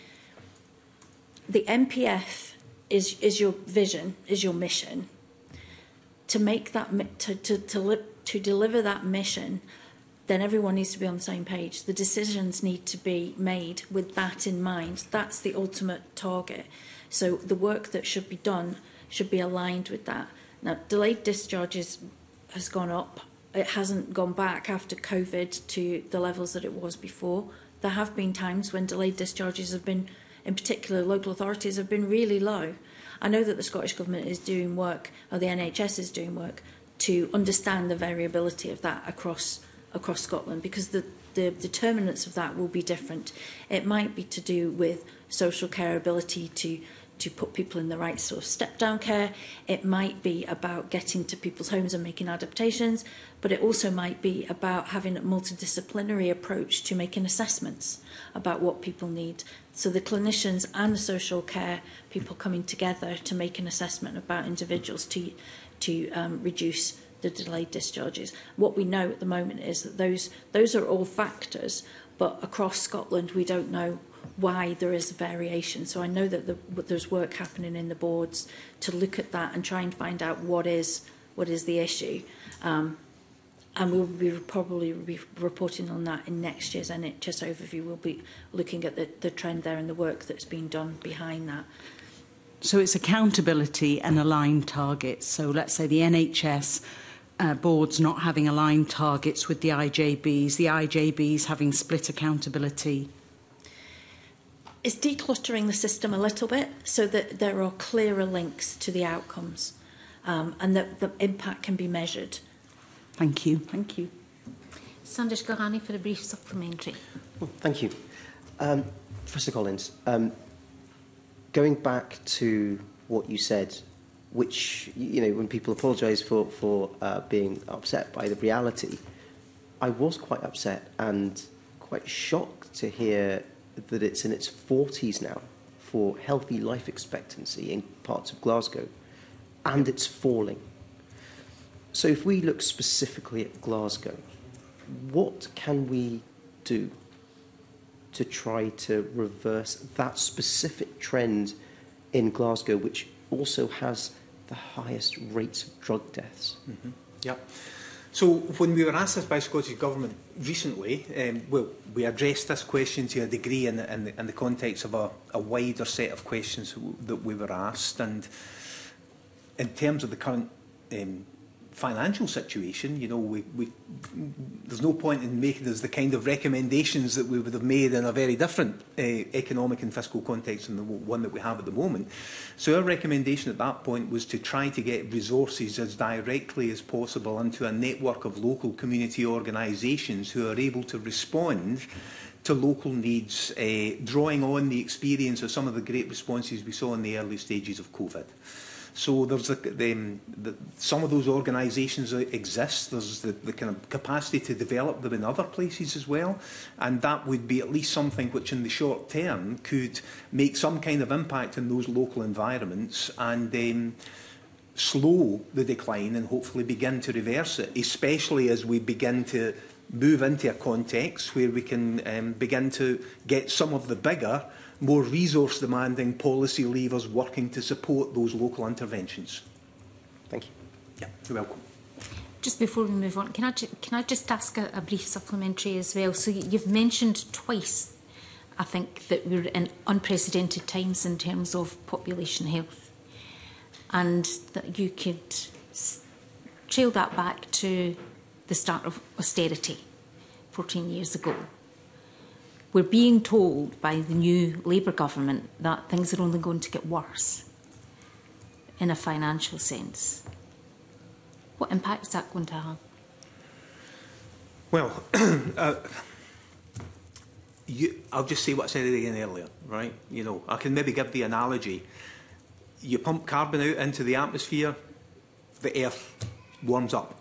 the N P F is, is your vision, is your mission. To make that, to, to, to, li to deliver that mission, then everyone needs to be on the same page. The decisions need to be made with that in mind. That's the ultimate target. So the work that should be done should be aligned with that. Now, delayed discharges has gone up. It hasn't gone back after COVID to the levels that it was before. There have been times when delayed discharges have been, in particular local authorities, have been really low. I know that the Scottish Government is doing work, or the N H S is doing work, to understand the variability of that across across Scotland, because the, the determinants of that will be different. It might be to do with social care ability to, to put people in the right sort of step-down care. It might be about getting to people's homes and making adaptations, but it also might be about having a multidisciplinary approach to making assessments about what people need. So the clinicians and the social care people coming together to make an assessment about individuals to, to um, reduce the delayed discharges. What we know at the moment is that those those are all factors, but across Scotland we don't know why there is variation. So I know that the, there's work happening in the boards to look at that and try and find out what is what is the issue. Um, and we'll be probably be reporting on that in next year's N H S overview. We'll be looking at the, the trend there and the work that's been done behind that. So it's accountability and aligned targets. So let's say the N H S Uh, boards not having aligned targets with the I J Bs, the I J Bs having split accountability. It's decluttering the system a little bit so that there are clearer links to the outcomes um, and that the impact can be measured. Thank you. Thank you. Sandesh Gohani for a brief supplementary. Oh, thank you. Um, Professor Collins, um, going back to what you said, which, you know, when people apologise for, for uh, being upset by the reality, I was quite upset and quite shocked to hear that it's in its forties now for healthy life expectancy in parts of Glasgow, and it's falling. So if we look specifically at Glasgow, what can we do to try to reverse that specific trend in Glasgow, which also has the highest rates of drug deaths? Mm-hmm. Yeah. So when we were asked this by the Scottish Government recently, um, well, we addressed this question to a degree in the, in the, in the context of a, a wider set of questions that we were asked. And in terms of the current um, financial situation, you know, we, we, there's no point in making us the kind of recommendations that we would have made in a very different uh, economic and fiscal context than the one that we have at the moment. So our recommendation at that point was to try to get resources as directly as possible into a network of local community organisations who are able to respond to local needs, uh, drawing on the experience of some of the great responses we saw in the early stages of COVID. So there's the, the, the, some of those organisations exist. There's the, the kind of capacity to develop them in other places as well, and that would be at least something which, in the short term, could make some kind of impact in those local environments and um, slow the decline and hopefully begin to reverse it, especially as we begin to move into a context where we can um, begin to get some of the bigger, more resource-demanding policy levers working to support those local interventions. Thank you. Yeah, you're welcome. Just before we move on, can I, ju can I just ask a, a brief supplementary as well? So you've mentioned twice, I think, that we're in unprecedented times in terms of population health, and that you could trail that back to the start of austerity fourteen years ago. We're being told by the new Labour government that things are only going to get worse in a financial sense. What impact is that going to have? Well, uh, you, I'll just say what I said again earlier, right? You know, I can maybe give the analogy. You pump carbon out into the atmosphere, the earth warms up.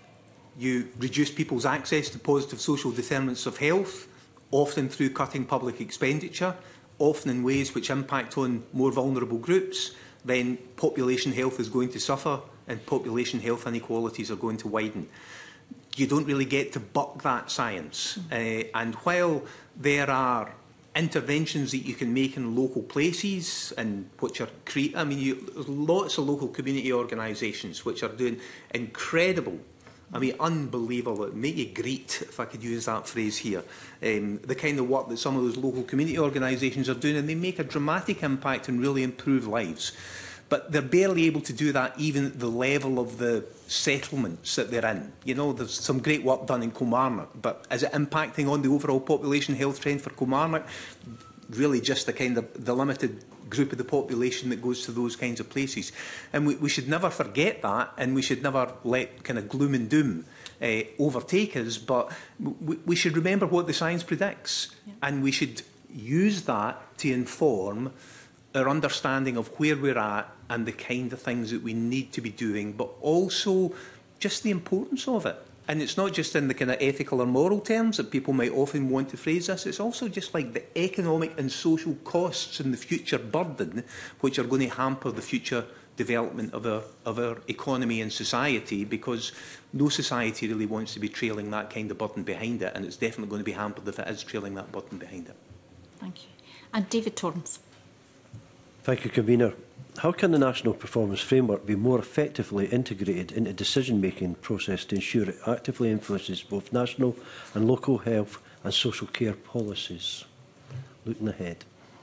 You reduce people's access to positive social determinants of health, often through cutting public expenditure, often in ways which impact on more vulnerable groups, then population health is going to suffer and population health inequalities are going to widen. You don't really get to buck that science. Mm. Uh, and while there are interventions that you can make in local places and which are create, I mean, you, there's lots of local community organisations which are doing incredible, I mean, unbelievable, it make you greet, if I could use that phrase here, um, the kind of work that some of those local community organisations are doing, and they make a dramatic impact and really improve lives. But they're barely able to do that even at the level of the settlements that they're in. You know, there's some great work done in Kilmarnock, but is it impacting on the overall population health trend for Kilmarnock? Really just the kind of the limited group of the population that goes to those kinds of places. And we, we should never forget that, and we should never let kind of gloom and doom uh, overtake us, but we, we should remember what the science predicts, yeah. And we should use that to inform our understanding of where we're at and the kind of things that we need to be doing, but also just the importance of it. And it's not just in the kind of ethical or moral terms that people might often want to phrase this, it's also just like the economic and social costs and the future burden which are going to hamper the future development of our, of our economy and society, because no society really wants to be trailing that kind of burden behind it, and it's definitely going to be hampered if it is trailing that burden behind it. Thank you. And David Torrance. Thank you, Convener. How can the National Performance Framework be more effectively integrated into the decision-making process to ensure it actively influences both national and local health and social care policies? Looking ahead.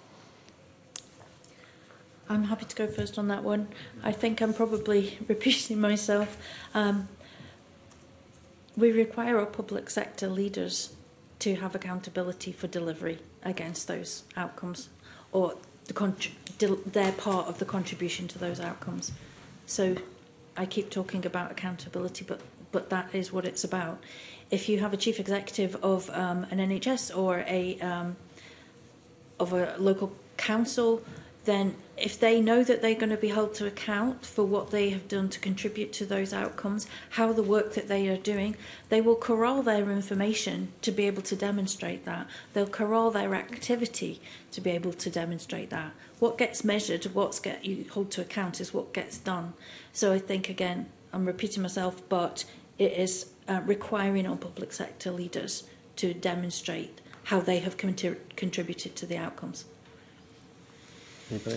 I'm happy to go first on that one. I think I'm probably repeating myself. Um, we require our public sector leaders to have accountability for delivery against those outcomes, or the their part of the contribution to those outcomes. So I keep talking about accountability, but but that is what it's about. If you have a chief executive of um, an N H S or a um, of a local council, then if they know that they're going to be held to account for what they have done to contribute to those outcomes, how the work that they are doing, they will corral their information to be able to demonstrate that. They'll corral their activity to be able to demonstrate that. What gets measured, what's get you hold to account is what gets done. So I think, again, I'm repeating myself, but it is uh, requiring our public sector leaders to demonstrate how they have contri- contributed to the outcomes. Anybody?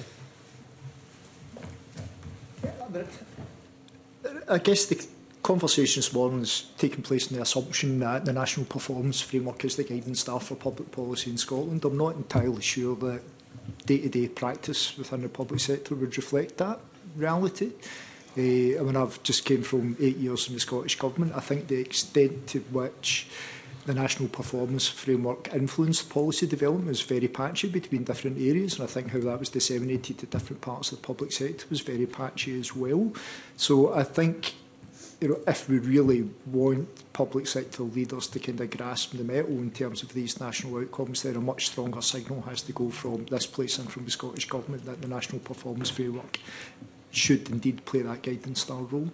I guess the conversation this morning is taking place in the assumption that the National Performance Framework is the guiding star for public policy in Scotland. I'm not entirely sure that day-to-day practice within the public sector would reflect that reality. Uh, I mean, I've just came from eight years in the Scottish Government. I think the extent to which the National Performance Framework influenced policy development is very patchy between different areas, and I think how that was disseminated to different parts of the public sector was very patchy as well. So I think, you know, if we really want public sector leaders to kind of grasp the metal in terms of these national outcomes, then a much stronger signal has to go from this place and from the Scottish Government that the National Performance Framework should indeed play that guidance star role.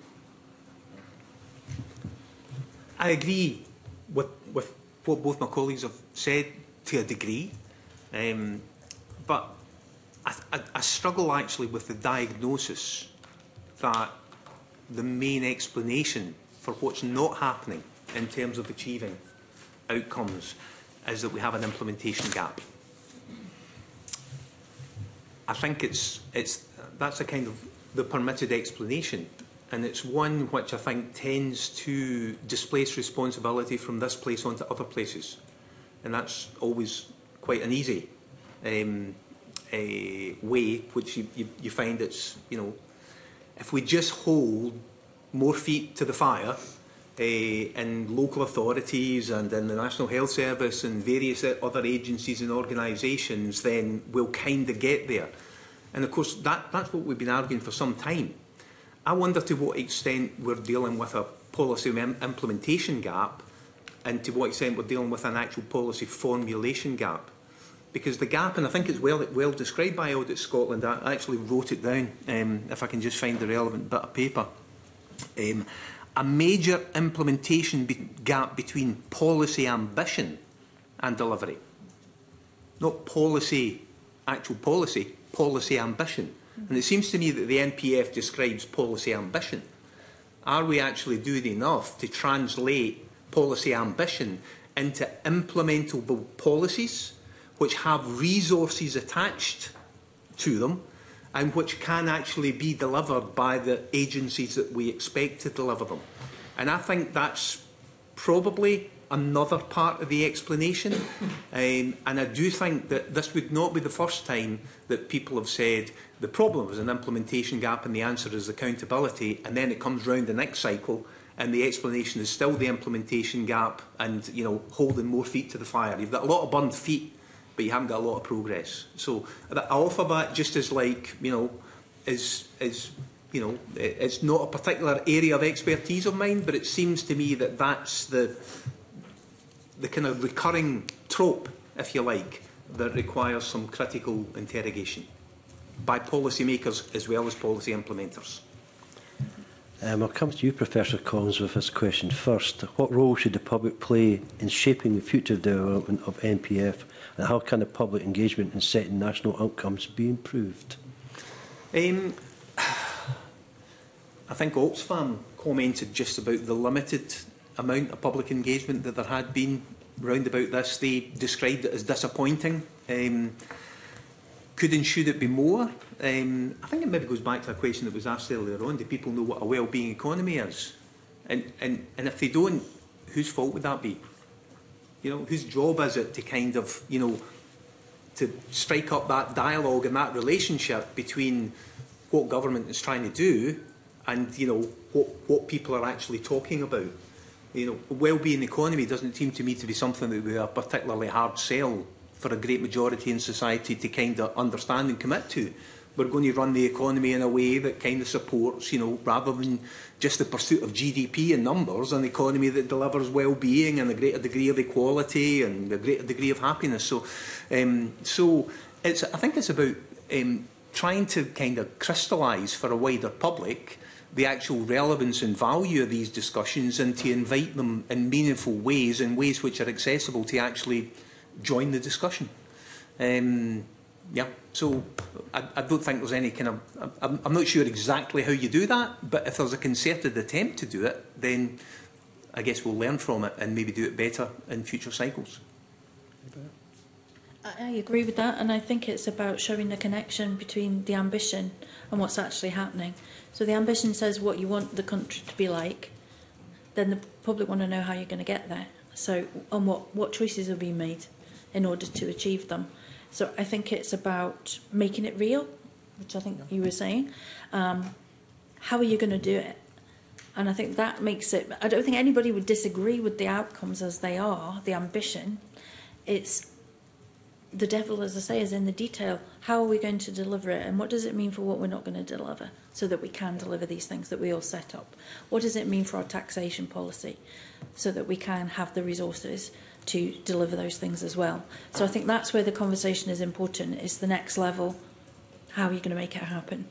I agree with, with what both my colleagues have said to a degree, um, but I, I, I struggle actually with the diagnosis that the main explanation for what's not happening in terms of achieving outcomes is that we have an implementation gap. I think it's, it's, that's a kind of the permitted explanation, and it's one which I think tends to displace responsibility from this place onto other places, and that's always quite an easy um, a way, which you, you, you find it's, you know, if we just hold more feet to the fire uh, in local authorities and in the National Health Service and various other agencies and organisations, then we'll kind of get there. And of course, that, that's what we've been arguing for some time. I wonder to what extent we're dealing with a policy implementation gap and to what extent we're dealing with an actual policy formulation gap. Because the gap, and I think it's well, well described by Audit Scotland, I actually wrote it down, um, if I can just find the relevant bit of paper. Um, a major implementation be gap between policy ambition and delivery. Not policy, actual policy, policy ambition. And it seems to me that the N P F describes policy ambition. Are we actually doing enough to translate policy ambition into implementable policies which have resources attached to them and which can actually be delivered by the agencies that we expect to deliver them? And I think that's probably another part of the explanation. Um, and I do think that this would not be the first time that people have said the problem is an implementation gap and the answer is accountability, and then it comes round the next cycle and the explanation is still the implementation gap and, you know, holding more feet to the fire. You've got a lot of burned feet, but you haven't got a lot of progress. So I offer that just as, like, you know, is, is you know, it's not a particular area of expertise of mine, but it seems to me that that's the the kind of recurring trope, if you like, that requires some critical interrogation by policymakers as well as policy implementers. Um, I'll come to you, Professor Collins, with this question first. What role should the public play in shaping the future development of N P F, and how can the public engagement in setting national outcomes be improved? Um, I think Oxfam commented just about the limited amount of public engagement that there had been round about this. They described it as disappointing. Um, could and should it be more? Um, I think it maybe goes back to a question that was asked earlier on. Do people know what a well-being economy is? And, and, and if they don't, whose fault would that be? You know, whose job is it to kind of, you know, to strike up that dialogue and that relationship between what government is trying to do and, you know, what, what people are actually talking about? You know, a well-being economy doesn't seem to me to be something that would be a particularly hard sell for a great majority in society to kind of understand and commit to. We're going to run the economy in a way that kind of supports, you know, rather than just the pursuit of G D P and numbers, an economy that delivers well-being and a greater degree of equality and a greater degree of happiness. So, um, so it's, I think it's about um, trying to kind of crystallise for a wider public the actual relevance and value of these discussions and to invite them in meaningful ways, in ways which are accessible to actually join the discussion. Um, yeah, so I, I don't think there's any kind of... I'm, I'm not sure exactly how you do that, but if there's a concerted attempt to do it, then I guess we'll learn from it and maybe do it better in future cycles. I agree with that, and I think it's about showing the connection between the ambition and what's actually happening. So the ambition says what you want the country to be like, then the public want to know how you're going to get there. So, and what, what choices are being made in order to achieve them. So I think it's about making it real, which I think you were saying, um, how are you going to do it? And I think that makes it, I don't think anybody would disagree with the outcomes as they are, the ambition. It's the devil, as I say, is in the detail. How are we going to deliver it? And what does it mean for what we're not going to deliver so that we can deliver these things that we all set up? What does it mean for our taxation policy so that we can have the resources to deliver those things as well? So I think that's where the conversation is important. It's the next level. How are you going to make it happen?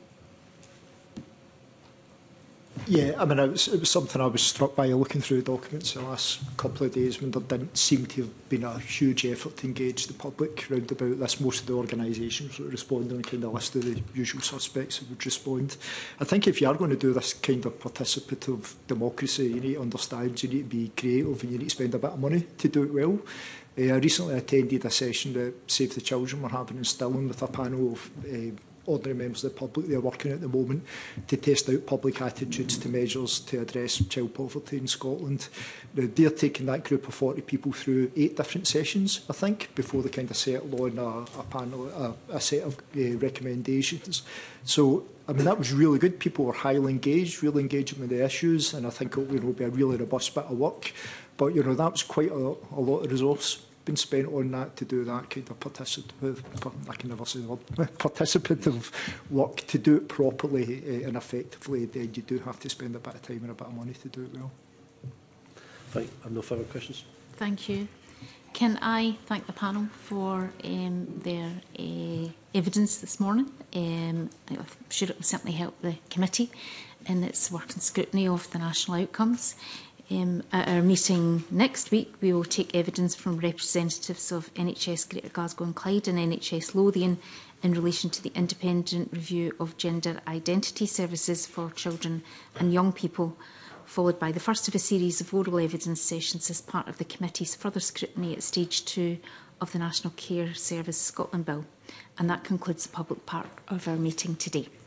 Yeah, I mean, it was, it was something I was struck by looking through documents the last couple of days when there didn't seem to have been a huge effort to engage the public round about this. Most of the organisations that respond on kind of list of the usual suspects that would respond. I think if you are going to do this kind of participative democracy, you need to understand, you need to be creative and you need to spend a bit of money to do it well. Uh, I recently attended a session that Save the Children were having in Stirling with a panel of uh, ordinary members of the public. They're working at the moment to test out public attitudes to measures to address child poverty in Scotland. Now, they're taking that group of forty people through eight different sessions, I think, before they kind of settle on a, a panel, a, a set of uh, recommendations. So, I mean, that was really good. People were highly engaged, really engaging with the issues, and I think it will be a really robust bit of work. But, you know, that was quite a, a lot of resource been spent on that to do that kind of participative, I can never say the word, participative work. To do it properly uh, and effectively, then you do have to spend a bit of time and a bit of money to do it well. Fine, I have no further questions. Thank you. Can I thank the panel for um, their uh, evidence this morning? Um, I'm sure it will certainly help the committee in its work and scrutiny of the national outcomes. Um, at our meeting next week, we will take evidence from representatives of N H S Greater Glasgow and Clyde and N H S Lothian in relation to the independent review of gender identity services for children and young people, followed by the first of a series of oral evidence sessions as part of the committee's further scrutiny at stage two of the National Care Service Scotland Bill. And that concludes the public part of our meeting today.